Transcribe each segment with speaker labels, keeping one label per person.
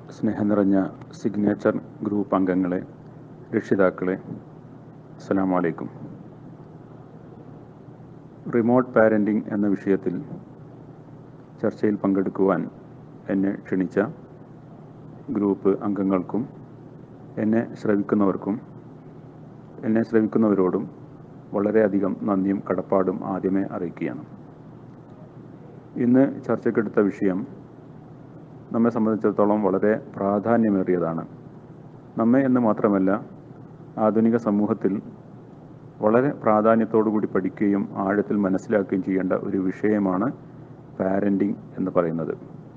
Speaker 1: സ്നേഹം നിറഞ്ഞ signature group അംഗങ്ങളെ, രക്ഷിതാക്കളെ, അസ്സലാമു അലൈക്കും. റിമോട്ട് പാരൻറ്റിംഗ് എന്ന വിഷയത്തിൽ ചർച്ചയിൽ പങ്കെടുക്കുവാൻ എന്നെ ക്ഷണിച്ച ഗ്രൂപ്പ് അംഗങ്ങൾക്കും എന്നെ ശ്രവിക്കുന്നവരോടും വളരെയധികം നന്ദിയും കടപ്പാടും ആദ്യമേ അറിയിക്കുകയാണ്. ഇന്ന് ചർച്ചയ്ക്കെടുത്ത വിഷയം നമ്മെ സംബന്ധിച്ചിടത്തോളം വളരെ പ്രാധാന്യമേറിയതാണ്. നമ്മെ എന്ന് മാത്രമല്ല, ആധുനിക സമൂഹത്തിൽ വളരെ പ്രാധാന്യത്തോടു കൂടി പഠിക്കുകയും ആഴത്തിൽ മനസ്സിലാക്കുകയും ചെയ്യേണ്ട ഒരു വിഷയമാണ് പാരൻറ്റിംഗ് എന്ന് പറയുന്നത്.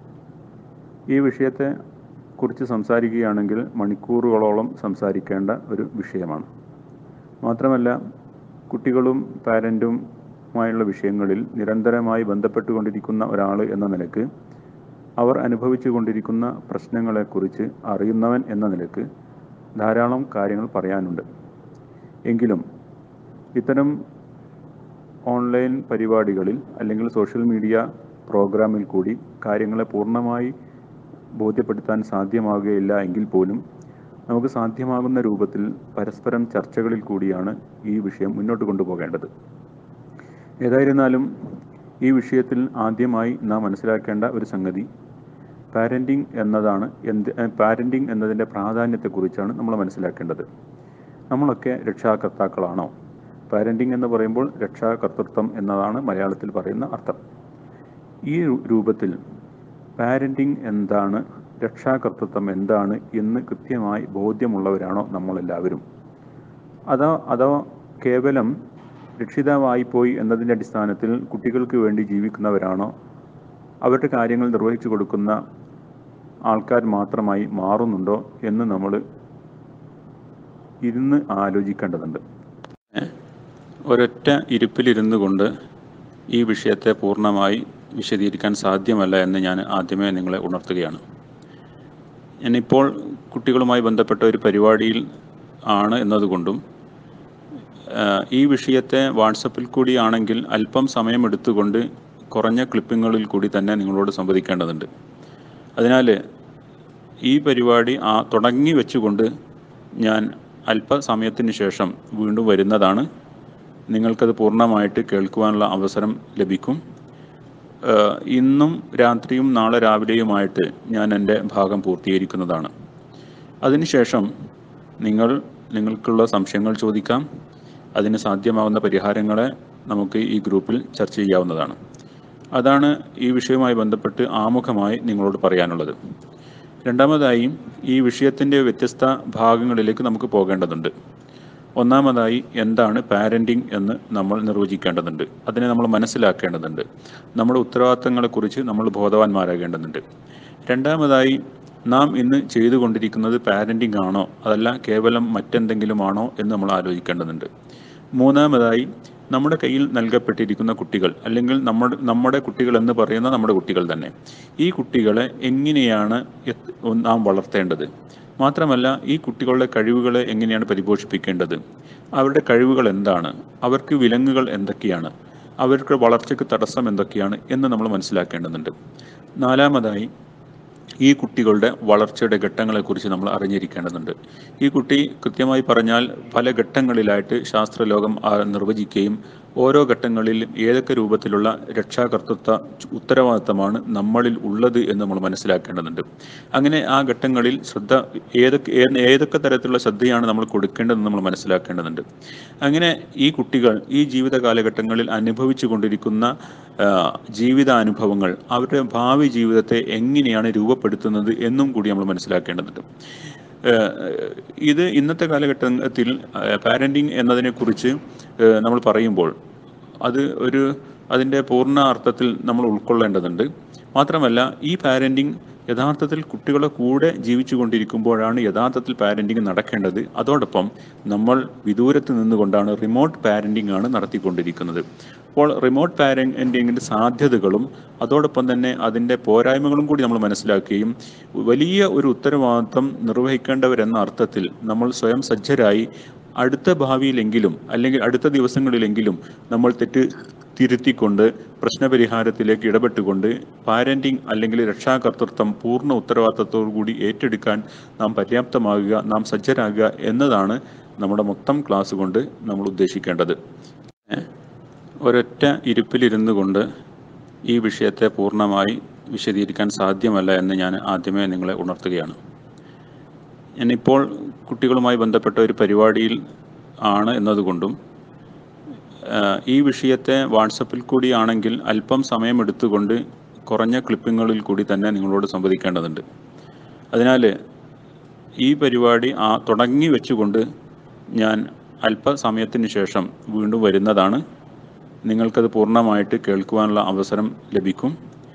Speaker 1: ഈ വിഷയത്തെ കുറിച്ച് സംസാരിക്കുകയാണെങ്കിൽ മണിക്കൂറുകളോളം സംസാരിക്കേണ്ട ഒരു വിഷയമാണ്. മാത്രമല്ല, കുട്ടികളും പാരൻറ്റുമായുള്ള വിഷയങ്ങളിൽ നിരന്തരമായി ബന്ധപ്പെട്ടുകൊണ്ടിരിക്കുന്ന ഒരാൾ എന്ന നിലക്ക്, അവർ അനുഭവിച്ചു കൊണ്ടിരിക്കുന്ന പ്രശ്നങ്ങളെക്കുറിച്ച് അറിയുന്നവൻ എന്ന നിലക്ക് ധാരാളം കാര്യങ്ങൾ പറയാനുണ്ട്. എങ്കിലും ഇത്തരം ഓൺലൈൻ പരിപാടികളിൽ അല്ലെങ്കിൽ സോഷ്യൽ മീഡിയ പ്രോഗ്രാമിൽ കൂടി കാര്യങ്ങളെ പൂർണ്ണമായി ബോധ്യപ്പെടുത്താൻ സാധ്യമാകുകയില്ല എങ്കിൽ പോലും നമുക്ക് സാധ്യമാകുന്ന രൂപത്തിൽ പരസ്പരം ചർച്ചകളിൽ കൂടിയാണ് ഈ വിഷയം മുന്നോട്ട് കൊണ്ടുപോകേണ്ടത്. ഏതായിരുന്നാലും ഈ വിഷയത്തിൽ ആദ്യമായി നാം മനസ്സിലാക്കേണ്ട ഒരു സംഗതി പാരൻറ്റിംഗ് എന്നതിൻ്റെ പ്രാധാന്യത്തെക്കുറിച്ചാണ് നമ്മൾ മനസ്സിലാക്കേണ്ടത്. നമ്മളൊക്കെ രക്ഷാകർത്താക്കളാണോ? പാരൻറ്റിംഗ് എന്ന് പറയുമ്പോൾ രക്ഷാകർതൃത്വം എന്നതാണ് മലയാളത്തിൽ പറയുന്ന അർത്ഥം. ഈ രൂപത്തിൽ പാരൻറ്റിംഗ് എന്താണ്, രക്ഷാകർതൃത്വം എന്താണ് എന്ന് കൃത്യമായി ബോധ്യമുള്ളവരാണോ നമ്മളെല്ലാവരും? അതോ കേവലം രക്ഷിതാവായിപ്പോയി എന്നതിൻ്റെ അടിസ്ഥാനത്തിൽ കുട്ടികൾക്ക് വേണ്ടി ജീവിക്കുന്നവരാണോ? അവരുടെ കാര്യങ്ങൾ നിർവഹിച്ചു കൊടുക്കുന്ന ആൾക്കാർ മാത്രമായി മാറുന്നുണ്ടോ എന്ന് നമ്മൾ ഇരുന്ന് ആലോചിക്കേണ്ടതുണ്ട്. ഒരൊറ്റ ഇരിപ്പിലിരുന്നു കൊണ്ട് ഈ വിഷയത്തെ പൂർണ്ണമായി വിശദീകരിക്കാൻ സാധ്യമല്ല എന്ന് ഞാൻ ആദ്യമേ നിങ്ങളെ ഉണർത്തുകയാണ്. ഞാനിപ്പോൾ കുട്ടികളുമായി ബന്ധപ്പെട്ട ഒരു പരിപാടിയിൽ ആണ് എന്നതുകൊണ്ടും ഈ വിഷയത്തെ വാട്സപ്പിൽ കൂടിയാണെങ്കിൽ അല്പം സമയമെടുത്തുകൊണ്ട് കുറഞ്ഞ ക്ലിപ്പിങ്ങുകളിൽ കൂടി തന്നെ നിങ്ങളോട് സംവദിക്കേണ്ടതുണ്ട്. അതിനാൽ ഈ പരിപാടി തുടങ്ങി വെച്ചുകൊണ്ട് ഞാൻ അല്പസമയത്തിന് ശേഷം വീണ്ടും വരുന്നതാണ്. നിങ്ങൾക്കത് പൂർണ്ണമായിട്ട് കേൾക്കുവാനുള്ള അവസരം ലഭിക്കും. ഇന്നും രാത്രിയും നാളെ രാവിലെയുമായിട്ട് ഞാൻ എൻ്റെ ഭാഗം പൂർത്തീകരിക്കുന്നതാണ്. അതിനുശേഷം നിങ്ങൾക്കുള്ള സംശയങ്ങൾ ചോദിക്കാം. അതിന് സാധ്യമാകുന്ന പരിഹാരങ്ങളെ നമുക്ക് ഈ ഗ്രൂപ്പിൽ ചർച്ച ചെയ്യാവുന്നതാണ്. അതാണ് ഈ വിഷയവുമായി ബന്ധപ്പെട്ട് ആമുഖമായി നിങ്ങളോട് പറയാനുള്ളത്. രണ്ടാമതായി, ഈ വിഷയത്തിൻ്റെ വ്യത്യസ്ത ഭാഗങ്ങളിലേക്ക് നമുക്ക് പോകേണ്ടതുണ്ട്. ഒന്നാമതായി, എന്താണ് പാരൻറ്റിംഗ് എന്ന് നമ്മൾ നിർവചിക്കേണ്ടതുണ്ട്. അതിനെ നമ്മൾ മനസ്സിലാക്കേണ്ടതുണ്ട്. നമ്മുടെ ഉത്തരവാദിത്തങ്ങളെക്കുറിച്ച് നമ്മൾ ബോധവാന്മാരാകേണ്ടതുണ്ട്. രണ്ടാമതായി, നാം ഇന്ന് ചെയ്തുകൊണ്ടിരിക്കുന്നത് പാരൻറ്റിംഗ് ആണോ അതല്ല കേവലം മറ്റെന്തെങ്കിലും ആണോ എന്ന് നമ്മൾ ആലോചിക്കേണ്ടതുണ്ട്. മൂന്നാമതായി, നമ്മുടെ കയ്യിൽ നൽകപ്പെട്ടിരിക്കുന്ന കുട്ടികൾ, അല്ലെങ്കിൽ നമ്മുടെ കുട്ടികൾ എന്ന് പറയുന്ന നമ്മുടെ കുട്ടികൾ തന്നെ, ഈ കുട്ടികളെ എങ്ങനെയാണ് നാം വളർത്തേണ്ടത്? മാത്രമല്ല, ഈ കുട്ടികളുടെ കഴിവുകളെ എങ്ങനെയാണ് പരിപോഷിപ്പിക്കേണ്ടത്? അവരുടെ കഴിവുകൾ എന്താണ്? അവർക്ക് വിലങ്ങുകൾ എന്തൊക്കെയാണ്? അവർക്ക് വളർച്ചയ്ക്ക് തടസ്സം എന്തൊക്കെയാണ് എന്ന് നമ്മൾ മനസ്സിലാക്കേണ്ടതുണ്ട്. നാലാമതായി, ഈ കുട്ടികളുടെ വളർച്ചയുടെ ഘട്ടങ്ങളെക്കുറിച്ച് നമ്മൾ അറിഞ്ഞിരിക്കേണ്ടതുണ്ട്. ഈ കുട്ടി കൃത്യമായി പറഞ്ഞാൽ പല ഘട്ടങ്ങളിലായിട്ട് ശാസ്ത്രലോകം നിർവചിക്കുകയും ഓരോ ഘട്ടങ്ങളിലും ഏതൊക്കെ രൂപത്തിലുള്ള രക്ഷാകർതൃത്വ ഉത്തരവാദിത്തമാണ് നമ്മളിൽ ഉള്ളത് എന്ന് നമ്മൾ മനസ്സിലാക്കേണ്ടതുണ്ട്. അങ്ങനെ ആ ഘട്ടങ്ങളിൽ ഏതൊക്കെ തരത്തിലുള്ള ശ്രദ്ധയാണ് നമ്മൾ കൊടുക്കേണ്ടതെന്ന് നമ്മൾ മനസ്സിലാക്കേണ്ടതുണ്ട്. അങ്ങനെ ഈ കുട്ടികൾ ഈ ജീവിത കാലഘട്ടങ്ങളിൽ അനുഭവിച്ചു കൊണ്ടിരിക്കുന്ന ജീവിതാനുഭവങ്ങൾ അവരുടെ ഭാവി ജീവിതത്തെ എങ്ങനെയാണ് രൂപപ്പെടുത്തുന്നത് എന്നും കൂടി നമ്മൾ മനസ്സിലാക്കേണ്ടതുണ്ട്. ഇത് ഇന്നത്തെ കാലഘട്ടത്തിൽ പാരൻറ്റിംഗ് എന്നതിനെക്കുറിച്ച് നമ്മൾ പറയുമ്പോൾ അതിൻ്റെ പൂർണ്ണ അർത്ഥത്തിൽ നമ്മൾ ഉൾക്കൊള്ളേണ്ടതുണ്ട്. മാത്രമല്ല, ഈ പാരൻറ്റിംഗ് യഥാർത്ഥത്തിൽ കുട്ടികളെ കൂടെ ജീവിച്ചു കൊണ്ടിരിക്കുമ്പോഴാണ് യഥാർത്ഥത്തിൽ പാരൻറ്റിംഗ് നടക്കേണ്ടത്. അതോടൊപ്പം നമ്മൾ വിദൂരത്ത് നിന്നുകൊണ്ടാണ് റിമോട്ട് പാരൻറ്റിംഗ് ആണ് നടത്തിക്കൊണ്ടിരിക്കുന്നത്. അപ്പോൾ റിമോട്ട് പാരൻറ്റിങ്ങിൻ്റെ സാധ്യതകളും അതോടൊപ്പം തന്നെ അതിൻ്റെ പോരായ്മകളും കൂടി നമ്മൾ മനസ്സിലാക്കുകയും വലിയ ഒരു ഉത്തരവാദിത്വം നിർവഹിക്കേണ്ടവരെന്ന അർത്ഥത്തിൽ നമ്മൾ സ്വയം സജ്ജരായി അടുത്ത ഭാവിയിലെങ്കിലും അല്ലെങ്കിൽ അടുത്ത ദിവസങ്ങളിലെങ്കിലും നമ്മൾ തെറ്റ് തിരുത്തിക്കൊണ്ട് പ്രശ്നപരിഹാരത്തിലേക്ക് ഇടപെട്ടുകൊണ്ട് പാരന്റിംഗ് അല്ലെങ്കിൽ രക്ഷാകർതൃത്വം പൂർണ്ണ ഉത്തരവാദിത്തത്തോടു കൂടി ഏറ്റെടുക്കാൻ നാം പര്യാപ്തമാകുക, നാം സജ്ജരാകുക എന്നതാണ് നമ്മുടെ മൊത്തം ക്ലാസ് കൊണ്ട് നമ്മൾ ഉദ്ദേശിക്കേണ്ടത്. ഒരൊറ്റ ഇരിപ്പിലിരുന്നു കൊണ്ട് ഈ വിഷയത്തെ പൂർണ്ണമായി വിശദീകരിക്കാൻ സാധ്യമല്ല എന്ന് ഞാൻ ആദ്യമേ നിങ്ങളെ ഉണർത്തുകയാണ്. ഞാനിപ്പോൾ കുട്ടികളുമായി ബന്ധപ്പെട്ട ഒരു പരിപാടിയിൽ ആണ് എന്നതുകൊണ്ടും ഈ വിഷയത്തെ വാട്സപ്പിൽ കൂടിയാണെങ്കിൽ അല്പം സമയമെടുത്തുകൊണ്ട് കുറഞ്ഞ ക്ലിപ്പിങ്ങുകളിൽ കൂടി തന്നെ നിങ്ങളോട് സംവദിക്കേണ്ടതുണ്ട്. അതിനാൽ ഈ പരിപാടി തുടങ്ങി വെച്ചുകൊണ്ട് ഞാൻ അല്പസമയത്തിന് ശേഷം വീണ്ടും വരുന്നതാണ്. നിങ്ങൾക്കത് പൂർണ്ണമായിട്ട് കേൾക്കുവാനുള്ള അവസരം ലഭിക്കും.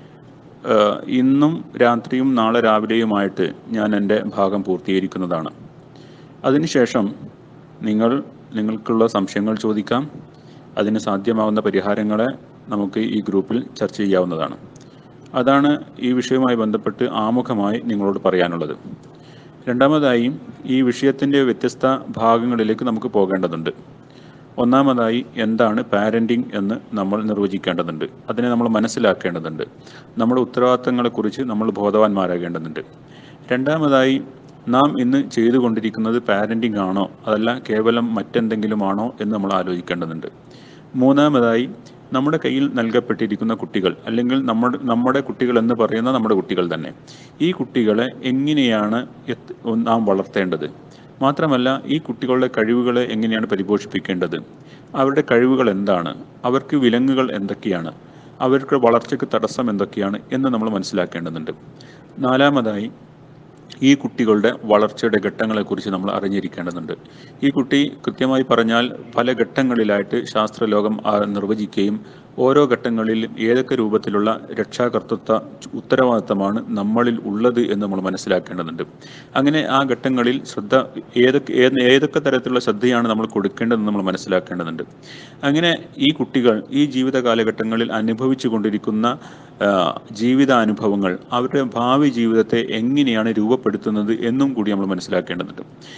Speaker 1: ഇന്നും രാത്രിയും നാളെ രാവിലെയുമായിട്ട് ഞാൻ എൻ്റെ ഭാഗം പൂർത്തീകരിക്കുന്നതാണ്. അതിനുശേഷം നിങ്ങൾക്കുള്ള സംശയങ്ങൾ ചോദിക്കാം. അതിന് സാധ്യമാവുന്ന പരിഹാരങ്ങളെ നമുക്ക് ഈ ഗ്രൂപ്പിൽ ചർച്ച ചെയ്യാവുന്നതാണ്. അതാണ് ഈ വിഷയവുമായി ബന്ധപ്പെട്ട് ആമുഖമായി നിങ്ങളോട് പറയാനുള്ളത്. രണ്ടാമതായി, ഈ വിഷയത്തിൻ്റെ വ്യത്യസ്ത ഭാഗങ്ങളിലേക്ക് നമുക്ക് പോകേണ്ടതുണ്ട്. ഒന്നാമതായി, എന്താണ് പാരന്റിംഗ് എന്ന് നമ്മൾ നിർവചിക്കേണ്ടതുണ്ട്. അതിനെ നമ്മൾ മനസ്സിലാക്കേണ്ടതുണ്ട്. നമ്മുടെ ഉത്തരവാദിത്തങ്ങളെക്കുറിച്ച് നമ്മൾ ബോധവാന്മാരാകേണ്ടതുണ്ട്. രണ്ടാമതായി, നാം ഇന്ന് ചെയ്തുകൊണ്ടിരിക്കുന്നത് പാരന്റിംഗ് ആണോ അതല്ല കേവലം മറ്റെന്തെങ്കിലും ആണോ എന്ന് നമ്മൾ ആലോചിക്കേണ്ടതുണ്ട്. മൂന്നാമതായി, നമ്മുടെ കയ്യിൽ നൽകപ്പെട്ടിരിക്കുന്ന കുട്ടികൾ അല്ലെങ്കിൽ നമ്മുടെ കുട്ടികൾ എന്ന് പറയുന്ന നമ്മുടെ കുട്ടികൾ തന്നെ, ഈ കുട്ടികളെ എങ്ങനെയാണ് നാം വളർത്തേണ്ടത്? മാത്രമല്ല, ഈ കുട്ടികളുടെ കഴിവുകളെ എങ്ങനെയാണ് പരിപോഷിപ്പിക്കേണ്ടത്? അവരുടെ കഴിവുകൾ എന്താണ്? അവർക്ക് വിലങ്ങുകൾ എന്തൊക്കെയാണ്? അവർക്ക് വളർച്ചയ്ക്ക് തടസ്സം എന്തൊക്കെയാണ് എന്ന് നമ്മൾ മനസ്സിലാക്കേണ്ടതുണ്ട്. നാലാമതായി, ഈ കുട്ടികളുടെ വളർച്ചയുടെ ഘട്ടങ്ങളെക്കുറിച്ച് നമ്മൾ അറിഞ്ഞിരിക്കേണ്ടതുണ്ട്. ഈ കുട്ടി കൃത്യമായി പറഞ്ഞാൽ പല ഘട്ടങ്ങളിലായിട്ട് ശാസ്ത്രലോകം നിർവചിക്കുകയും ഓരോ ഘട്ടങ്ങളിൽ ഏതൊക്കെ രൂപത്തിലുള്ള രക്ഷാകർതൃത്വ ഉത്തരവാദിത്തമാണ് നമ്മളിൽ ഉള്ളത് എന്ന് നമ്മൾ മനസ്സിലാക്കേണ്ടതുണ്ട്. അങ്ങനെ ആ ഘട്ടങ്ങളിൽ ഏതൊക്കെ തരത്തിലുള്ള ശ്രദ്ധയാണ് നമ്മൾ കൊടുക്കേണ്ടതെന്ന് നമ്മൾ മനസ്സിലാക്കേണ്ടതുണ്ട്. അങ്ങനെ ഈ കുട്ടികൾ ഈ ജീവിത കാലഘട്ടങ്ങളിൽ അനുഭവിച്ചു കൊണ്ടിരിക്കുന്ന ജീവിതാനുഭവങ്ങൾ അവരുടെ ഭാവി ജീവിതത്തെ എങ്ങനെയാണ് രൂപപ്പെടുത്തുന്നത് എന്നും കൂടി നമ്മൾ മനസ്സിലാക്കേണ്ടതുണ്ട്.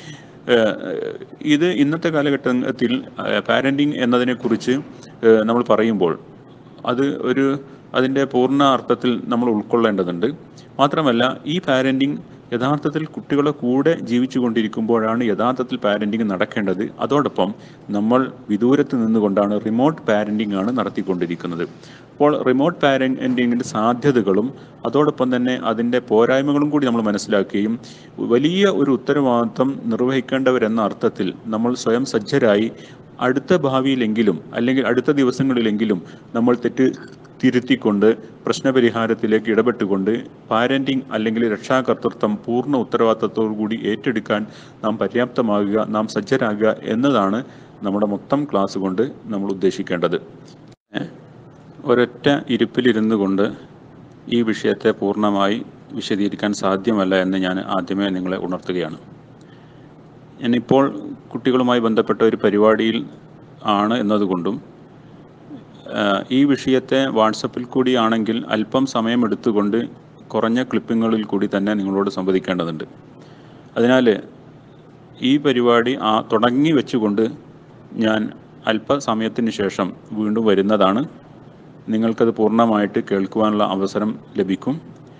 Speaker 1: ഇത് ഇന്നത്തെ കാലഘട്ടത്തിൽ പാരന്റിംഗ് എന്നതിനെക്കുറിച്ച് നമ്മൾ പറയുമ്പോൾ അതിൻ്റെ പൂർണ്ണ അർത്ഥത്തിൽ നമ്മൾ ഉൾക്കൊള്ളേണ്ടതുണ്ട്. മാത്രമല്ല, ഈ പാരന്റിംഗ് യഥാർത്ഥത്തിൽ കുട്ടികളെ കൂടെ ജീവിച്ചു കൊണ്ടിരിക്കുമ്പോഴാണ് യഥാർത്ഥത്തിൽ പാരന്റിംഗ് നടക്കേണ്ടത്. അതോടൊപ്പം നമ്മൾ വിദൂരത്ത് നിന്നുകൊണ്ടാണ് റിമോട്ട് പാരന്റിംഗ് ആണ് നടത്തിക്കൊണ്ടിരിക്കുന്നത്. അപ്പോൾ റിമോട്ട് പാരന്റിങ്ങിൻ്റെ സാധ്യതകളും അതോടൊപ്പം തന്നെ അതിൻ്റെ പോരായ്മകളും കൂടി നമ്മൾ മനസ്സിലാക്കുകയും വലിയ ഒരു ഉത്തരവാദിത്വം നിർവഹിക്കേണ്ടവരെന്ന അർത്ഥത്തിൽ നമ്മൾ സ്വയം സജ്ജരായി അടുത്ത ഭാവിയിലെങ്കിലും അല്ലെങ്കിൽ അടുത്ത ദിവസങ്ങളിലെങ്കിലും നമ്മൾ തെറ്റ് തിരുത്തിക്കൊണ്ട് പ്രശ്നപരിഹാരത്തിലേക്ക് ഇടപെട്ടുകൊണ്ട് പാരന്റിംഗ് അല്ലെങ്കിൽ രക്ഷാകർതൃത്വം പൂർണ്ണ ഉത്തരവാദിത്തത്തോടു കൂടി ഏറ്റെടുക്കാൻ നാം പര്യാപ്തമാകുക, നാം സജ്ജരാകുക എന്നതാണ് നമ്മുടെ മൊത്തം ക്ലാസ് കൊണ്ട് നമ്മൾ ഉദ്ദേശിക്കേണ്ടത്. ഒരൊറ്റ ഇരിപ്പിലിരുന്നു കൊണ്ട് ഈ വിഷയത്തെ പൂർണ്ണമായി വിശദീകരിക്കാൻ സാധ്യമല്ല എന്ന് ഞാൻ ആദ്യമേ നിങ്ങളെ ഉണർത്തുകയാണ്. ഞാനിപ്പോൾ കുട്ടികളുമായി ബന്ധപ്പെട്ട ഒരു പരിപാടിയിൽ ആണ് എന്നതുകൊണ്ടും ഈ വിഷയത്തെ വാട്സപ്പിൽ കൂടിയാണെങ്കിൽ അല്പം സമയമെടുത്തുകൊണ്ട് കുറഞ്ഞ ക്ലിപ്പിങ്ങുകളിൽ കൂടി തന്നെ നിങ്ങളോട് സംവദിക്കേണ്ടതുണ്ട്. അതിനാൽ ഈ പരിപാടി തുടങ്ങി വെച്ചുകൊണ്ട് ഞാൻ അല്പസമയത്തിന് ശേഷം വീണ്ടും വരുന്നതാണ്. നിങ്ങൾക്കത് പൂർണ്ണമായിട്ട് കേൾക്കുവാനുള്ള അവസരം ലഭിക്കും.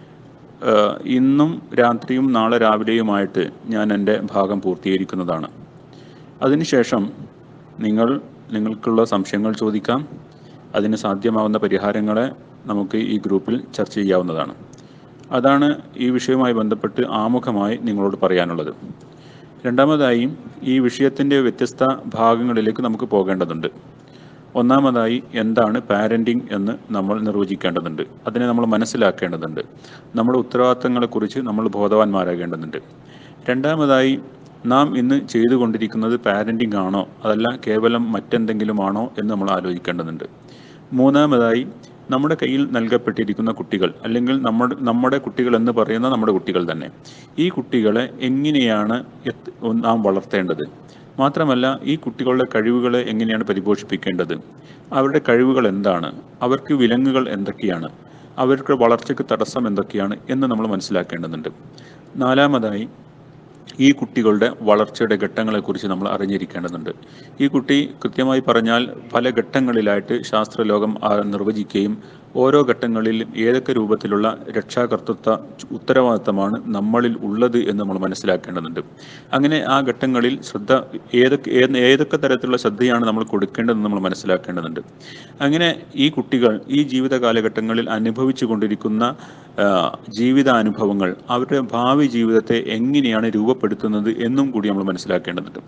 Speaker 1: ഇന്നും രാത്രിയും നാളെ രാവിലെയുമായിട്ട് ഞാൻ എൻ്റെ ഭാഗം പൂർത്തീകരിക്കുന്നതാണ്. അതിനുശേഷം നിങ്ങൾക്കുള്ള സംശയങ്ങൾ ചോദിക്കാം. അതിന് സാധ്യമാവുന്ന പരിഹാരങ്ങളെ നമുക്ക് ഈ ഗ്രൂപ്പിൽ ചർച്ച ചെയ്യാവുന്നതാണ്. അതാണ് ഈ വിഷയവുമായി ബന്ധപ്പെട്ട് ആമുഖമായി നിങ്ങളോട് പറയാനുള്ളത്. രണ്ടാമതായി, ഈ വിഷയത്തിൻ്റെ വ്യത്യസ്ത ഭാഗങ്ങളിലേക്ക് നമുക്ക് പോകേണ്ടതുണ്ട്. ഒന്നാമതായി, എന്താണ് പാരന്റിംഗ് എന്ന് നമ്മൾ നിർവചിക്കേണ്ടതുണ്ട്. അതിനെ നമ്മൾ മനസ്സിലാക്കേണ്ടതുണ്ട്. നമ്മുടെ ഉത്തരവാദിത്തങ്ങളെക്കുറിച്ച് നമ്മൾ ബോധവാന്മാരാകേണ്ടതുണ്ട്. രണ്ടാമതായി, നാം ഇന്ന് ചെയ്തുകൊണ്ടിരിക്കുന്നത് പാരന്റിംഗ് ആണോ അതല്ല കേവലം മറ്റെന്തെങ്കിലും ആണോ എന്ന് നമ്മൾ ആലോചിക്കേണ്ടതുണ്ട്. മൂന്നാമതായി, നമ്മുടെ കയ്യിൽ നൽകപ്പെട്ടിരിക്കുന്ന കുട്ടികൾ അല്ലെങ്കിൽ നമ്മുടെ കുട്ടികൾ എന്ന് പറയുന്ന നമ്മുടെ കുട്ടികൾ തന്നെ, ഈ കുട്ടികളെ എങ്ങനെയാണ് നാം വളർത്തേണ്ടത്? മാത്രമല്ല, ഈ കുട്ടികളുടെ കഴിവുകളെ എങ്ങനെയാണ് പരിപോഷിപ്പിക്കേണ്ടത്? അവരുടെ കഴിവുകൾ എന്താണ്? അവർക്ക് വിലങ്ങുകൾ എന്തൊക്കെയാണ്? അവർക്ക് വളർച്ചയ്ക്ക് തടസ്സം എന്തൊക്കെയാണ് എന്ന് നമ്മൾ മനസ്സിലാക്കേണ്ടതുണ്ട്. നാലാമതായി, ഈ കുട്ടികളുടെ വളർച്ചയുടെ ഘട്ടങ്ങളെക്കുറിച്ച് നമ്മൾ അറിഞ്ഞിരിക്കേണ്ടതുണ്ട്. ഈ കുട്ടി കൃത്യമായി പറഞ്ഞാൽ പല ഘട്ടങ്ങളിലായിട്ട് ശാസ്ത്രലോകം നിർവചിക്കുകയും ഓരോ ഘട്ടങ്ങളിലും ഏതൊക്കെ രൂപത്തിലുള്ള രക്ഷാകർതൃത്വ ഉത്തരവാദിത്തമാണ് നമ്മളിൽ ഉള്ളത് എന്ന് നമ്മൾ മനസ്സിലാക്കേണ്ടതുണ്ട്. അങ്ങനെ ആ ഘട്ടങ്ങളിൽ ഏതൊക്കെ തരത്തിലുള്ള ശ്രദ്ധയാണ് നമ്മൾ കൊടുക്കേണ്ടതെന്ന് നമ്മൾ മനസ്സിലാക്കേണ്ടതുണ്ട്. അങ്ങനെ ഈ കുട്ടികൾ ഈ ജീവിത കാലഘട്ടങ്ങളിൽ അനുഭവിച്ചു കൊണ്ടിരിക്കുന്ന ജീവിതാനുഭവങ്ങൾ അവരുടെ ഭാവി ജീവിതത്തെ എങ്ങനെയാണ് രൂപപ്പെടുത്തുന്നത് എന്നും കൂടി നമ്മൾ മനസ്സിലാക്കേണ്ടതുണ്ട്.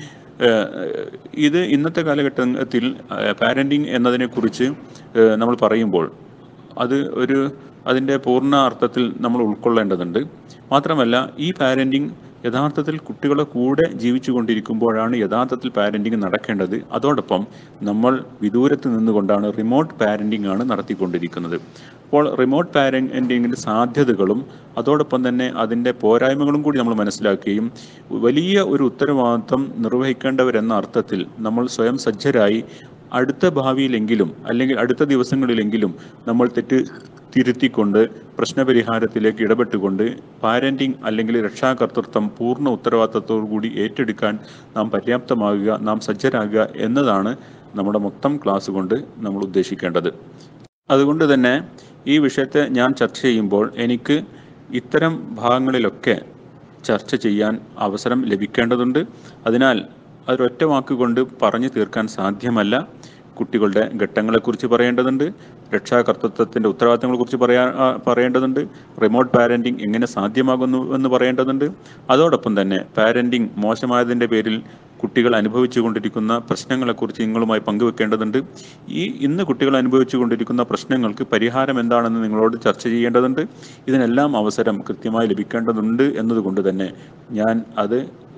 Speaker 1: ഇത് ഇന്നത്തെ കാലഘട്ടത്തിൽ പാരൻറ്റിങ് എന്നതിനെക്കുറിച്ച് നമ്മൾ പറയുമ്പോൾ അത് അതിൻ്റെ പൂർണ്ണ അർത്ഥത്തിൽ നമ്മൾ ഉൾക്കൊള്ളേണ്ടതുണ്ട്. മാത്രമല്ല ഈ പാരൻറ്റിങ് യഥാർത്ഥത്തിൽ കുട്ടികളുടെ കൂടെ ജീവിച്ചു കൊണ്ടിരിക്കുമ്പോഴാണ് യഥാർത്ഥത്തിൽ പാരൻറ്റിങ് നടക്കേണ്ടത്. അതോടൊപ്പം നമ്മൾ വിദൂരത്ത് നിന്നുകൊണ്ടാണ് റിമോട്ട് പാരൻറ്റിങ് ആണ് നടത്തിക്കൊണ്ടിരിക്കുന്നത്. അപ്പോൾ റിമോട്ട് പാരൻറ്റിങ്ങിൻ്റെ സാധ്യതകളും അതോടൊപ്പം തന്നെ അതിൻ്റെ പോരായ്മകളും കൂടി നമ്മൾ മനസ്സിലാക്കുകയും വലിയ ഒരു ഉത്തരവാദിത്വം നിർവഹിക്കേണ്ടവരെന്ന അർത്ഥത്തിൽ നമ്മൾ സ്വയം സജ്ജരായി അടുത്ത ഭാവിയിലെങ്കിലും അല്ലെങ്കിൽ അടുത്ത ദിവസങ്ങളിലെങ്കിലും നമ്മൾ തിരുത്തിക്കൊണ്ട് പ്രശ്നപരിഹാരത്തിലേക്ക് ഇടപെട്ടുകൊണ്ട് പാരൻറ്റിങ് അല്ലെങ്കിൽ രക്ഷാകർതൃത്വം പൂർണ്ണ ഉത്തരവാദിത്തത്തോടു കൂടി ഏറ്റെടുക്കാൻ നാം പര്യാപ്തമാകുക, നാം സജ്ജരാകുക എന്നതാണ് നമ്മുടെ മൊത്തം ക്ലാസ് കൊണ്ട് നമ്മൾ ഉദ്ദേശിക്കേണ്ടത്. അതുകൊണ്ട് തന്നെ ഈ വിഷയത്തെ ഞാൻ ചർച്ച ചെയ്യുമ്പോൾ എനിക്ക് ഇത്തരം ഭാഗങ്ങളിലൊക്കെ ചർച്ച ചെയ്യാൻ അവസരം ലഭിക്കേണ്ടതുണ്ട്. അതിനാൽ അതൊരൊറ്റ വാക്കുകൊണ്ട് പറഞ്ഞു തീർക്കാൻ സാധ്യമല്ല. കുട്ടികളുടെ ഘട്ടങ്ങളെക്കുറിച്ച് പറയേണ്ടതുണ്ട്, രക്ഷാകർതൃത്വത്തിൻ്റെ ഉത്തരവാദിത്തങ്ങളെക്കുറിച്ച് പറയേണ്ടതുണ്ട്, റിമോട്ട് പാരൻറ്റിങ് എങ്ങനെ സാധ്യമാകുന്നു എന്ന് പറയേണ്ടതുണ്ട്. അതോടൊപ്പം തന്നെ പാരൻറ്റിങ് മോശമായതിൻ്റെ പേരിൽ കുട്ടികൾ അനുഭവിച്ചു കൊണ്ടിരിക്കുന്ന പ്രശ്നങ്ങളെക്കുറിച്ച് നിങ്ങളുമായി പങ്കുവെക്കേണ്ടതുണ്ട്. ഇന്ന് കുട്ടികൾ അനുഭവിച്ചു കൊണ്ടിരിക്കുന്ന പ്രശ്നങ്ങൾക്ക് പരിഹാരം എന്താണെന്ന് നിങ്ങളോട് ചർച്ച ചെയ്യേണ്ടതുണ്ട്. ഇതിനെല്ലാം അവസരം കൃത്യമായി ലഭിക്കേണ്ടതുണ്ട് എന്നതുകൊണ്ട് തന്നെ ഞാൻ അത്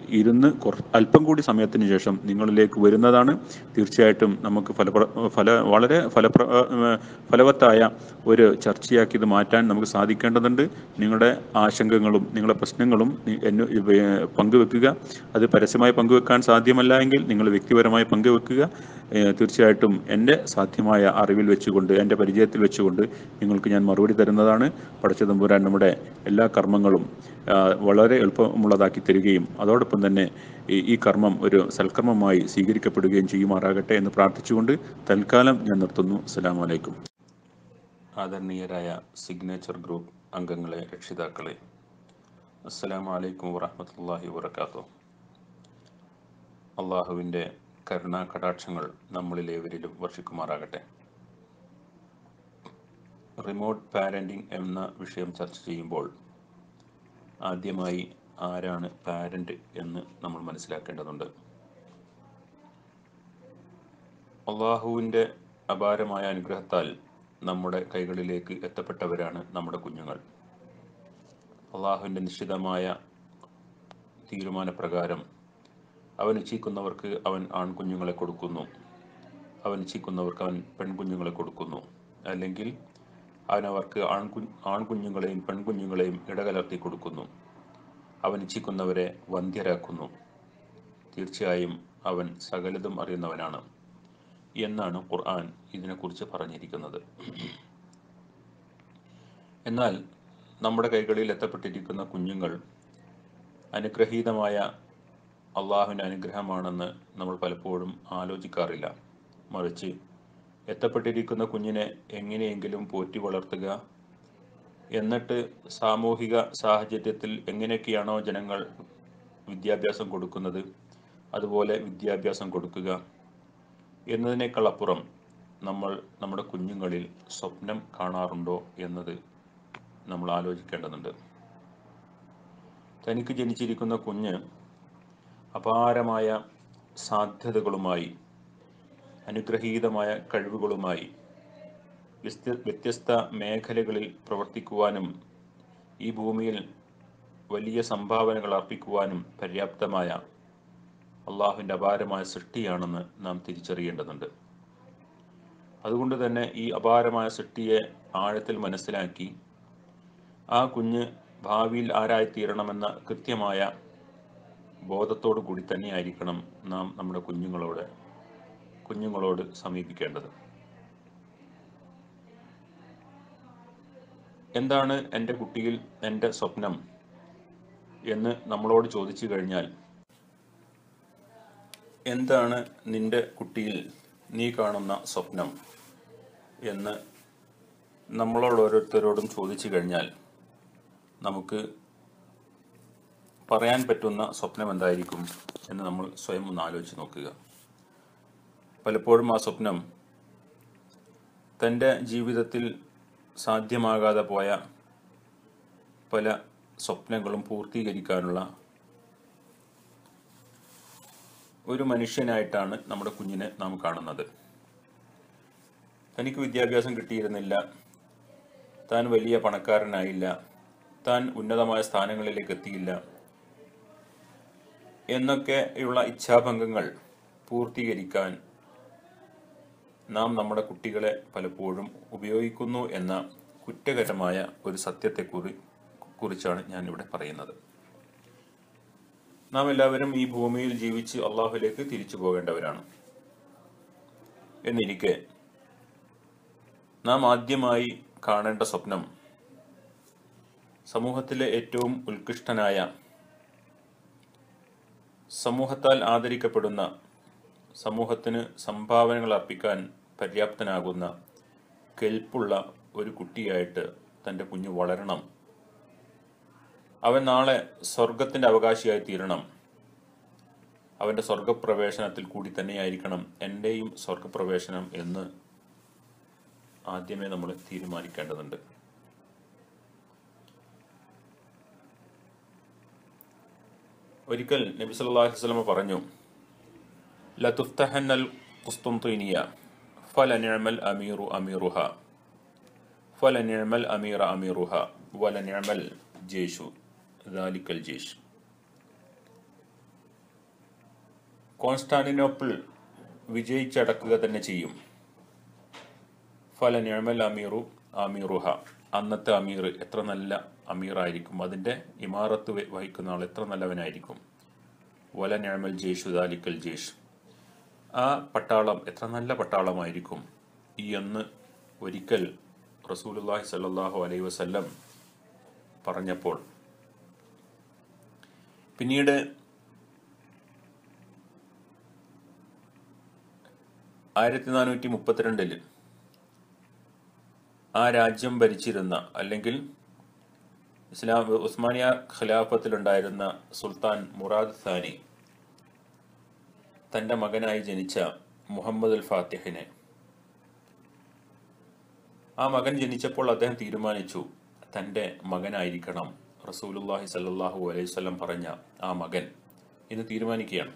Speaker 1: അല്പം കൂടി സമയത്തിന് ശേഷം നിങ്ങളിലേക്ക് വരുന്നതാണ്. തീർച്ചയായിട്ടും നമുക്ക് വളരെ ഫലവത്തായ ഒരു ചർച്ചയാക്കി ഇത് മാറ്റാൻ നമുക്ക് സാധിക്കേണ്ടതുണ്ട്. നിങ്ങളുടെ ആശങ്കകളും നിങ്ങളുടെ പ്രശ്നങ്ങളും പങ്കുവെക്കുക. അത് പരസ്യമായി പങ്കുവെക്കാൻ സാധ്യമല്ല എങ്കിൽ നിങ്ങൾ വ്യക്തിപരമായി പങ്കുവെക്കുക. തീർച്ചയായിട്ടും എൻ്റെ സാധ്യമായ അറിവിൽ വെച്ചുകൊണ്ട്, എൻ്റെ പരിചയത്തിൽ വെച്ചുകൊണ്ട് നിങ്ങൾക്ക് ഞാൻ മറുപടി തരുന്നതാണ്. പടച്ച തമ്പുരാൻ നമ്മുടെ എല്ലാ കർമ്മങ്ങളും വളരെ എളുപ്പമുള്ളതാക്കി തരികയും അതോടൊപ്പം തന്നെ ഈ കർമ്മം ഒരു സൽക്കർമ്മമായി സ്വീകരിക്കപ്പെടുകയും ചെയ്യുമാറാകട്ടെ എന്ന് പ്രാർത്ഥിച്ചുകൊണ്ട് തൽക്കാലം ഞാൻ നിർത്തുന്നു. അസ്സലാമു അലൈക്കും. ആദരണീയരായ സിഗ്നേച്ചർ ഗ്രൂപ്പ് അംഗങ്ങളെ, രക്ഷിതാക്കളെ, അസ്സലാമു അലൈക്കും വറഹ്മത്തുള്ളാഹി വബറകാതുഹു. അള്ളാഹുവിൻ്റെ കരുണാ കടാക്ഷങ്ങൾ നമ്മളിലേവരിലും വർഷിക്കുമാറാകട്ടെ. റിമോട്ട് പാരൻറ്റിങ് എന്ന വിഷയം ചർച്ച ചെയ്യുമ്പോൾ ആദ്യമായി ആരാണ് പാരൻ്റ് എന്ന് നമ്മൾ മനസ്സിലാക്കേണ്ടതുണ്ട്. അള്ളാഹുവിൻ്റെ അപാരമായ അനുഗ്രഹത്താൽ നമ്മുടെ കൈകളിലേക്ക് എത്തപ്പെട്ടവരാണ് നമ്മുടെ കുഞ്ഞുങ്ങൾ. അള്ളാഹുവിൻ്റെ നിശ്ചിതമായ തീരുമാനപ്രകാരം അവൻ ഇച്ഛിക്കുന്നവർക്ക് അവൻ ആൺകുഞ്ഞുങ്ങളെ കൊടുക്കുന്നു, അവൻ ഇച്ഛിക്കുന്നവർക്ക് അവൻ പെൺകുഞ്ഞുങ്ങളെ കൊടുക്കുന്നു, അല്ലെങ്കിൽ അവനവർക്ക് ആൺകുഞ്ഞുങ്ങളെയും പെൺകുഞ്ഞുങ്ങളെയും ഇടകലർത്തി കൊടുക്കുന്നു. അവൻ ഇച്ഛിക്കുന്നവരെ വന്ധ്യരാക്കുന്നു. തീർച്ചയായും അവൻ സകലതും അറിയുന്നവനാണ് എന്നാണ് ഖുർആൻ ഇതിനെക്കുറിച്ച് പറഞ്ഞിരിക്കുന്നത്. എന്നാൽ നമ്മുടെ കൈകളിൽ എത്തപ്പെട്ടിരിക്കുന്ന കുഞ്ഞുങ്ങൾ അനുഗ്രഹീതമായ അള്ളാഹുവിൻ്റെ അനുഗ്രഹമാണെന്ന് നമ്മൾ പലപ്പോഴും ആലോചിക്കാറില്ല. മറിച്ച് എത്തപ്പെട്ടിരിക്കുന്ന കുഞ്ഞിനെ എങ്ങനെയെങ്കിലും പോറ്റി വളർത്തുക, എന്നിട്ട് സാമൂഹിക സാഹചര്യത്തിൽ എങ്ങനെയൊക്കെയാണോ ജനങ്ങൾ വിദ്യാഭ്യാസം കൊടുക്കുന്നത് അതുപോലെ വിദ്യാഭ്യാസം കൊടുക്കുക എന്നതിനേക്കാൾ അപ്പുറം നമ്മൾ നമ്മുടെ കുഞ്ഞുങ്ങളിൽ സ്വപ്നം കാണാറുണ്ടോ എന്നത് നമ്മൾ ആലോചിക്കേണ്ടതുണ്ട്. തനിക്ക് ജനിച്ചിരിക്കുന്ന കുഞ്ഞ് അപാരമായ സാധ്യതകളുമായി, അനുഗ്രഹീതമായ കഴിവുകളുമായി വ്യത്യസ്ത മേഖലകളിൽ പ്രവർത്തിക്കുവാനും ഈ ഭൂമിയിൽ വലിയ സംഭാവനകൾ അർപ്പിക്കുവാനും പര്യാപ്തമായ അള്ളാഹുവിൻ്റെ അപാരമായ സൃഷ്ടിയാണെന്ന് നാം തിരിച്ചറിയേണ്ടതുണ്ട്. അതുകൊണ്ട് തന്നെ ഈ അപാരമായ സൃഷ്ടിയെ ആഴത്തിൽ മനസ്സിലാക്കി ആ കുഞ്ഞ് ഭാവിയിൽ ആരായിത്തീരണമെന്ന കൃത്യമായ ബോധത്തോടു കൂടി തന്നെയായിരിക്കണം നാം നമ്മുടെ കുഞ്ഞുങ്ങളോട് സമീപിക്കേണ്ടത്. എന്താണ് എൻ്റെ കുട്ടിയിൽ എൻ്റെ സ്വപ്നം എന്ന് നമ്മളോട് ചോദിച്ചു കഴിഞ്ഞാൽ, എന്താണ് നിന്റെ കുട്ടിയിൽ നീ കാണുന്ന സ്വപ്നം എന്ന് നമ്മളോട് ഓരോരുത്തരോടും ചോദിച്ചു കഴിഞ്ഞാൽ നമുക്ക് പറയാൻ പറ്റുന്ന സ്വപ്നം എന്തായിരിക്കും എന്ന് നമ്മൾ സ്വയം ഒന്ന് ആലോചിച്ച് നോക്കുക. പലപ്പോഴും ആ സ്വപ്നം തൻ്റെ ജീവിതത്തിൽ സാധ്യമാകാതെ പോയ പല സ്വപ്നങ്ങളും പൂർത്തീകരിക്കാനുള്ള ഒരു മനുഷ്യനായിട്ടാണ് നമ്മുടെ കുഞ്ഞിനെ നാം കാണുന്നത്. തനിക്ക് വിദ്യാഭ്യാസം കിട്ടിയിരുന്നില്ല, താൻ വലിയ പണക്കാരനായില്ല, താൻ ഉന്നതമായ സ്ഥാനങ്ങളിലേക്ക് എത്തിയില്ല എന്നൊക്കെയുള്ള ഇച്ഛാഭംഗങ്ങൾ പൂർത്തീകരിക്കാൻ നാം നമ്മുടെ കുട്ടികളെ പലപ്പോഴും ഉപയോഗിക്കുന്നു എന്ന കുറ്റകരമായ ഒരു സത്യത്തെക്കുറിച്ചാണ് ഞാനിവിടെ പറയുന്നത്. നാം എല്ലാവരും ഈ ഭൂമിയിൽ ജീവിച്ച് അള്ളാഹുലേക്ക് തിരിച്ചു പോകേണ്ടവരാണ്. എന്നിരിക്കെ നാം ആദ്യമായി കാണേണ്ട സ്വപ്നം സമൂഹത്തിലെ ഏറ്റവും ഉത്കൃഷ്ടനായ, സമൂഹത്താൽ ആദരിക്കപ്പെടുന്ന, സമൂഹത്തിന് സംഭാവനകൾ അർപ്പിക്കാൻ പര്യാപ്തനാകുന്ന കെൽപ്പുള്ള ഒരു കുട്ടിയായിട്ട് തൻ്റെ കുഞ്ഞ് വളരണം. അവൻ നാളെ സ്വർഗത്തിൻ്റെ അവകാശിയായി തീരണം. അവൻ്റെ സ്വർഗപ്രവേശനത്തിൽ കൂടി തന്നെയായിരിക്കണം എൻ്റെയും സ്വർഗപ്രവേശനം എന്ന് ആദ്യമേ നമ്മൾ തീരുമാനിക്കേണ്ടതുണ്ട്. ഒരിക്കൽ നബി സല്ലല്ലാഹു അലൈഹി വസല്ലം പറഞ്ഞു, ലതുഫ്തഹന്നൽ ഖുസ്തുൻതീനിയ ഫലനിഅമൽ അമീറു അമീറുഹ ഫലനിഅമൽ അമീറ അമീറുഹ വലനിഅമൽ ജയ്ഷു ദാലിക്കൽ ജയ്ഷ്. കോൺസ്റ്റാന്റിനോപ്പിൾ വിജയിച്ചടക്കുക തന്നെ ചെയ്യും. ഫലനിഅമൽ അമീറു അമീറുഹ, അന്നത്തെ അമീർ എത്ര നല്ല അമീറായിരിക്കും, അതിൻ്റെ ഇമാറത്ത് വഹിക്കുന്ന ആൾ എത്ര നല്ലവനായിരിക്കും. വലനിഅമൽ ജയ്ഷു ദാലിക്കൽ ജയ്ഷ്, ആ പട്ടാളം എത്ര നല്ല പട്ടാളമായിരിക്കും എന്ന് ഒരിക്കൽ റസൂലുള്ളാഹി സ്വല്ലല്ലാഹു അലൈഹി വസല്ലം പറഞ്ഞപ്പോൾ, പിന്നീട് 1432 ആ രാജ്യം ഭരിച്ചിരുന്ന, അല്ലെങ്കിൽ ഉസ്മാനിയ ഖിലാഫത്തിലുണ്ടായിരുന്ന സുൽത്താൻ മുറാദ് സാനി തൻ്റെ മകനായി ജനിച്ച മുഹമ്മദ് അൽ ഫാത്തിഹിനെ, ആ മകൻ ജനിച്ചപ്പോൾ അദ്ദേഹം തീരുമാനിച്ചു തൻ്റെ മകനായിരിക്കണം റസൂലുള്ളാഹി സ്വല്ലല്ലാഹു അലൈഹി വസല്ലം പറഞ്ഞ ആ മകൻ എന്ന് തീരുമാനിക്കുകയാണ്.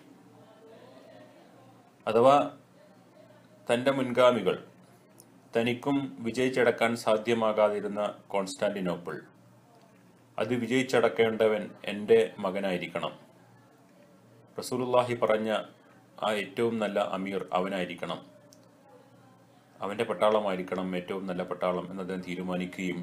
Speaker 1: അഥവാ തൻ്റെ മുൻഗാമികൾ, തനിക്കും വിജയിച്ചടക്കാൻ സാധ്യമാകാതിരുന്ന കോൺസ്റ്റാന്റിനോപ്പിൾ, അത് വിജയിച്ചടക്കേണ്ടവൻ എൻ്റെ മകനായിരിക്കണം. റസൂലുള്ളാഹി പറഞ്ഞ ആ ഏറ്റവും നല്ല അമീർ അവനായിരിക്കണം, അവൻ്റെ പട്ടാളമായിരിക്കണം ഏറ്റവും നല്ല പട്ടാളം എന്ന് അദ്ദേഹം തീരുമാനിക്കുകയും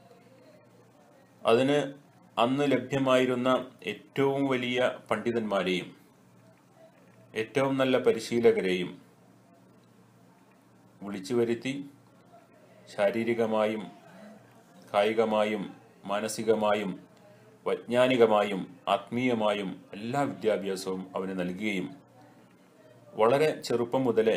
Speaker 1: അതിന് അന്ന് ലഭ്യമായിരുന്ന ഏറ്റവും വലിയ പണ്ഡിതന്മാരെയും ഏറ്റവും നല്ല പരിശീലകരെയും വിളിച്ചു വരുത്തി ശാരീരികമായും കായികമായും മാനസികമായും വൈജ്ഞാനികമായും ആത്മീയമായും എല്ലാ വിദ്യാഭ്യാസവും അവന് നൽകുകയും വളരെ ചെറുപ്പം മുതലേ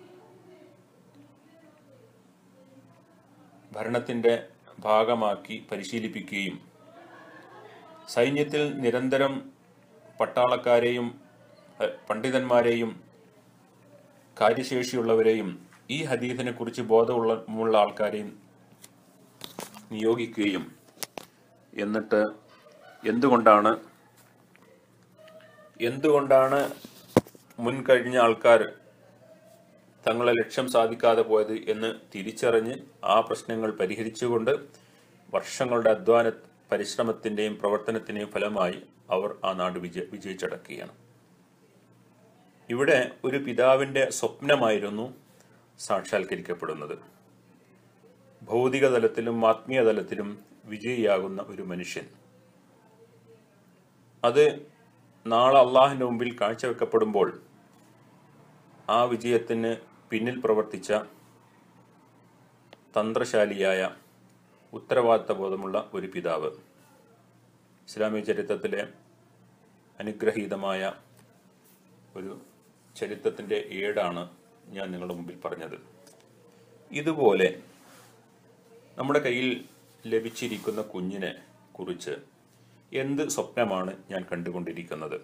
Speaker 1: ഭരണത്തിൻ്റെ ഭാഗമാക്കി പരിശീലിപ്പിക്കുകയും സൈന്യത്തിൽ നിരന്തരം പട്ടാളക്കാരെയും പണ്ഡിതന്മാരെയും കാര്യശേഷിയുള്ളവരെയും ഈ ഹദീസിനെ കുറിച്ച് ബോധമുള്ള ആൾക്കാരെയും നിയോഗിക്കുകയും, എന്നിട്ട് എന്തുകൊണ്ടാണ് മുൻകഴിഞ്ഞ ആൾക്കാർ തങ്ങളെ ലക്ഷ്യം സാധിക്കാതെ പോയത് എന്ന് തിരിച്ചറിഞ്ഞ് ആ പ്രശ്നങ്ങൾ പരിഹരിച്ചുകൊണ്ട് വർഷങ്ങളുടെ അധ്വാന പരിശ്രമത്തിൻ്റെയും പ്രവർത്തനത്തിൻ്റെയും ഫലമായി അവർ ആ നാട് വിജയിച്ചടക്കുകയാണ്. ഇവിടെ ഒരു പിതാവിൻ്റെ സ്വപ്നമായിരുന്നു സാക്ഷാത്കരിക്കപ്പെടുന്നത്. ഭൗതിക തലത്തിലും ആത്മീയ തലത്തിലും വിജയിയാകുന്ന ഒരു മനുഷ്യൻ, അത് നാളെ അള്ളാഹുവിൻ്റെ മുമ്പിൽ കാഴ്ചവെക്കപ്പെടുമ്പോൾ ആ വിജയത്തിന് പിന്നിൽ പ്രവർത്തിച്ച തന്ത്രശാലിയായ ഉത്തരവാദിത്തബോധമുള്ള ഒരു പിതാവ്. ഇസ്ലാമിക ചരിത്രത്തിലെ അനുഗ്രഹീതമായ ഒരു ചരിത്രത്തിൻ്റെ ഏടാണ് ഞാൻ നിങ്ങളുടെ മുമ്പിൽ പറഞ്ഞത്. ഇതുപോലെ നമ്മുടെ കയ്യിൽ ലഭിച്ചിരിക്കുന്ന കുഞ്ഞിനെ കുറിച്ച് എന്ത് സ്വപ്നമാണ് ഞാൻ കണ്ടുകൊണ്ടിരിക്കുന്നത്?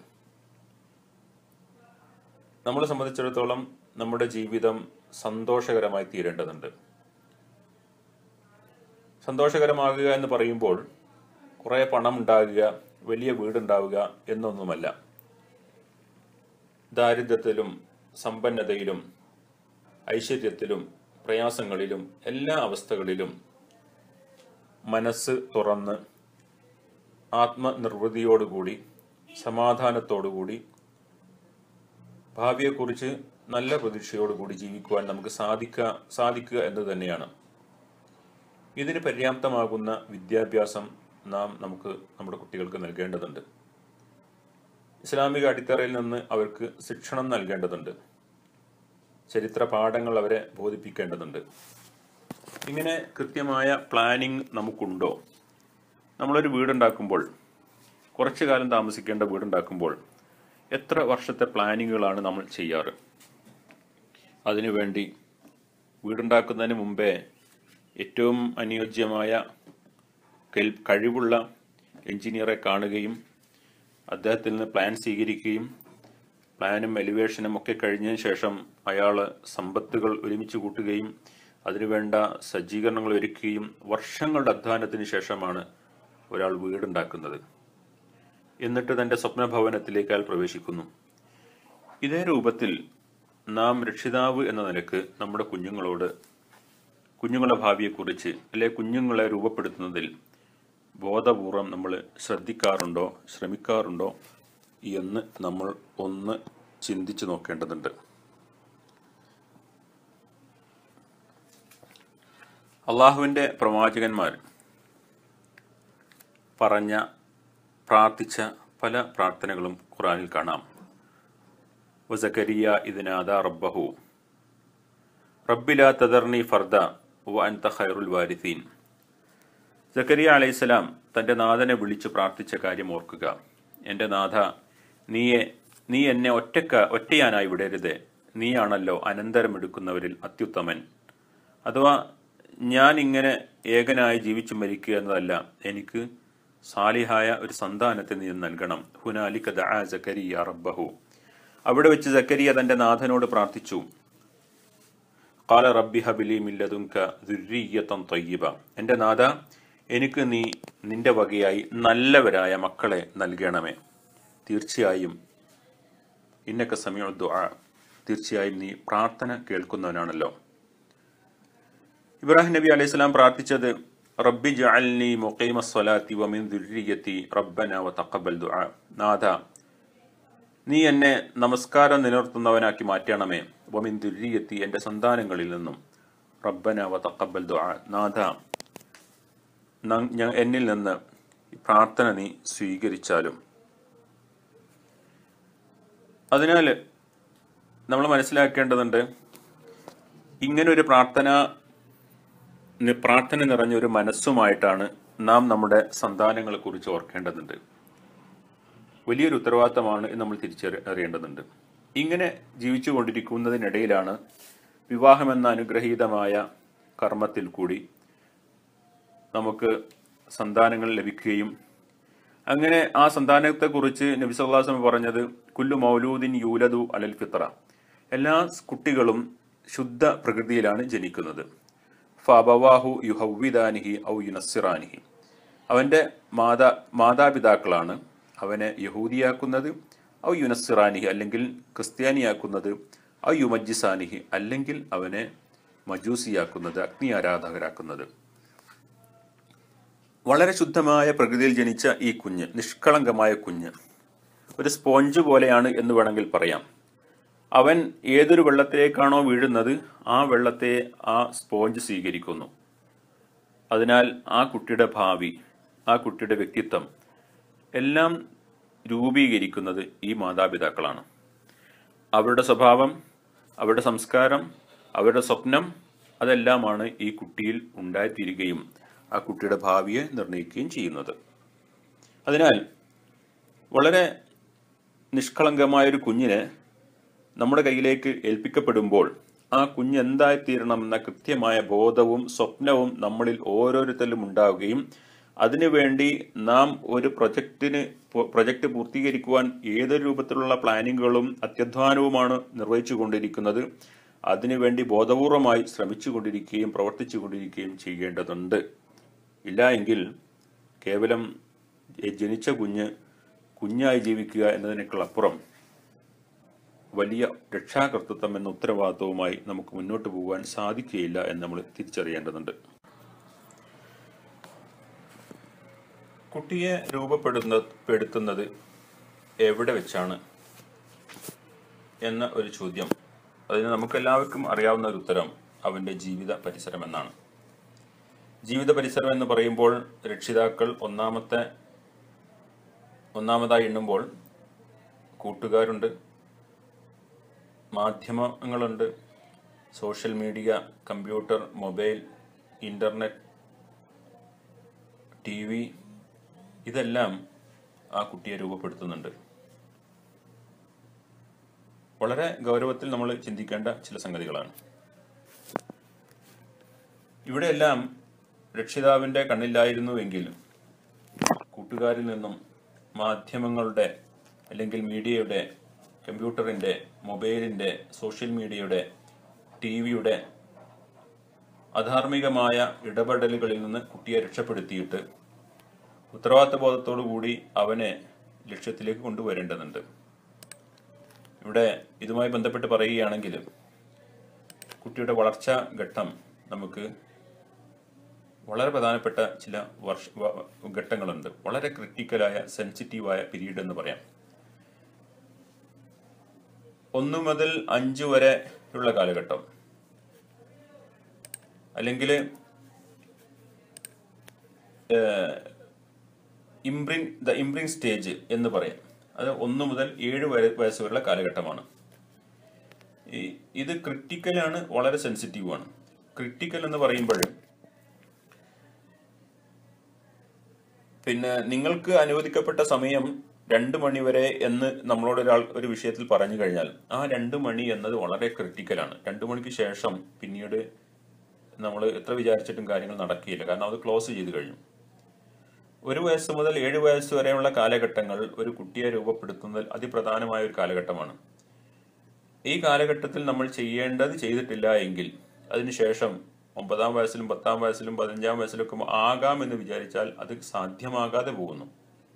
Speaker 1: നമ്മളെ സംബന്ധിച്ചിടത്തോളം നമ്മുടെ ജീവിതം സന്തോഷകരമായി തീരേണ്ടതുണ്ട്. സന്തോഷകരമാകുക എന്ന് പറയുമ്പോൾ കുറേ പണം ഉണ്ടാകുക, വലിയ വീടുണ്ടാവുക എന്നൊന്നുമല്ല. ദാരിദ്ര്യത്തിലും സമ്പന്നതയിലും ഐശ്വര്യത്തിലും പ്രയാസങ്ങളിലും എല്ലാ അവസ്ഥകളിലും മനസ്സ് തുറന്ന് ആത്മനിർവൃതിയോടുകൂടി സമാധാനത്തോടുകൂടി ഭാവിയെക്കുറിച്ച് നല്ല പ്രതീക്ഷയോടുകൂടി ജീവിക്കുവാൻ നമുക്ക് സാധിക്കുക എന്ന് തന്നെയാണ്. ഇതിന് പര്യാപ്തമാകുന്ന വിദ്യാഭ്യാസം നമുക്ക് നമ്മുടെ കുട്ടികൾക്ക് നൽകേണ്ടതുണ്ട്. ഇസ്ലാമിക അടിത്തറയിൽ നിന്ന് അവർക്ക് ശിക്ഷണം നൽകേണ്ടതുണ്ട്. ചരിത്ര പാഠങ്ങൾ അവരെ ബോധിപ്പിക്കേണ്ടതുണ്ട്. ഇങ്ങനെ കൃത്യമായ പ്ലാനിങ് നമുക്കുണ്ടോ? നമ്മളൊരു വീടുണ്ടാക്കുമ്പോൾ, കുറച്ചു കാലം താമസിക്കേണ്ട വീടുണ്ടാക്കുമ്പോൾ എത്ര വർഷത്തെ പ്ലാനിങ്ങുകളാണ് നമ്മൾ ചെയ്യാറ്? അതിനുവേണ്ടി വീടുണ്ടാക്കുന്നതിന് മുമ്പേ ഏറ്റവും അനുയോജ്യമായ കഴിവുള്ള എഞ്ചിനീയറെ കാണുകയും അദ്ദേഹത്തിൽ നിന്ന് പ്ലാൻ സ്വീകരിക്കുകയും പ്ലാനും എലിവേഷനും ഒക്കെ കഴിഞ്ഞതിന് ശേഷം അയാൾ സമ്പത്തുകൾ ഒരുമിച്ച് കൂട്ടുകയും അതിനുവേണ്ട സജ്ജീകരണങ്ങൾ ഒരുക്കുകയും വർഷങ്ങളുടെ അധ്വാനത്തിന് ശേഷമാണ് ഒരാൾ വീടുണ്ടാക്കുന്നത്. എന്നിട്ട് തൻ്റെ സ്വപ്നഭവനത്തിലേക്ക് അയാൾ പ്രവേശിക്കുന്നു. ഇതേ രൂപത്തിൽ നാം രക്ഷിതാവ് എന്ന നിലക്ക് നമ്മുടെ കുഞ്ഞുങ്ങളുടെ ഭാവിയെക്കുറിച്ച് അല്ലെ കുഞ്ഞുങ്ങളെ രൂപപ്പെടുത്തുന്നതിൽ ബോധപൂർവം നമ്മൾ ശ്രമിക്കാറുണ്ടോ എന്ന് നമ്മൾ ഒന്ന് ചിന്തിച്ചു നോക്കേണ്ടതുണ്ട്. അള്ളാഹുവിൻ്റെ പ്രവാചകന്മാർ പ്രാർത്ഥിച്ച പല പ്രാർത്ഥനകളും ഖുർആനിൽ കാണാം. വസകരിയ ഇദ്നാദാ റബ്ബഹു റബ്ബി ലാ തദർനി ഫർദ വ അൻത ഖൈറുൽ വാരിസീൻ. സക്കരിയ അലൈഹിസ്സലാം തൻ്റെ നാഥനെ വിളിച്ചു പ്രാർത്ഥിച്ച കാര്യം ഓർക്കുക. എൻ്റെ നാഥ, നീ എന്നെ ഒറ്റയാനായി വിടരുതേ. നീയാണല്ലോ അനന്തരമെടുക്കുന്നവരിൽ അത്യുത്തമൻ. അഥവാ ഞാൻ ഇങ്ങനെ ഏകനായി ജീവിച്ചു മരിക്കുക എന്നതല്ല, എനിക്ക് സാലിഹായ ഒരു സന്താനത്തെ നീ നൽകണം. ഹുനാലിക ദഅ സക്കരിയ റബ്ബഹു. അവിടെ വെച്ച് സക്കരിയ തൻ്റെ നാഥനോട് പ്രാർത്ഥിച്ചു. ഖാല റബ്ബി ഹബ്ലി മിൻ ലദുൻക ദുർരിയ്യതൻ ത്വയ്യിബ. എൻ്റെ നാഥ, എനിക്ക് നീ നിന്റെ വകയായി നല്ലവരായ മക്കളെ നൽകണമേ. തീർച്ചയായും ഇന്നക സമീഉ ദുആ, തീർച്ചയായും നീ പ്രാർത്ഥന കേൾക്കുന്നവനാണല്ലോ. ഇബ്രാഹിം നബി അലൈഹിസ്സലാം പ്രാർത്ഥിച്ചത് റബ്ബി ജഅൽനി മുഖീമസ്സലാത്തി വമിൻ ദുർരിയ്യതി റബ്ബന വതഖബ്ബൽ ദുആ. നാഥ, നീ എന്നെ നമസ്കാരം നിലനിർത്തുന്നവനാക്കി മാറ്റണമേ. വമിൻ ദുർരിയ്യതി, എൻ്റെ സന്താനങ്ങളിൽ നിന്നും. റബ്ബന വതഖബ്ബൽ ദുആ, നാഥ എന്നിൽ നിന്ന് പ്രാർത്ഥന നീ സ്വീകരിച്ചാലും. അതിനാൽ നമ്മൾ മനസ്സിലാക്കേണ്ടതുണ്ട്, ഇങ്ങനൊരു പ്രാർത്ഥന നിറഞ്ഞൊരു മനസ്സുമായിട്ടാണ് നാം നമ്മുടെ സന്താനങ്ങളെ കുറിച്ച് ഓർക്കേണ്ടതുണ്ട്. വലിയൊരു ഉത്തരവാദിത്തമാണ് നമ്മൾ തിരിച്ചറിയേണ്ടതുണ്ട്. ഇങ്ങനെ ജീവിച്ചു കൊണ്ടിരിക്കുന്നതിനിടയിലാണ് വിവാഹമെന്ന അനുഗ്രഹീതമായ കർമ്മത്തിൽ കൂടി നമുക്ക് സന്താനങ്ങൾ ലഭിക്കുകയും അങ്ങനെ ആ സന്താനത്തെക്കുറിച്ച് നബി സല്ലല്ലാഹു അലൈഹി വസല്ലം പറഞ്ഞത് കുല്ലു മൗലൂദിൻ യൂലദു അലൽ ഫിത്ര. എല്ലാ കുട്ടികളും ശുദ്ധ പ്രകൃതിയിലാണ് ജനിക്കുന്നത്. ഫഅബവാഹു യുഹവ്വിദാനിഹി ഔ യുനസ്സിറാനിഹി. അവൻ്റെ മാതാപിതാക്കളാണ് അവനെ യഹൂദിയാക്കുന്നത്, ഔ യുനസ്സിറാനിഹി അല്ലെങ്കിൽ ക്രിസ്ത്യാനിയാക്കുന്നത്, ഔ യുമജ്ജിസാനിഹി അല്ലെങ്കിൽ അവനെ മജൂസിയാക്കുന്നത്, അഗ്നി ആരാധകരാക്കുന്നത്. വളരെ ശുദ്ധമായ പ്രകൃതിയിൽ ജനിച്ച ഈ കുഞ്ഞ്, നിഷ്കളങ്കമായ കുഞ്ഞ്, ഒരു സ്പോഞ്ച് പോലെയാണ് എന്ന് വേണമെങ്കിൽ പറയാം. അവൻ ഏതൊരു വെള്ളത്തിലേക്കാണോ വീഴുന്നത് ആ വെള്ളത്തെ ആ സ്പോഞ്ച് സ്വീകരിക്കുന്നു. അതിനാൽ ആ കുട്ടിയുടെ ഭാവി, ആ കുട്ടിയുടെ വ്യക്തിത്വം എല്ലാം രൂപീകരിക്കുന്നത് ഈ മാതാപിതാക്കളാണ്. അവരുടെ സ്വഭാവം, അവരുടെ സംസ്കാരം, അവരുടെ സ്വപ്നം, അതെല്ലാമാണ് ഈ കുട്ടിയിൽ ഉണ്ടായിത്തീരുകയും ആ കുട്ടിയുടെ ഭാവിയെ നിർണ്ണയിക്കുകയും ചെയ്യുന്നത്. അതിനാൽ വളരെ നിഷ്കളങ്കമായൊരു കുഞ്ഞിനെ നമ്മുടെ കയ്യിലേക്ക് ഏൽപ്പിക്കപ്പെടുമ്പോൾ ആ കുഞ്ഞ് എന്തായിത്തീരണമെന്ന കൃത്യമായ ബോധവും സ്വപ്നവും നമ്മളിൽ ഓരോരുത്തരിലും ഉണ്ടാവുകയും അതിനുവേണ്ടി നാം ഒരു പ്രൊജക്റ്റ് പൂർത്തീകരിക്കുവാൻ ഏതൊരു രൂപത്തിലുള്ള പ്ലാനിങ്ങുകളും അത്യധ്വാനവുമാണ് നിർവഹിച്ചു കൊണ്ടിരിക്കുന്നത്, അതിനുവേണ്ടി ബോധപൂർവമായി ശ്രമിച്ചു കൊണ്ടിരിക്കുകയും പ്രവർത്തിച്ചു കൊണ്ടിരിക്കുകയും ചെയ്യേണ്ടതുണ്ട്. ഇല്ല എങ്കിൽ കേവലം ജനിച്ച കുഞ്ഞായി ജീവിക്കുക എന്നതിനേക്കാളപ്പുറം വലിയ രക്ഷാകർതൃത്വം എന്ന ഉത്തരവാദിത്വവുമായി നമുക്ക് മുന്നോട്ട് പോകാൻ സാധിക്കുകയില്ല എന്ന് നമ്മൾ തിരിച്ചറിയേണ്ടതുണ്ട്. കുട്ടിയെ രൂപപ്പെടുത്തുന്നത് എവിടെ വെച്ചാണ് എന്ന ഒരു ചോദ്യം, അതിന് നമുക്കെല്ലാവർക്കും അറിയാവുന്ന ഒരു ഉത്തരം അവൻ്റെ ജീവിത പരിസരം എന്നാണ്. ജീവിത പരിസരം എന്ന് പറയുമ്പോൾ രക്ഷിതാക്കൾ ഒന്നാമതായി എണ്ണുമ്പോൾ കൂട്ടുകാരുണ്ട്, മാധ്യമങ്ങളുണ്ട്, social media, computer, mobile, internet, TV, ഇതെല്ലാം ആ കുട്ടിയെ രൂപപ്പെടുത്തുന്നുണ്ട്. വളരെ ഗൗരവത്തിൽ നമ്മൾ ചിന്തിക്കേണ്ട ചില സംഗതികളാണ്. ഇവിടെയെല്ലാം രക്ഷിതാവിൻ്റെ കണ്ണില്ലായിരുന്നുവെങ്കിൽ കൂട്ടുകാരിൽ നിന്നും മാധ്യമങ്ങളുടെ അല്ലെങ്കിൽ മീഡിയയുടെ, കമ്പ്യൂട്ടറിൻ്റെ, മൊബൈലിൻ്റെ, സോഷ്യൽ മീഡിയയുടെ, TVയുടെ അധാർമികമായ ഇടപെടലുകളിൽ നിന്ന് കുട്ടിയെ രക്ഷപ്പെടുത്തിയിട്ട് ഉത്തരവാദിത്ത ബോധത്തോടു കൂടി അവനെ ലക്ഷ്യത്തിലേക്ക് കൊണ്ടുവരേണ്ടതുണ്ട്. ഇവിടെ ഇതുമായി ബന്ധപ്പെട്ട് പറയുകയാണെങ്കിൽ കുട്ടിയുടെ വളർച്ചാ ഘട്ടം നമുക്ക് വളരെ പ്രധാനപ്പെട്ട ചില ഘട്ടങ്ങളുണ്ട്. വളരെ ക്രിട്ടിക്കലായ സെൻസിറ്റീവായ പീരീഡ് എന്ന് പറയാം. 1 മുതൽ 5 വരെ ഉള്ള കാലഘട്ടം, അല്ലെങ്കിൽ ഇംബ്രിങ് സ്റ്റേജ് എന്ന് പറയാം. അത് 1 മുതൽ 7 വയസ്സ് വരെയുള്ള കാലഘട്ടമാണ്. ഇത് ക്രിട്ടിക്കലാണ്, വളരെ സെൻസിറ്റീവാണ്. ക്രിട്ടിക്കൽ എന്ന് പറയുമ്പോൾ നിങ്ങൾക്ക് അനുവദിക്കപ്പെട്ട സമയം 2 മണി വരെ എന്ന് നമ്മളോട് ഒരു വിഷയത്തിൽ പറഞ്ഞു കഴിഞ്ഞാൽ ആ 2 മണി എന്നത് വളരെ ക്രിട്ടിക്കലാണ്. 2 മണിക്ക് ശേഷം പിന്നീട് നമ്മൾ എത്ര വിചാരിച്ചിട്ടും കാര്യങ്ങൾ നടക്കുകയില്ല, കാരണം അത് ക്ലോസ് ചെയ്ത് കഴിഞ്ഞു. 1 വയസ്സ് മുതൽ 7 വയസ്സ് വരെയുള്ള കാലഘട്ടങ്ങൾ ഒരു കുട്ടിയെ രൂപപ്പെടുത്തുന്നതിൽ അതിപ്രധാനമായ ഒരു കാലഘട്ടമാണ്. ഈ കാലഘട്ടത്തിൽ നമ്മൾ ചെയ്തിട്ടില്ല എങ്കിൽ അതിനുശേഷം 9-ാം വയസ്സിലും 10-ാം വയസ്സിലും 15-ാം വയസ്സിലൊക്കെ ആകാമെന്ന് വിചാരിച്ചാൽ അത് സാധ്യമാകാതെ പോകുന്നു.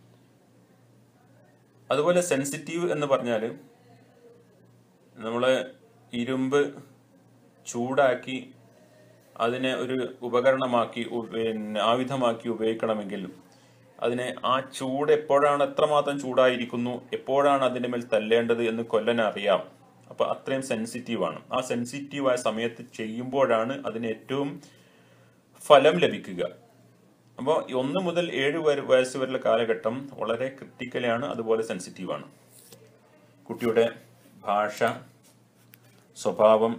Speaker 1: അതുപോലെ സെൻസിറ്റീവ് എന്ന് പറഞ്ഞാൽ നമ്മളെ ഇരുമ്പ് ചൂടാക്കി അതിനെ ഒരു ഉപകരണമാക്കി ആയുധമാക്കി ഉപയോഗിക്കണമെങ്കിൽ അതിനെ ആ ചൂട് എപ്പോഴാണ്, എത്രമാത്രം ചൂടായിരിക്കുന്നു, എപ്പോഴാണ് അതിൻ്റെ മേൽ തല്ലേണ്ടത് എന്ന് കൊല്ലനറിയാം. അപ്പൊ അത്രയും സെൻസിറ്റീവാണ്. ആ സെൻസിറ്റീവായ സമയത്ത് ചെയ്യുമ്പോഴാണ് അതിന് ഏറ്റവും ഫലം ലഭിക്കുക. അപ്പോൾ 1 മുതൽ 7 വയസ്സ് വരെയുള്ള കാലഘട്ടം വളരെ ക്രിട്ടിക്കലാണ്, അതുപോലെ സെൻസിറ്റീവാണ്. കുട്ടിയുടെ ഭാഷ, സ്വഭാവം,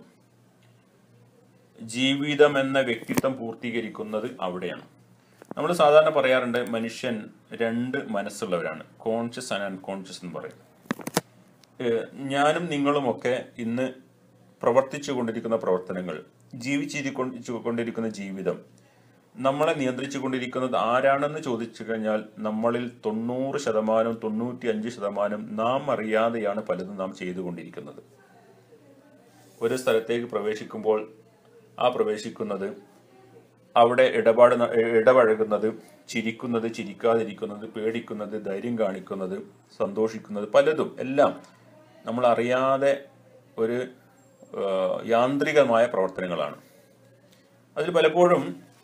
Speaker 1: ജീവിതം എന്ന വ്യക്തിത്വം പൂർത്തീകരിക്കുന്നത് അവിടെയാണ്. നമ്മൾ സാധാരണ പറയാറുണ്ട് മനുഷ്യൻ 2 മനസ്സുള്ളവരാണ്, കോൺഷ്യസ് ആൻഡ് അൺകോൺഷ്യസ് എന്ന് പറയും. ഞാനും നിങ്ങളുമൊക്കെ ഇന്ന് പ്രവർത്തിച്ചു കൊണ്ടിരിക്കുന്ന പ്രവർത്തനങ്ങൾ, ജീവിച്ചിരിക്കൊണ്ടിരിക്കുന്ന ജീവിതം, നമ്മളെ നിയന്ത്രിച്ചു കൊണ്ടിരിക്കുന്നത് ആരാണെന്ന് ചോദിച്ചു കഴിഞ്ഞാൽ നമ്മളിൽ 90%, 95% നാം അറിയാതെയാണ് പലതും നാം ചെയ്തുകൊണ്ടിരിക്കുന്നത്. ഒരു സ്ഥലത്തേക്ക് പ്രവേശിക്കുമ്പോൾ ആ പ്രവേശിക്കുന്നത്, അവിടെ ഇടപഴകുന്നത്, ചിരിക്കുന്നത്, ചിരിക്കാതിരിക്കുന്നത്, പേടിക്കുന്നത്, ധൈര്യം കാണിക്കുന്നത്, സന്തോഷിക്കുന്നത്, പലതും എല്ലാം നമ്മൾ അറിയാതെ ഒരു യാന്ത്രികമായ പ്രവർത്തനങ്ങളാണ്. അതിൽ പലപ്പോഴും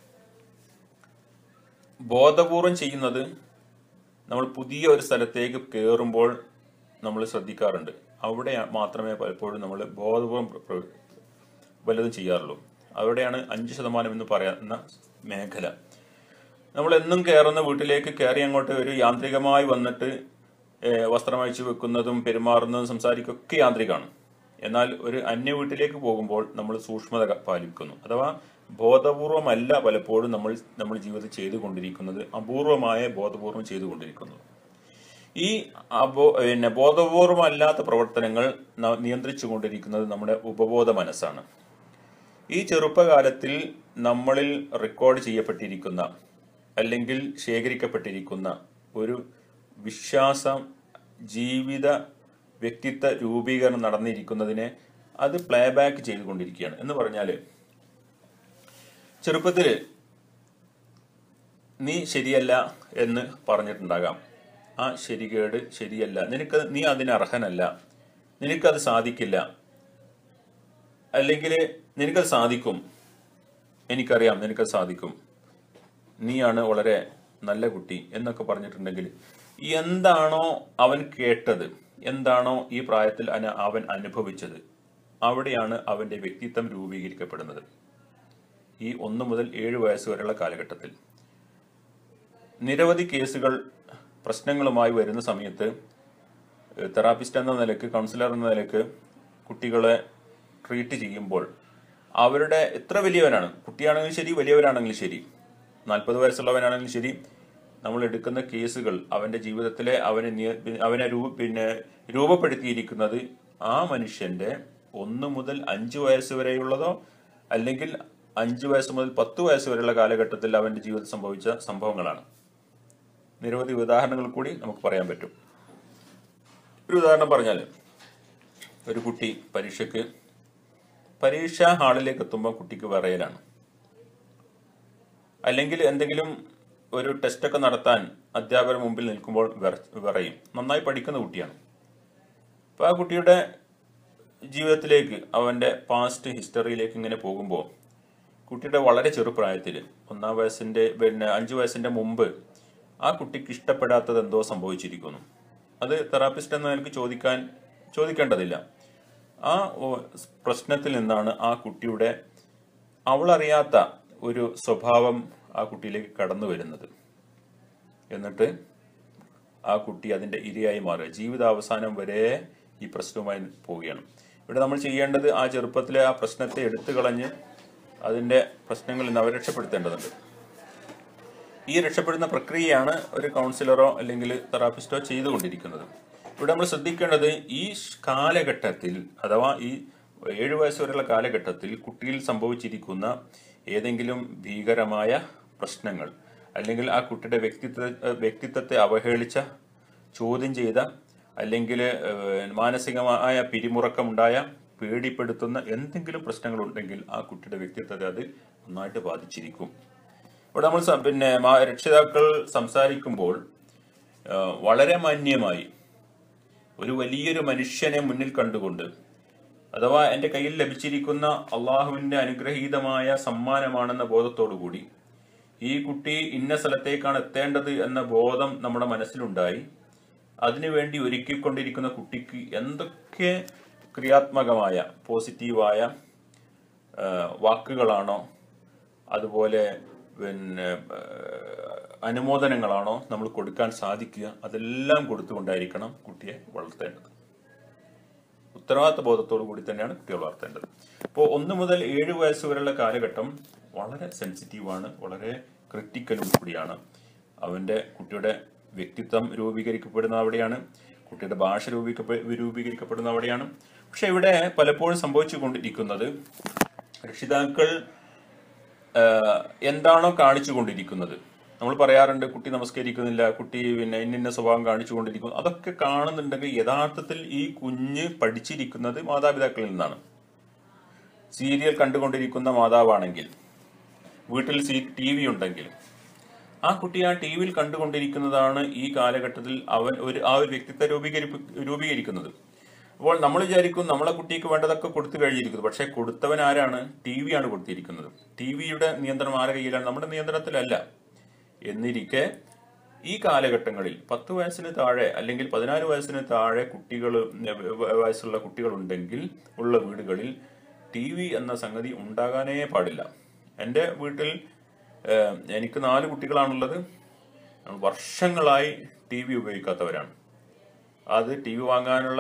Speaker 1: ബോധപൂർവം ചെയ്യുന്നത് നമ്മൾ പുതിയ ഒരു സ്ഥലത്തേക്ക് കയറുമ്പോൾ നമ്മൾ ശ്രദ്ധിക്കാറുണ്ട്. അവിടെ മാത്രമേ പലപ്പോഴും നമ്മൾ ബോധപൂർവം വല്ലതും ചെയ്യാറുള്ളൂ. അവിടെയാണ് 5% എന്ന് പറയുന്ന മേഖല. നമ്മൾ എന്നും കയറുന്ന വീട്ടിലേക്ക് കയറി അങ്ങോട്ട് ഒരു യാന്ത്രികമായി വന്നിട്ട് വസ്ത്രം അഴിച്ചു വെക്കുന്നതും പെരുമാറുന്നതും സംസാരിക്കുകയൊക്കെ യാന്ത്രികമാണ്. എന്നാൽ ഒരു അന്യ വീട്ടിലേക്ക് പോകുമ്പോൾ നമ്മൾ സൂക്ഷ്മത പാലിക്കുന്നു. അഥവാ ബോധപൂർവമല്ല പലപ്പോഴും നമ്മൾ ജീവിതത്തിൽ ചെയ്തുകൊണ്ടിരിക്കുന്നത്, അപൂർവമായ ബോധപൂർവം ചെയ്തുകൊണ്ടിരിക്കുന്നത്. ഈ ബോധപൂർവമല്ലാത്ത പ്രവർത്തനങ്ങൾ നിയന്ത്രിച്ചു കൊണ്ടിരിക്കുന്നത് നമ്മുടെ ഉപബോധ മനസ്സാണ്. ഈ ചെറുപ്പകാലത്തിൽ നമ്മളിൽ റെക്കോർഡ് ചെയ്യപ്പെട്ടിരിക്കുന്ന അല്ലെങ്കിൽ ശേഖരിക്കപ്പെട്ടിരിക്കുന്ന ഒരു വിശ്വാസം, ജീവിത വ്യക്തിത്വ രൂപീകരണം നടന്നിരിക്കുന്നതിനെ അത് പ്ലേ ബാക്ക് ചെയ്തുകൊണ്ടിരിക്കുകയാണ്. എന്ന് പറഞ്ഞാൽ, ചെറുപ്പത്തിൽ നീ ശരിയല്ല എന്ന് പറഞ്ഞിട്ടുണ്ടാകാം. ആ ശരികേട് ശരിയല്ല, നീ അതിന് അർഹനല്ല, നിനക്കത് സാധിക്കില്ല, അല്ലെങ്കിൽ നിനക്കത് സാധിക്കും, എനിക്കറിയാം നിനക്കത് സാധിക്കും, നീയാണ് വളരെ നല്ല കുട്ടി എന്നൊക്കെ പറഞ്ഞിട്ടുണ്ടെങ്കിൽ, എന്താണോ അവൻ കേട്ടത്, എന്താണോ ഈ പ്രായത്തിൽ അവൻ അനുഭവിച്ചത്, അവിടെയാണ് അവന്റെ വ്യക്തിത്വം രൂപീകരിക്കപ്പെടുന്നത്. ഈ 1 മുതൽ 7 വയസ്സ് വരെയുള്ള കാലഘട്ടത്തിൽ നിരവധി കേസുകൾ പ്രശ്നങ്ങളുമായി വരുന്ന സമയത്ത് തെറാപ്പിസ്റ്റ് എന്ന നിലക്ക്, കൗൺസിലർ എന്ന നിലക്ക് കുട്ടികളെ ട്രീറ്റ് ചെയ്യുമ്പോൾ അവരുടെ എത്ര വലിയവനാണ്, കുട്ടിയാണെങ്കിലും ശരി വലിയവരാണെങ്കിലും ശരി, 40 വയസ്സുള്ളവനാണെങ്കിലും ശരി, നമ്മൾ എടുക്കുന്ന കേസുകൾ അവന്റെ ജീവിതത്തിലെ അവനെ രൂപപ്പെടുത്തിയിരിക്കുന്നത് ആ മനുഷ്യന്റെ 1 മുതൽ 5 വയസ്സ് വരെയുള്ളതോ അല്ലെങ്കിൽ 5 വയസ്സ് മുതൽ 10 വയസ്സ് വരെയുള്ള കാലഘട്ടത്തിൽ അവന്റെ ജീവിതത്തിൽ സംഭവിച്ച സംഭവങ്ങളാണ്. നിരവധി ഉദാഹരണങ്ങൾ കൂടി നമുക്ക് പറയാൻ പറ്റും. ഒരു ഉദാഹരണം പറഞ്ഞാൽ, ഒരു കുട്ടി പരീക്ഷാ ഹാളിലേക്ക് എത്തുമ്പോൾ കുട്ടിക്ക് വിറയലാണ്, അല്ലെങ്കിൽ എന്തെങ്കിലും ഒരു ടെസ്റ്റൊക്കെ നടത്താൻ അധ്യാപകർ മുമ്പിൽ നിൽക്കുമ്പോൾ വിറയും. നന്നായി പഠിക്കുന്ന കുട്ടിയാണ്. അപ്പോൾ ആ കുട്ടിയുടെ ജീവിതത്തിലേക്ക്, അവന്റെ പാസ്റ്റ് ഹിസ്റ്ററിയിലേക്ക് ഇങ്ങനെ പോകുമ്പോൾ, കുട്ടിയുടെ വളരെ ചെറുപ്രായത്തിൽ 5 വയസ്സിന്റെ മുമ്പ് ആ കുട്ടിക്ക് ഇഷ്ടപ്പെടാത്തത് എന്തോ സംഭവിച്ചിരിക്കുന്നു. അത് തെറാപ്പിസ്റ്റ് എന്ന നിലയ്ക്ക് ചോദിക്കേണ്ടതില്ല. ആ പ്രശ്നത്തിൽ നിന്നാണ് ആ കുട്ടിയുടെ അവളറിയാത്ത ഒരു സ്വഭാവം ആ കുട്ടിയിലേക്ക് കടന്നു വരുന്നത്. എന്നിട്ട് ആ കുട്ടി അതിന്റെ ഇരയായി മാറുക. ജീവിതാവസാനം വരെ ഈ പ്രശ്നവുമായി പോവുകയാണ്. ഇവിടെ നമ്മൾ ചെയ്യേണ്ടത് ആ ചെറുപ്പത്തിലെ ആ പ്രശ്നത്തെ എടുത്തു കളഞ്ഞ് അതിന്റെ പ്രശ്നങ്ങളിൽ നിന്ന് അവരെ രക്ഷപ്പെടുത്തേണ്ടതുണ്ട്. ഈ രക്ഷപ്പെടുന്ന പ്രക്രിയയാണ് ഒരു കൗൺസിലറോ അല്ലെങ്കിൽ തെറാപ്പിസ്റ്റോ ചെയ്തുകൊണ്ടിരിക്കുന്നത്. ഇവിടെ നമ്മൾ ശ്രദ്ധിക്കേണ്ടത്, ഈ കാലഘട്ടത്തിൽ അഥവാ ഈ 7 വയസ്സ് വരെയുള്ള കാലഘട്ടത്തിൽ കുട്ടിയിൽ സംഭവിച്ചിരിക്കുന്ന ഏതെങ്കിലും ഭീകരമായ പ്രശ്നങ്ങൾ, അല്ലെങ്കിൽ ആ കുട്ടിയുടെ വ്യക്തിത്വത്തെ അവഹേളിച്ച, ചോദ്യം ചെയ്ത, അല്ലെങ്കിൽ മാനസികമായ പിരിമുറക്കമുണ്ടായ, പേടിപ്പെടുത്തുന്ന എന്തെങ്കിലും പ്രശ്നങ്ങളുണ്ടെങ്കിൽ ആ കുട്ടിയുടെ വ്യക്തിത്വത്തെ അത് നന്നായിട്ട് ബാധിച്ചിരിക്കും. ഇവിടെ നമ്മൾ രക്ഷിതാക്കൾ സംസാരിക്കുമ്പോൾ വളരെ മാന്യമായി ഒരു വലിയൊരു മനുഷ്യനെ മുന്നിൽ കണ്ടുകൊണ്ട്, അഥവാ എൻ്റെ കയ്യിൽ ലഭിച്ചിരിക്കുന്ന അള്ളാഹുവിന്റെ അനുഗ്രഹീതമായ സമ്മാനമാണെന്ന ബോധത്തോടുകൂടി ഈ കുട്ടി ഇന്ന സ്ഥലത്തേക്കാണ് എത്തേണ്ടത് എന്ന ബോധം നമ്മുടെ മനസ്സിലുണ്ടായി അതിനുവേണ്ടി ഒരുക്കിക്കൊണ്ടിരിക്കുന്ന കുട്ടിക്ക് എന്തൊക്കെ ക്രിയാത്മകമായ പോസിറ്റീവായ വാക്കുകളാണോ, അതുപോലെ അനുമോദനങ്ങളാണോ നമ്മൾ കൊടുക്കാൻ സാധിക്കുക, അതെല്ലാം കൊടുത്തുകൊണ്ടായിരിക്കണം കുട്ടിയെ വളർത്തേണ്ടത്. ഉത്തരവാദിത്ത ബോധത്തോടു കൂടി തന്നെയാണ് കുട്ടികൾ വളർത്തേണ്ടത്. അപ്പോൾ 1 മുതൽ 7 വയസ്സ് വരെയുള്ള കാലഘട്ടം വളരെ സെൻസിറ്റീവാണ്, വളരെ ക്രിട്ടിക്കലും കൂടിയാണ്. കുട്ടിയുടെ വ്യക്തിത്വം രൂപീകരിക്കപ്പെടുന്ന അവിടെയാണ്, കുട്ടിയുടെ ഭാഷ രൂപീകരിക്കപ്പെടുന്ന അവിടെയാണ്. പക്ഷെ ഇവിടെ പലപ്പോഴും സംഭവിച്ചു കൊണ്ടിരിക്കുന്നത്, രക്ഷിതാക്കൾ എന്താണോ കാണിച്ചു കൊണ്ടിരിക്കുന്നത്, നമ്മൾ പറയാറുണ്ട് കുട്ടി നമസ്കരിക്കുന്നില്ല, കുട്ടി ഇന്ന സ്വഭാവം കാണിച്ചുകൊണ്ടിരിക്കുന്നു, അതൊക്കെ കാണുന്നുണ്ടെങ്കിൽ യഥാർത്ഥത്തിൽ ഈ കുഞ്ഞ് പഠിച്ചിരിക്കുന്നത് മാതാപിതാക്കളിൽ നിന്നാണ്. സീരിയൽ കണ്ടുകൊണ്ടിരിക്കുന്ന മാതാവാണെങ്കിൽ, വീട്ടിൽ TV ഉണ്ടെങ്കിൽ, ആ കുട്ടി ആ TV കണ്ടുകൊണ്ടിരിക്കുന്നതാണ് ഈ കാലഘട്ടത്തിൽ ആ ഒരു വ്യക്തിത്വം രൂപീകരിക്കുന്നത്. അപ്പോൾ നമ്മൾ വിചാരിക്കും നമ്മളെ കുട്ടിക്ക് വേണ്ടതൊക്കെ കൊടുത്തു കഴിഞ്ഞിരിക്കുന്നു. പക്ഷെ കൊടുത്തവൻ ആരാണ്? TV ആണ് കൊടുത്തിരിക്കുന്നത്. TVയുടെ നിയന്ത്രണം ആരുടെ കയ്യിലാണ്? നമ്മുടെ നിയന്ത്രണത്തിലല്ല. എന്നിരിക്കെ ഈ കാലഘട്ടങ്ങളിൽ 10 വയസ്സിന് താഴെ അല്ലെങ്കിൽ 14 വയസ്സിന് താഴെ വയസ്സുള്ള കുട്ടികളുണ്ടെങ്കിൽ ഉള്ള വീടുകളിൽ TV എന്ന സംഗതി ഉണ്ടാകാനേ പാടില്ല. എൻ്റെ വീട്ടിൽ എനിക്ക് 4 കുട്ടികളാണുള്ളത്. വർഷങ്ങളായി TV ഉപയോഗിക്കാത്തവരാണ്. അത് TV വാങ്ങാനുള്ള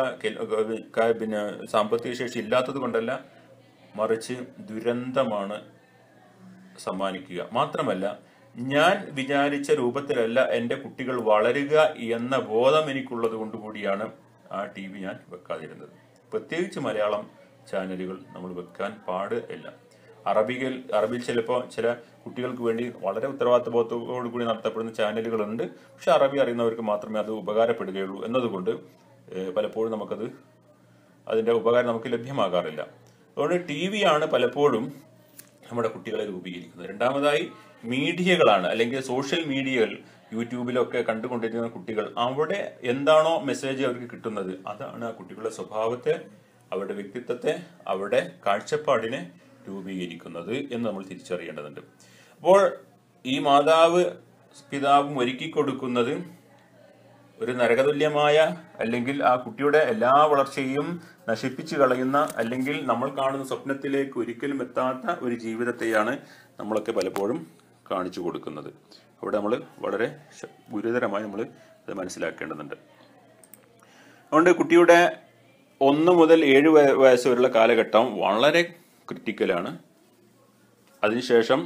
Speaker 1: സാമ്പത്തിക ശേഷി ഇല്ലാത്തത് കൊണ്ടല്ല, മറിച്ച് ദുരന്തമാണ് സമ്മാനിക്കുക. മാത്രമല്ല, ഞാൻ വിചാരിച്ച രൂപത്തിലല്ല എൻ്റെ കുട്ടികൾ വളരുക എന്ന ബോധം എനിക്കുള്ളത് കൊണ്ടുകൂടിയാണ് ആ TV ഞാൻ വെക്കാതിരുന്നത്. പ്രത്യേകിച്ച് മലയാളം ചാനലുകൾ നമ്മൾ വെക്കാൻ പാടില്ല. അറബിയിൽ ചിലപ്പോൾ ചില കുട്ടികൾക്ക് വേണ്ടി വളരെ ഉത്തരവാദിത്തബോധത്തോടു കൂടി നടത്തപ്പെടുന്ന ചാനലുകളുണ്ട്. പക്ഷെ അറബി അറിയുന്നവർക്ക് മാത്രമേ അത് ഉപകാരപ്പെടുകയുള്ളൂ എന്നതുകൊണ്ട് പലപ്പോഴും അതിന്റെ ഉപകാരം നമുക്ക് ലഭ്യമാകാറില്ല. അതുകൊണ്ട് TV ആണ് പലപ്പോഴും നമ്മുടെ കുട്ടികളെ രൂപീകരിക്കുന്നത്. രണ്ടാമതായി മീഡിയകളാണ്, അല്ലെങ്കിൽ സോഷ്യൽ മീഡിയകൾ, യൂട്യൂബിലൊക്കെ കണ്ടുകൊണ്ടിരിക്കുന്ന കുട്ടികൾ, അവിടെ എന്താണോ മെസ്സേജ് അവർക്ക് കിട്ടുന്നത് അതാണ് ആ കുട്ടികളുടെ സ്വഭാവത്തെ, അവരുടെ വ്യക്തിത്വത്തെ, അവരുടെ കാഴ്ചപ്പാടിനെ രൂപീകരിക്കുന്നത് എന്ന് നമ്മൾ തിരിച്ചറിയേണ്ടതുണ്ട്. അപ്പോൾ ഈ മാതാവ് പിതാവും ഒരുക്കി കൊടുക്കുന്നത് ഒരു നരകതുല്യമായ, അല്ലെങ്കിൽ ആ കുട്ടിയുടെ എല്ലാ വളർച്ചയും നശിപ്പിച്ചു കളയുന്ന, അല്ലെങ്കിൽ നമ്മൾ കാണുന്ന സ്വപ്നത്തിലേക്ക് ഒരിക്കലും എത്താത്ത ഒരു ജീവിതത്തെയാണ് നമ്മളൊക്കെ പലപ്പോഴും കാണിച്ചു കൊടുക്കുന്നത്. അവിടെ നമ്മൾ വളരെ ഗുരുതരമായി നമ്മൾ അത് മനസ്സിലാക്കേണ്ടതുണ്ട്. അതുകൊണ്ട് കുട്ടിയുടെ 1 മുതൽ 7 വയസ്സ് വരെയുള്ള കാലഘട്ടം വളരെ ക്രിട്ടിക്കലാണ്. അതിനുശേഷം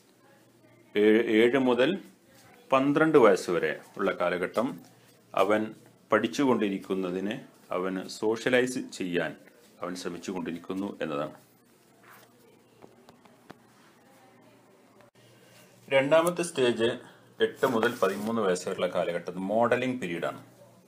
Speaker 1: 7 മുതൽ 12 വയസ്സ് വരെ ഉള്ള കാലഘട്ടം അവൻ പഠിച്ചുകൊണ്ടിരിക്കുന്നതിന്, അവന് സോഷ്യലൈസ് ചെയ്യാൻ അവൻ ശ്രമിച്ചുകൊണ്ടിരിക്കുന്നു എന്നതാണ്. രണ്ടാമത്തെ സ്റ്റേജ് 8 മുതൽ 13 വയസ്സ് വരെയുള്ള കാലഘട്ടത്തിൽ മോഡലിംഗ് പീരീഡാണ്.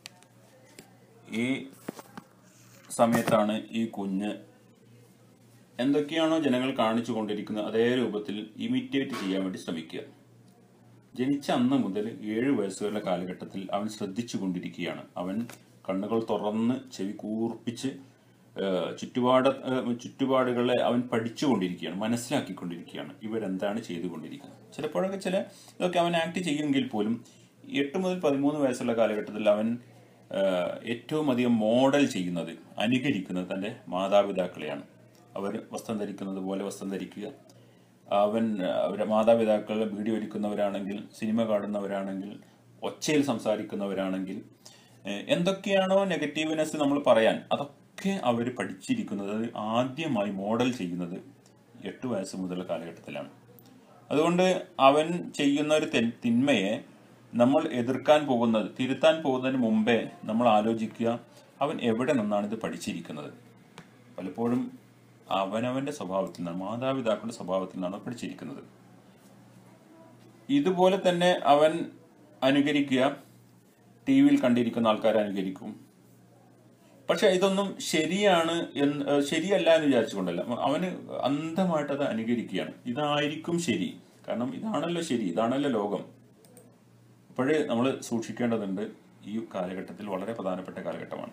Speaker 1: ഈ സമയത്താണ് ഈ കുഞ്ഞ് എന്തൊക്കെയാണോ ജനങ്ങൾ കാണിച്ചു കൊണ്ടിരിക്കുന്നത് അതേ രൂപത്തിൽ ഇമിറ്റേറ്റ് ചെയ്യാൻ വേണ്ടി ശ്രമിക്കുക. ജനിച്ച അന്ന് മുതൽ 7 വയസ്സ് വരെയുള്ള കാലഘട്ടത്തിൽ അവൻ ശ്രദ്ധിച്ചു കൊണ്ടിരിക്കുകയാണ്. അവൻ കണ്ണുകൾ തുറന്ന് ചെവി കൂർപ്പിച്ച് ചുറ്റുപാടുകളെ അവൻ പഠിച്ചുകൊണ്ടിരിക്കുകയാണ്, മനസ്സിലാക്കിക്കൊണ്ടിരിക്കുകയാണ് ഇവരെന്താണ് ചെയ്തുകൊണ്ടിരിക്കുന്നത്. ചിലപ്പോഴൊക്കെ ഇതൊക്കെ അവൻ ആക്ട് ചെയ്യുമെങ്കിൽ പോലും 8 മുതൽ 13 വയസ്സുള്ള കാലഘട്ടത്തിൽ അവൻ ഏറ്റവും അധികം മോഡൽ ചെയ്യുന്നത്, അനുകരിക്കുന്നത് തൻ്റെ മാതാപിതാക്കളെയാണ്. അവർ വസ്ത്രം ധരിക്കുന്നത് പോലെ വസ്ത്രം ധരിക്കുക. അവരുടെ മാതാപിതാക്കൾ വീഡിയോ എടുക്കുന്നവരാണെങ്കിൽ, സിനിമ കാണുന്നവരാണെങ്കിൽ, ഒച്ചയിൽ സംസാരിക്കുന്നവരാണെങ്കിൽ, എന്തൊക്കെയാണോ നെഗറ്റീവ്നെസ് നമ്മൾ പറയാൻ അതൊക്കെ അവർ പഠിച്ചിരിക്കുന്നത്, അത് ആദ്യമായി മോഡൽ ചെയ്യുന്നത് 8 വയസ്സ് മുതലുള്ള കാലഘട്ടത്തിലാണ്. അതുകൊണ്ട് അവൻ ചെയ്യുന്ന ഒരു തിന്മയെ നമ്മൾ എതിർക്കാൻ പോകുന്നത്, തിരുത്താൻ പോകുന്നതിന് മുമ്പേ നമ്മൾ ആലോചിക്കുക, അവൻ എവിടെ നിന്നാണ് ഇത് പഠിച്ചിരിക്കുന്നത്. പലപ്പോഴും അവനവന്റെ സ്വഭാവത്തിൽ നിന്നാണ്, മാതാപിതാക്കളുടെ സ്വഭാവത്തിൽ നിന്നാണ് പഠിച്ചിരിക്കുന്നത്. ഇതുപോലെ തന്നെ അവൻ അനുകരിക്കുക, TV കണ്ടിരിക്കുന്ന ആൾക്കാരെ അനുകരിക്കും. പക്ഷെ ഇതൊന്നും ശരിയല്ല എന്ന് വിചാരിച്ചുകൊണ്ടല്ല, അവന് അന്ധമായിട്ട് അത് അനുകരിക്കുകയാണ്. ഇതായിരിക്കും ശരി, കാരണം ഇതാണല്ലോ ശരി, ഇതാണല്ലോ ലോകം. അപ്പോഴേ നമ്മൾ സൂക്ഷിക്കേണ്ടതുണ്ട്. ഈ കാലഘട്ടത്തിൽ വളരെ പ്രധാനപ്പെട്ട കാലഘട്ടമാണ്.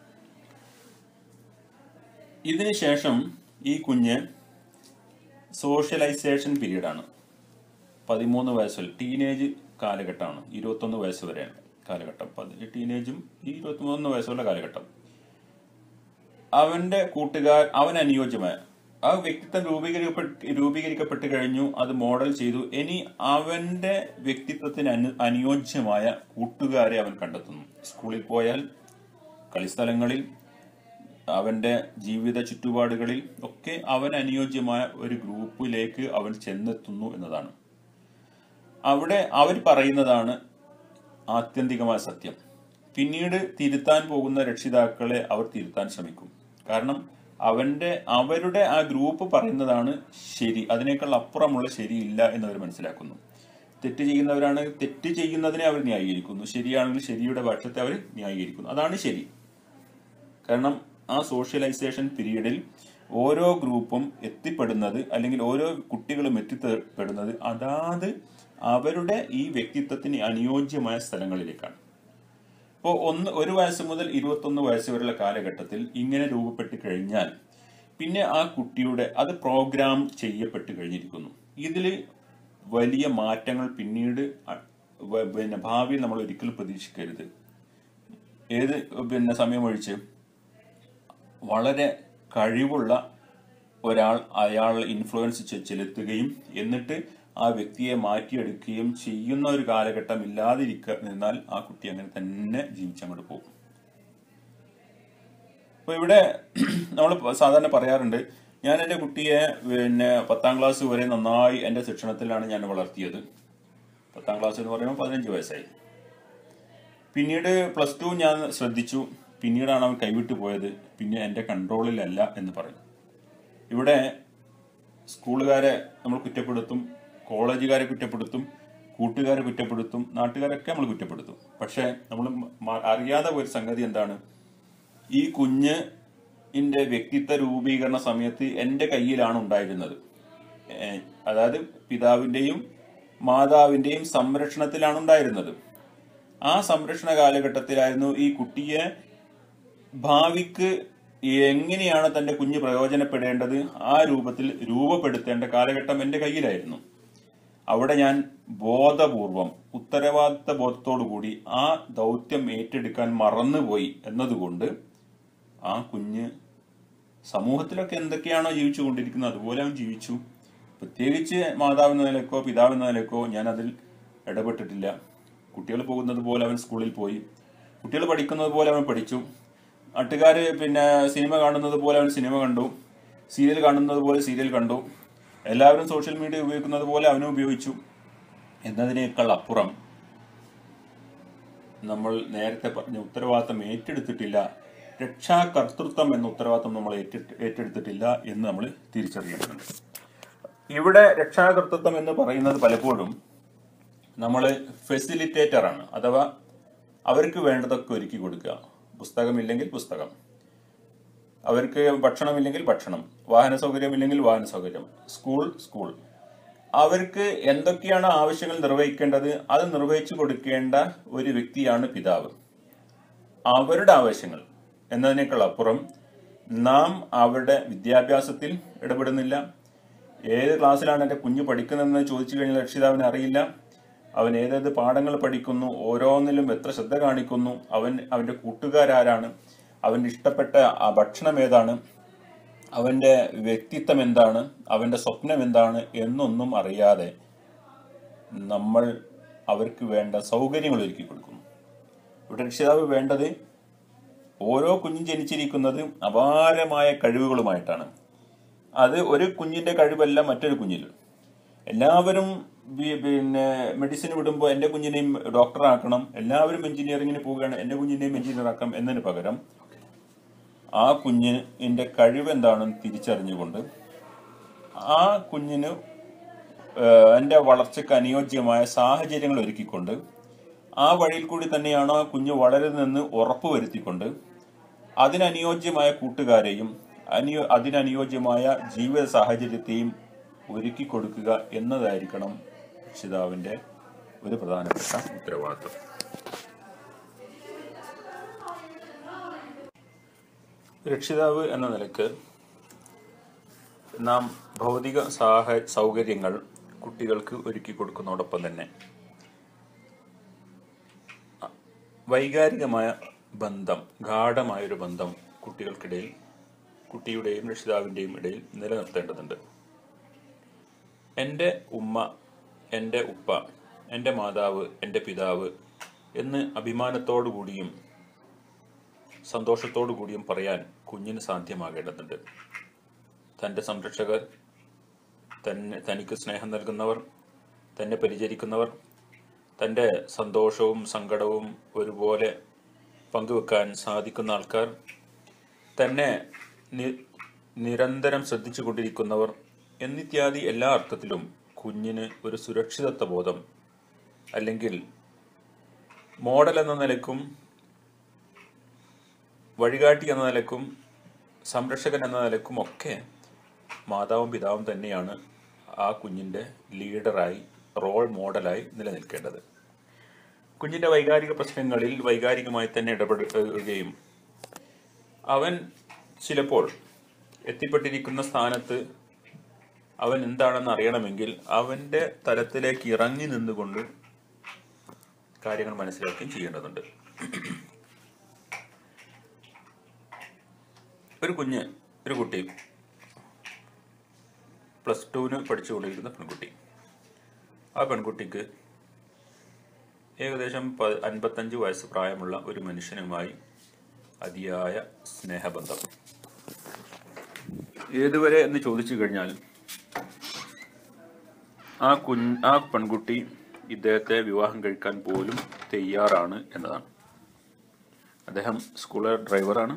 Speaker 1: ഇതിനുശേഷം ഈ കുഞ്ഞ് സോഷ്യലൈസേഷൻ പീരീഡാണ്. 13 വയസ്സിൽ ടീനേജ് കാലഘട്ടമാണ്. 21 വയസ്സ് വരെ കാലഘട്ടം. ടീനേജും 21 വയസ്സുള്ള കാലഘട്ടം. അവന്റെ കൂട്ടുകാർ, അവൻ അനുയോജ്യമായ ആ വ്യക്തിത്വം രൂപീകരിക്കപ്പെട്ട് കഴിഞ്ഞു, അത് മോഡൽ ചെയ്തു. ഇനി അവന്റെ വ്യക്തിത്വത്തിന് അനുയോജ്യമായ കൂട്ടുകാരെ അവൻ കണ്ടെത്തുന്നു. സ്കൂളിൽ പോയാൽ, കളിസ്ഥലങ്ങളിൽ, അവന്റെ ജീവിത ചുറ്റുപാടുകളിൽ ഒക്കെ അവൻ അനുയോജ്യമായ ഒരു ഗ്രൂപ്പിലേക്ക് അവൻ ചെന്നെത്തുന്നു എന്നതാണ്. അവിടെ അവർ പറയുന്നതാണ് ആത്യന്തികമായ സത്യം. പിന്നീട് തിരുത്താൻ പോകുന്ന രക്ഷിതാക്കളെ അവർ തിരുത്താൻ ശ്രമിക്കും. കാരണം അവരുടെ ആ ഗ്രൂപ്പ് പറയുന്നതാണ് ശരി, അതിനേക്കാൾ അപ്പുറമുള്ള ശരിയില്ല എന്നവർ മനസ്സിലാക്കുന്നു. തെറ്റ് ചെയ്യുന്നവരാണ് തെറ്റ് ചെയ്യുന്നതിനെ അവർ ന്യായീകരിക്കുന്നു, ശരിയാണെങ്കിൽ ശരിയുടെ പക്ഷത്തെ അവർ ന്യായീകരിക്കുന്നു. അതാണ് ശരി. കാരണം ആ സോഷ്യലൈസേഷൻ പീരീഡിൽ ഓരോ ഗ്രൂപ്പും എത്തിപ്പെടുന്നത്, അല്ലെങ്കിൽ ഓരോ കുട്ടികളും എത്തിപ്പെടുന്നത് അതാത് അവരുടെ ഈ വ്യക്തിത്വത്തിന് അനുയോജ്യമായ സ്ഥലങ്ങളിലേക്കാണ്. അപ്പോൾ 1 വയസ്സ് മുതൽ 21 വയസ്സ് വരെയുള്ള കാലഘട്ടത്തിൽ ഇങ്ങനെ രൂപപ്പെട്ട് കഴിഞ്ഞാൽ പിന്നെ ആ കുട്ടിയുടെ അത് പ്രോഗ്രാം ചെയ്യപ്പെട്ട് കഴിഞ്ഞിരിക്കുന്നു. ഇതിൽ വലിയ മാറ്റങ്ങൾ പിന്നീട് ഭാവിയിൽ നമ്മൾ ഒരിക്കലും പ്രതീക്ഷിക്കരുത്. സമയമൊഴിച്ച് വളരെ കഴിവുള്ള ഒരാൾ അയാൾ ഇൻഫ്ലുവൻസ് ചെലുത്തുകയും എന്നിട്ട് ആ വ്യക്തിയെ മാറ്റിയെടുക്കുകയും ചെയ്യുന്ന ഒരു കാലഘട്ടം നിന്നാൽ ആ കുട്ടി അങ്ങനെ തന്നെ ജീവിച്ചങ്ങോട്ട് പോകും. അപ്പൊ ഇവിടെ നമ്മൾ സാധാരണ പറയാറുണ്ട്, ഞാൻ എൻ്റെ കുട്ടിയെ 10ാം ക്ലാസ് വരെ നന്നായി എൻ്റെ ശിക്ഷണത്തിലാണ് ഞാൻ വളർത്തിയത്. 10ാം ക്ലാസ് എന്ന് പറയുമ്പോൾ 15 വയസ്സായി. പിന്നീട് +2 ഞാൻ ശ്രദ്ധിച്ചു. പിന്നീടാണ് അവൻ കൈവിട്ടു പോയത്. പിന്നെ എൻ്റെ കൺട്രോളിലല്ല എന്ന് പറയും. ഇവിടെ സ്കൂളുകാരെ നമ്മൾ കുറ്റപ്പെടുത്തും, കോളേജുകാരെ കുറ്റപ്പെടുത്തും, കൂട്ടുകാരെ കുറ്റപ്പെടുത്തും, നാട്ടുകാരൊക്കെ നമ്മൾ കുറ്റപ്പെടുത്തും. പക്ഷെ നമ്മൾ അറിയാതെ ഒരു സംഗതി എന്താണ്, ഈ കുഞ്ഞിന്റെ വ്യക്തിത്വ രൂപീകരണ സമയത്ത് എൻ്റെ കയ്യിലാണ് ഉണ്ടായിരുന്നത്. അതായത് പിതാവിൻ്റെയും മാതാവിൻ്റെയും സംരക്ഷണത്തിലാണ് ഉണ്ടായിരുന്നത്. ആ സംരക്ഷണ കാലഘട്ടത്തിലായിരുന്നു ഈ കുട്ടിയെ ഭാവിക്ക് എങ്ങനെയാണ് തൻ്റെ കുഞ്ഞ് പ്രയോജനപ്പെടേണ്ടത് ആ രൂപത്തിൽ രൂപപ്പെടുത്തേണ്ട കാലഘട്ടം എൻ്റെ കയ്യിലായിരുന്നു. അവിടെ ഞാൻ ബോധപൂർവം ഉത്തരവാദിത്ത ബോധത്തോടുകൂടി ആ ദൗത്യം ഏറ്റെടുക്കാൻ മറന്നുപോയി എന്നതുകൊണ്ട് ആ കുഞ്ഞ് സമൂഹത്തിലൊക്കെ എന്തൊക്കെയാണോ ജീവിച്ചു കൊണ്ടിരിക്കുന്നത് അതുപോലെ അവൻ ജീവിച്ചു. പ്രത്യേകിച്ച് മാതാവെന്ന നിലക്കോ പിതാവെന്ന നിലക്കോ ഞാൻ അതിൽ ഇടപെട്ടിട്ടില്ല. കുട്ടികൾ പോകുന്നത് പോലെ അവൻ സ്കൂളിൽ പോയി, കുട്ടികൾ പഠിക്കുന്നത് പോലെ അവൻ പഠിച്ചു, നാട്ടുകാർ സിനിമ കാണുന്നത് പോലെ അവൻ സിനിമ കണ്ടു, സീരിയൽ കാണുന്നത് പോലെ സീരിയൽ കണ്ടു, എല്ലാവരും സോഷ്യൽ മീഡിയ ഉപയോഗിക്കുന്നത് പോലെ അവനും ഉപയോഗിച്ചു. എന്നതിനേക്കാൾ അപ്പുറം നമ്മൾ നേരത്തെ പറഞ്ഞ ഉത്തരവാദിത്തം ഏറ്റെടുത്തിട്ടില്ല, രക്ഷാകർതൃത്വം എന്ന ഉത്തരവാദിത്തം നമ്മൾ ഏറ്റെടുത്തിട്ടില്ല എന്ന് നമ്മൾ തിരിച്ചറിയുന്നുണ്ട്. ഇവിടെ രക്ഷാകർതൃത്വം എന്ന് പറയുന്നത് പലപ്പോഴും നമ്മൾ ഫെസിലിറ്റേറ്ററാണ്. അഥവാ അവർക്ക് വേണ്ടതൊക്കെ ഒരുക്കി കൊടുക്കുക. പുസ്തകമില്ലെങ്കിൽ പുസ്തകം, അവർക്ക് ഭക്ഷണമില്ലെങ്കിൽ ഭക്ഷണം, വാഹന സൗകര്യമില്ലെങ്കിൽ വാഹന സൗകര്യം, സ്കൂൾ. അവർക്ക് എന്തൊക്കെയാണ് ആവശ്യങ്ങൾ നിർവഹിക്കേണ്ടത് അത് നിർവഹിച്ചു കൊടുക്കേണ്ട ഒരു വ്യക്തിയാണ് പിതാവ്. അവരുടെ ആവശ്യങ്ങൾ എന്നതിനേക്കാൾ അപ്പുറം നാം അവരുടെ വിദ്യാഭ്യാസത്തിൽ ഇടപെടുന്നില്ല. ഏത് ക്ലാസ്സിലാണ് എൻ്റെ കുഞ്ഞ് പഠിക്കുന്നതെന്ന് ചോദിച്ചു കഴിഞ്ഞാൽ രക്ഷിതാവിന് അറിയില്ല. അവൻ ഏതേത് പാഠങ്ങൾ പഠിക്കുന്നു, ഓരോന്നിലും എത്ര ശ്രദ്ധ കാണിക്കുന്നു, അവൻ്റെ കൂട്ടുകാരാരാണ്, അവൻ്റെ ഇഷ്ടപ്പെട്ട ഭക്ഷണം ഏതാണ്, അവൻ്റെ വ്യക്തിത്വം എന്താണ്, അവൻ്റെ സ്വപ്നം എന്താണ് എന്നൊന്നും അറിയാതെ നമ്മൾ അവർക്ക് വേണ്ട സൗകര്യങ്ങൾ ഒരുക്കി കൊടുക്കുന്നു. ഇവിടെ രക്ഷിതാവ് വേണ്ടത്, ഓരോ കുഞ്ഞും ജനിച്ചിരിക്കുന്നത് അപാരമായ കഴിവുകളുമായിട്ടാണ്. അത് ഒരു കുഞ്ഞിന്റെ കഴിവല്ല മറ്റൊരു കുഞ്ഞിൽ. എല്ലാവരും മെഡിസിൻ വിടുമ്പോൾ എൻ്റെ കുഞ്ഞിനെയും ഡോക്ടറാക്കണം, എല്ലാവരും എഞ്ചിനീയറിങ്ങിന് പോവുകയാണ് എൻ്റെ കുഞ്ഞിനെയും എഞ്ചിനീയർ ആക്കാം എന്നതിന് പകരം ആ കുഞ്ഞിന്റെ കഴിവ് എന്താണെന്ന് തിരിച്ചറിഞ്ഞുകൊണ്ട് ആ കുഞ്ഞിന് എൻ്റെ വളർച്ചയ്ക്ക് അനുയോജ്യമായ സാഹചര്യങ്ങൾ ഒരുക്കിക്കൊണ്ട് ആ വഴിയിൽ കൂടി തന്നെയാണ് ആ കുഞ്ഞ് വളരുന്നതെന്ന് ഉറപ്പുവരുത്തിക്കൊണ്ട് അതിനനുയോജ്യമായ കൂട്ടുകാരെയും അതിനനുയോജ്യമായ ജീവിത സാഹചര്യത്തെയും ഒരുക്കി കൊടുക്കുക എന്നതായിരിക്കണം രക്ഷിതാവിൻ്റെ ഒരു പ്രധാനപ്പെട്ട ഉത്തരവാദിത്വം. രക്ഷിതാവ് എന്ന നിലക്ക് നാം ഭൗതിക സൗകര്യങ്ങൾ കുട്ടികൾക്ക് ഒരുക്കി കൊടുക്കുന്നതോടൊപ്പം തന്നെ വൈകാരികമായ ബന്ധം, ഗാഢമായൊരു ബന്ധം കുട്ടികൾക്കിടയിൽ, കുട്ടിയുടെയും രക്ഷിതാവിൻ്റെയും ഇടയിൽ നിലനിർത്തേണ്ടതുണ്ട്. എൻ്റെ ഉമ്മ, എൻ്റെ ഉപ്പ, എൻ്റെ മാതാവ്, എൻ്റെ പിതാവ് എന്ന് അഭിമാനത്തോടു കൂടിയും സന്തോഷത്തോടു കൂടിയും പറയാൻ കുഞ്ഞിന് സാധ്യമാകേണ്ടതുണ്ട്. തൻ്റെ സംരക്ഷകർ, തനിക്ക് സ്നേഹം നൽകുന്നവർ, തന്നെ പരിചരിക്കുന്നവർ, തൻ്റെ സന്തോഷവും സങ്കടവും ഒരുപോലെ പങ്കുവെക്കാൻ സാധിക്കുന്ന ആൾക്കാർ, തന്നെ നിരന്തരം ശ്രദ്ധിച്ചു കൊണ്ടിരിക്കുന്നവർ എന്നിത്യാദി എല്ലാ അർത്ഥത്തിലും കുഞ്ഞിന് ഒരു സുരക്ഷിതത്വ ബോധം, അല്ലെങ്കിൽ മോഡൽ എന്ന നിലക്കും വഴികാട്ടി എന്ന നിലക്കും സംരക്ഷകൻ എന്ന നിലക്കും ഒക്കെ മാതാവും പിതാവും തന്നെയാണ് ആ കുഞ്ഞിൻ്റെ ലീഡറായി, റോൾ മോഡലായി നിലനിൽക്കേണ്ടത്. കുഞ്ഞിൻ്റെ വൈകാരിക പ്രശ്നങ്ങളിൽ വൈകാരികമായി തന്നെ ഇടപെടുകയും അവൻ ചിലപ്പോൾ എത്തിപ്പെട്ടിരിക്കുന്ന സ്ഥാനത്ത് അവൻ എന്താണെന്ന് അറിയണമെങ്കിൽ അവൻ്റെ തലത്തിലേക്ക് ഇറങ്ങി നിന്നുകൊണ്ട് കാര്യങ്ങൾ മനസ്സിലാക്കുകയും ചെയ്യേണ്ടതുണ്ട്. ഒരു കുട്ടി +2 പഠിച്ചുകൊണ്ടിരിക്കുന്ന പെൺകുട്ടി, ആ പെൺകുട്ടിക്ക് ഏകദേശം 55 വയസ്സ് പ്രായമുള്ള ഒരു മനുഷ്യനുമായി അതിയായ സ്നേഹബന്ധം. ഏതുവരെ എന്ന് ചോദിച്ചു കഴിഞ്ഞാൽ ആ പെൺകുട്ടി ഇദ്ദേഹത്തെ വിവാഹം കഴിക്കാൻ പോലും തയ്യാറാണ് എന്നതാണ്. അദ്ദേഹം സ്കൂളർ ഡ്രൈവറാണ്.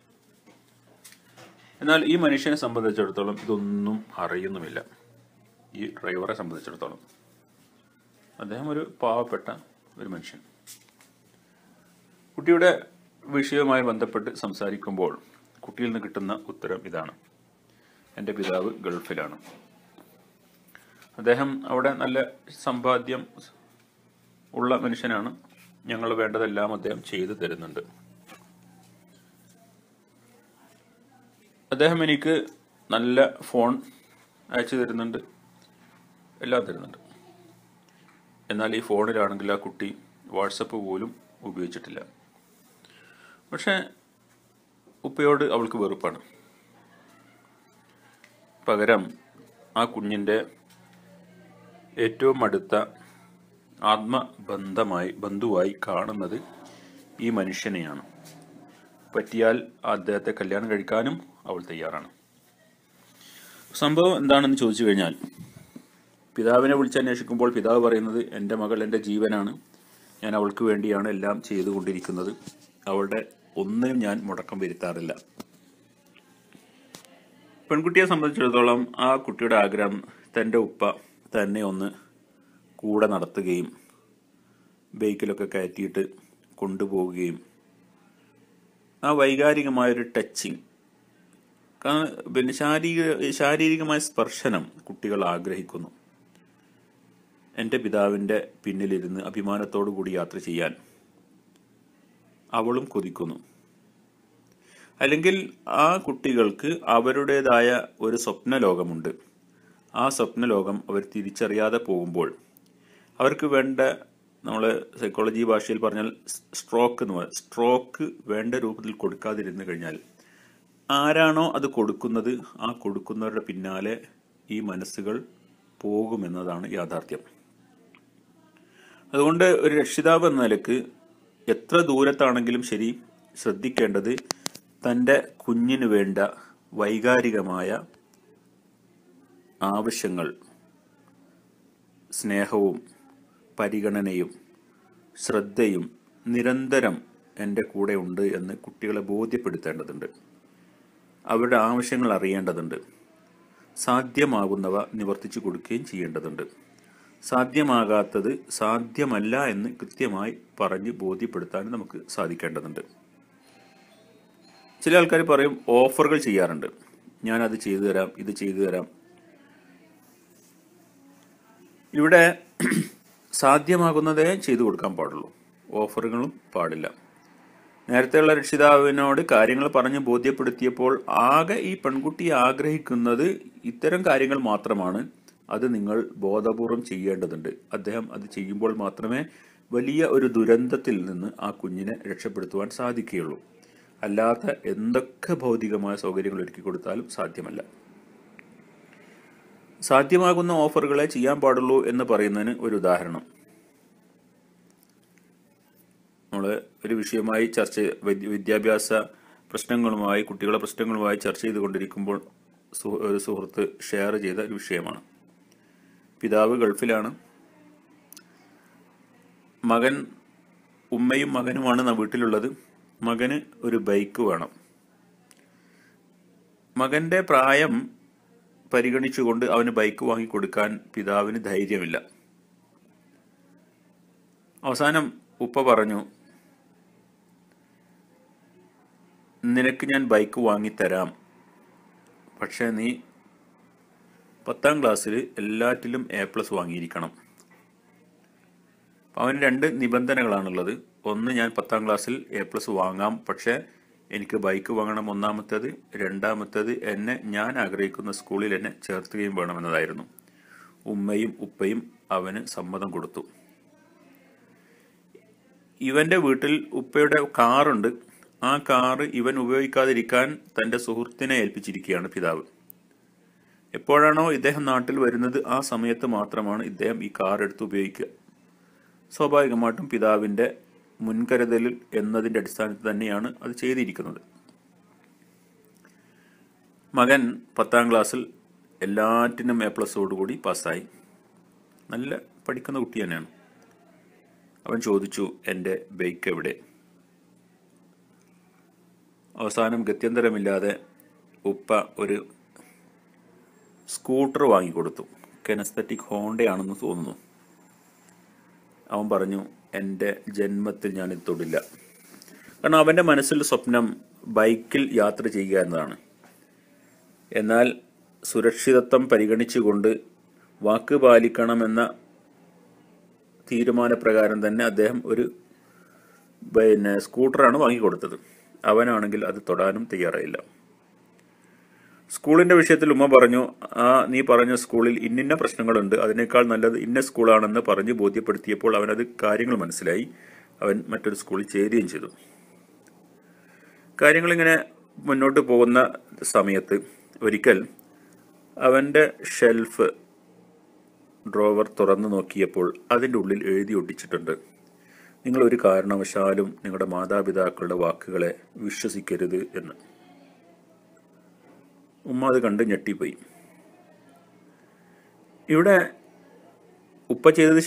Speaker 1: എന്നാൽ ഈ മനുഷ്യനെ സംബന്ധിച്ചിടത്തോളം ഇതൊന്നും അറിയുന്നുമില്ല. ഈ ഡ്രൈവറെ സംബന്ധിച്ചിടത്തോളം അദ്ദേഹം ഒരു പാവപ്പെട്ട ഒരു മനുഷ്യൻ. കുട്ടിയുടെ വിഷയവുമായി ബന്ധപ്പെട്ട് സംസാരിക്കുമ്പോൾ കുട്ടിയിൽ നിന്ന് കിട്ടുന്ന ഉത്തരം ഇതാണ്: എൻ്റെ പിതാവ് ഗൾഫിലാണ്. അദ്ദേഹം അവിടെ നല്ല സമ്പാദ്യം ഉള്ള മനുഷ്യനാണ്. ഞങ്ങൾ വേണ്ടതെല്ലാം അദ്ദേഹം ചെയ്തു തരുന്നുണ്ട്. അദ്ദേഹം എനിക്ക് നല്ല ഫോൺ അയച്ചു തരുന്നുണ്ട്, എല്ലാം തരുന്നുണ്ട്. എന്നാൽ ഈ ഫോണിലാണെങ്കിൽ ആ കുട്ടി വാട്സപ്പ് പോലും ഉപയോഗിച്ചിട്ടില്ല. പക്ഷേ ഉപ്പയോട് അവൾക്ക് വെറുപ്പാണ്. പകരം ആ കുഞ്ഞിൻ്റെ ഏറ്റവും അടുത്ത ബന്ധുവായി കാണുന്നത് ഈ മനുഷ്യനെയാണ്. പറ്റിയാൽ അദ്ദേഹത്തെ കല്യാണം കഴിക്കാനും അവൾ തയ്യാറാണ്. സംഭവം എന്താണെന്ന് ചോദിച്ചു കഴിഞ്ഞാൽ, പിതാവിനെ വിളിച്ചന്വേഷിക്കുമ്പോൾ പിതാവ് പറയുന്നത്, എൻ്റെ മകൾ എൻ്റെ ജീവനാണ്, ഞാൻ അവൾക്ക് വേണ്ടിയാണ് എല്ലാം ചെയ്തുകൊണ്ടിരിക്കുന്നത്, അവളുടെ ഒന്നിനും ഞാൻ മുടക്കം വരുത്താറില്ല. പെൺകുട്ടിയെ സംബന്ധിച്ചിടത്തോളം ആ കുട്ടിയുടെ ആഗ്രഹം തൻ്റെ ഉപ്പ തന്നെ ഒന്ന് കൂടെ നടത്തുകയും ബൈക്കിലൊക്കെ കയറ്റിയിട്ട് കൊണ്ടുപോവുകയും ആ വൈകാരികമായൊരു ടച്ചിങ്, പിന്നെ ശാരീരികമായ സ്പർശനം കുട്ടികൾ ആഗ്രഹിക്കുന്നു. എൻ്റെ പിതാവിൻ്റെ പിന്നിലിരുന്ന് അഭിമാനത്തോടു കൂടി യാത്ര ചെയ്യാൻ അവളും കൊതിക്കുന്നു. അല്ലെങ്കിൽ ആ കുട്ടികൾക്ക് അവരുടേതായ ഒരു സ്വപ്നലോകമുണ്ട്. ആ സ്വപ്നലോകം അവർ തിരിച്ചറിയാതെ പോകുമ്പോൾ അവർക്ക് വേണ്ട, നമ്മൾ സൈക്കോളജി ഭാഷയിൽ പറഞ്ഞാൽ സ്ട്രോക്ക് വേണ്ട രൂപത്തിൽ കൊടുക്കാതിരുന്നു കഴിഞ്ഞാൽ ആരാണോ അത് കൊടുക്കുന്നത് ആ കൊടുക്കുന്നവരുടെ പിന്നാലെ ഈ മനസ്സുകൾ പോകുമെന്നതാണ് യാഥാർത്ഥ്യം. അതുകൊണ്ട് ഒരു രക്ഷിതാവ് എന്ന നിലക്ക് എത്ര ദൂരത്താണെങ്കിലും ശരി ശ്രദ്ധിക്കേണ്ടത് തൻ്റെ കുഞ്ഞിന് വേണ്ട വൈകാരികമായ ആവശ്യങ്ങൾ, സ്നേഹവും പരിഗണനയും ശ്രദ്ധയും നിരന്തരം എൻ്റെ കൂടെ ഉണ്ട് എന്ന് കുട്ടികളെ ബോധ്യപ്പെടുത്തേണ്ടതുണ്ട്. അവരുടെ ആവശ്യങ്ങൾ അറിയേണ്ടതുണ്ട്. സാധ്യമാകുന്നവ നിവർത്തിച്ചു കൊടുക്കുകയും ചെയ്യേണ്ടതുണ്ട്. സാധ്യമാകാത്തത് സാധ്യമല്ല എന്ന് കൃത്യമായി പറഞ്ഞ് ബോധ്യപ്പെടുത്താൻ നമുക്ക് സാധിക്കേണ്ടതുണ്ട്. ചില ആൾക്കാർ പറയും, ഓഫറുകൾ ചെയ്യാറുണ്ട്, ഞാൻ അത് ചെയ്തു തരാം, ഇത് ചെയ്തു തരാം. ഇവിടെ സാധ്യമാകുന്നതേ ചെയ്തു കൊടുക്കാൻ പാടുള്ളൂ, ഓഫറുകളും പാടില്ല. നേരത്തെയുള്ള രക്ഷിതാവിനോട് കാര്യങ്ങൾ പറഞ്ഞ് ബോധ്യപ്പെടുത്തിയപ്പോൾ ആകെ ഈ പെൺകുട്ടി ആഗ്രഹിക്കുന്നത് ഇത്തരം കാര്യങ്ങൾ മാത്രമാണ്. അത് നിങ്ങൾ ബോധപൂർവം ചെയ്യേണ്ടതുണ്ട്. അദ്ദേഹം അത് ചെയ്യുമ്പോൾ മാത്രമേ വലിയ ഒരു ദുരന്തത്തിൽ നിന്ന് ആ കുഞ്ഞിനെ രക്ഷപ്പെടുത്തുവാൻ സാധിക്കുകയുള്ളൂ. അല്ലാത്ത എന്തൊക്കെ ഭൗതികമായ സൗകര്യങ്ങൾ ഒരുക്കി കൊടുത്താലും സാധ്യമല്ല. സാധ്യമാകുന്ന ഓഫറുകളെ ചെയ്യാൻ പാടുള്ളൂ എന്ന് പറയുന്നതിന് ഒരു ഉദാഹരണം, നമ്മൾ ഒരു വിഷയമായി വിദ്യാഭ്യാസ പ്രശ്നങ്ങളുമായി, കുട്ടികളുടെ പ്രശ്നങ്ങളുമായി ചർച്ച ചെയ്തുകൊണ്ടിരിക്കുമ്പോൾ ഒരു സുഹൃത്ത് ഷെയർ ചെയ്ത ഒരു വിഷയമാണ്. പിതാവ് ഗൾഫിലാണ്, ഉമ്മയും മകനുമാണ് വീട്ടിലുള്ളത്. മകന് ഒരു ബൈക്ക് വേണം. മകന്റെ പ്രായം പരിഗണിച്ചുകൊണ്ട് അവന് ബൈക്ക് വാങ്ങിക്കൊടുക്കാൻ പിതാവിന് ധൈര്യമില്ല. അവസാനം ഉപ്പ പറഞ്ഞു, നിനക്ക് ഞാൻ ബൈക്ക് വാങ്ങിത്തരാം, പക്ഷേ നീ 10ാം ക്ലാസ്സിൽ എല്ലാറ്റിലും A+ വാങ്ങിയിരിക്കണം. അവന് 2 നിബന്ധനകളാണുള്ളത്. ഒന്ന്, ഞാൻ 10ാം ക്ലാസ്സിൽ A+ വാങ്ങാം, പക്ഷേ എനിക്ക് ബൈക്ക് വാങ്ങണം ഒന്നാമത്തേത്. രണ്ടാമത്തേത്, ഞാൻ ആഗ്രഹിക്കുന്ന സ്കൂളിൽ എന്നെ ചേർത്തുകയും വേണമെന്നതായിരുന്നു. ഉമ്മയും ഉപ്പയും അവന് സമ്മതം കൊടുത്തു. ഇവന്റെ വീട്ടിൽ ഉപ്പയുടെ കാറുണ്ട്. ആ കാറ് ഇവൻ ഉപയോഗിക്കാതിരിക്കാൻ തൻ്റെ സുഹൃത്തിനെ ഏൽപ്പിച്ചിരിക്കുകയാണ് പിതാവ്. എപ്പോഴാണോ ഇദ്ദേഹം നാട്ടിൽ വരുന്നത് ആ സമയത്ത് മാത്രമാണ് ഇദ്ദേഹം ഈ കാർ എടുത്ത് ഉപയോഗിക്കുക. സ്വാഭാവികമായിട്ടും പിതാവിൻ്റെ മുൻകരുതൽ എന്നതിൻ്റെ അടിസ്ഥാനത്തിൽ തന്നെയാണ് അത് ചെയ്തിരിക്കുന്നത്. മകൻ 10ാം ക്ലാസ്സിൽ എല്ലാറ്റിനും A+ഓടുകൂടി പാസ്സായി. നല്ല പഠിക്കുന്ന കുട്ടി തന്നെയാണ്. അവൻ ചോദിച്ചു, എൻ്റെ ബൈക്ക് എവിടെ? അവസാനം ഗത്യന്തരമില്ലാതെ ഉപ്പ ഒരു സ്കൂട്ടർ വാങ്ങിക്കൊടുത്തു. കെനസ്തെറ്റിക് ഹോണ്ടയാണെന്ന് തോന്നുന്നു. അവൻ പറഞ്ഞു, എൻ്റെ ജന്മത്തിൽ ഞാനിത് തൊടില്ല. കാരണം അവൻ്റെ മനസ്സിൽ സ്വപ്നം ബൈക്കിൽ യാത്ര ചെയ്യുക എന്നതാണ്. എന്നാൽ സുരക്ഷിതത്വം പരിഗണിച്ചുകൊണ്ട് വാക്ക് പാലിക്കണമെന്ന തീരുമാനപ്രകാരം തന്നെ അദ്ദേഹം ഒരു സ്കൂട്ടറാണ് വാങ്ങിക്കൊടുത്തത്. അവനാണെങ്കിൽ അത് തൊടാനും തയ്യാറായില്ല. സ്കൂളിൻ്റെ വിഷയത്തിൽ ഉമ്മ പറഞ്ഞു, നീ പറഞ്ഞ സ്കൂളിൽ ഇന്നിന്ന പ്രശ്നങ്ങളുണ്ട്, അതിനേക്കാൾ നല്ലത് ഇന്ന സ്കൂളാണെന്ന് പറഞ്ഞ് ബോധ്യപ്പെടുത്തിയപ്പോൾ അവനത് കാര്യങ്ങൾ മനസ്സിലായി. അവൻ മറ്റൊരു സ്കൂളിൽ ചേരുകയും ചെയ്തു. കാര്യങ്ങളിങ്ങനെ മുന്നോട്ട് പോകുന്ന സമയത്ത് ഒരിക്കൽ അവൻ്റെ ഷെൽഫ് ഡ്രോവർ തുറന്നു നോക്കിയപ്പോൾ അതിൻ്റെ ഉള്ളിൽ എഴുതി ഒട്ടിച്ചിട്ടുണ്ട്, നിങ്ങളൊരു കാരണവശാലും നിങ്ങളുടെ മാതാപിതാക്കളുടെ വാക്കുകളെ വിശ്വസിക്കരുത് എന്ന്. ഉമ്മ അത് കണ്ട് ഞെട്ടിപ്പോയി. ഇവിടെ ഉപ്പ ചെയ്തത്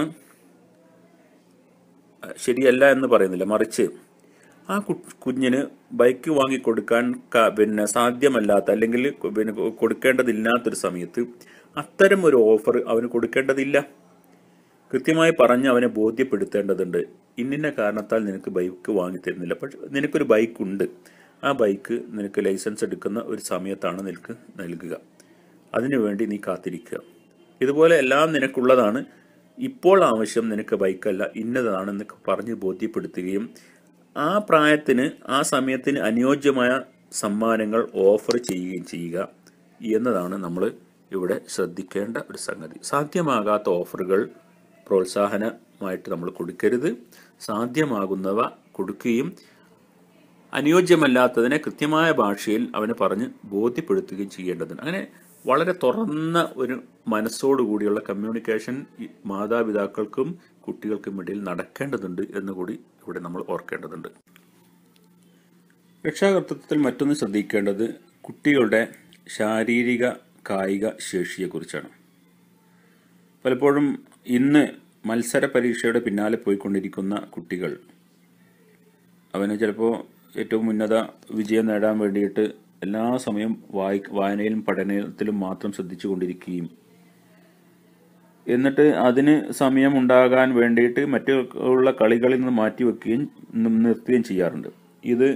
Speaker 1: ശരിയല്ല എന്ന് പറയുന്നില്ല, മറിച്ച് ആ കുഞ്ഞിന് ബൈക്ക് വാങ്ങിക്കൊടുക്കാൻ സാധ്യമല്ലാത്ത അല്ലെങ്കിൽ കൊടുക്കേണ്ടതില്ലാത്തൊരു സമയത്ത് അത്തരം ഒരു ഓഫർ അവന് കൊടുക്കേണ്ടതില്ല. കൃത്യമായി പറഞ്ഞ് അവനെ ബോധ്യപ്പെടുത്തേണ്ടതുണ്ട്. ഇന്നിന്ന കാരണത്താൽ നിനക്ക് ബൈക്ക് വാങ്ങിത്തരുന്നില്ല, പക്ഷെ നിനക്കൊരു ബൈക്കുണ്ട്, ആ ബൈക്ക് നിനക്ക് ലൈസൻസ് എടുക്കുന്ന ഒരു സമയത്താണ് നിനക്ക് നൽകുക, അതിനുവേണ്ടി നീ കാത്തിരിക്കുക. ഇതുപോലെ എല്ലാം നിനക്കുള്ളതാണ്, ഇപ്പോൾ ആവശ്യം നിനക്ക് ബൈക്കല്ല, ഇന്നതാണെന്ന് പറഞ്ഞ് ബോധ്യപ്പെടുത്തുകയും ആ പ്രായത്തിന് ആ സമയത്തിന് അനുയോജ്യമായ സമ്മാനങ്ങൾ ഓഫർ ചെയ്യുകയും ചെയ്യുക എന്നതാണ് നമ്മൾ ഇവിടെ ശ്രദ്ധിക്കേണ്ട ഒരു സംഗതി. സാധ്യമാകാത്ത ഓഫറുകൾ പ്രോത്സാഹനമായിട്ട് നമ്മൾ കൊടുക്കരുത്. സാധ്യമാകുന്നവ കൊടുക്കുകയും അനുയോജ്യമല്ലാത്തതിനെ കൃത്യമായ ഭാഷയിൽ അവന് പറഞ്ഞ് ബോധ്യപ്പെടുത്തുകയും ചെയ്യേണ്ടതുണ്ട്. അങ്ങനെ വളരെ തുറന്ന ഒരു മനസ്സോടുകൂടിയുള്ള കമ്മ്യൂണിക്കേഷൻ മാതാപിതാക്കൾക്കും കുട്ടികൾക്കും ഇടയിൽ നടക്കേണ്ടതുണ്ട് എന്നുകൂടി ഇവിടെ നമ്മൾ ഓർക്കേണ്ടതുണ്ട്. രക്ഷാകർതൃത്വത്തിൽ മറ്റൊന്ന് ശ്രദ്ധിക്കേണ്ടത് കുട്ടികളുടെ ശാരീരിക കായിക ശേഷിയെക്കുറിച്ചാണ്. പലപ്പോഴും ഇന്ന് മത്സര പരീക്ഷയുടെ പിന്നാലെ പോയിക്കൊണ്ടിരിക്കുന്ന കുട്ടികൾ അവന് ചിലപ്പോൾ ഏറ്റവും ഉന്നത വിജയം നേടാൻ വേണ്ടിയിട്ട് എല്ലാ സമയം വായനയിലും പഠനത്തിലും മാത്രം ശ്രദ്ധിച്ചു കൊണ്ടിരിക്കുകയും എന്നിട്ട് അതിന് സമയം ഉണ്ടാകാൻ വേണ്ടിയിട്ട് മറ്റുള്ള കളികളിൽ നിന്ന് മാറ്റിവെക്കുകയും നിർത്തുകയും ചെയ്യാറുണ്ട്. ഇത്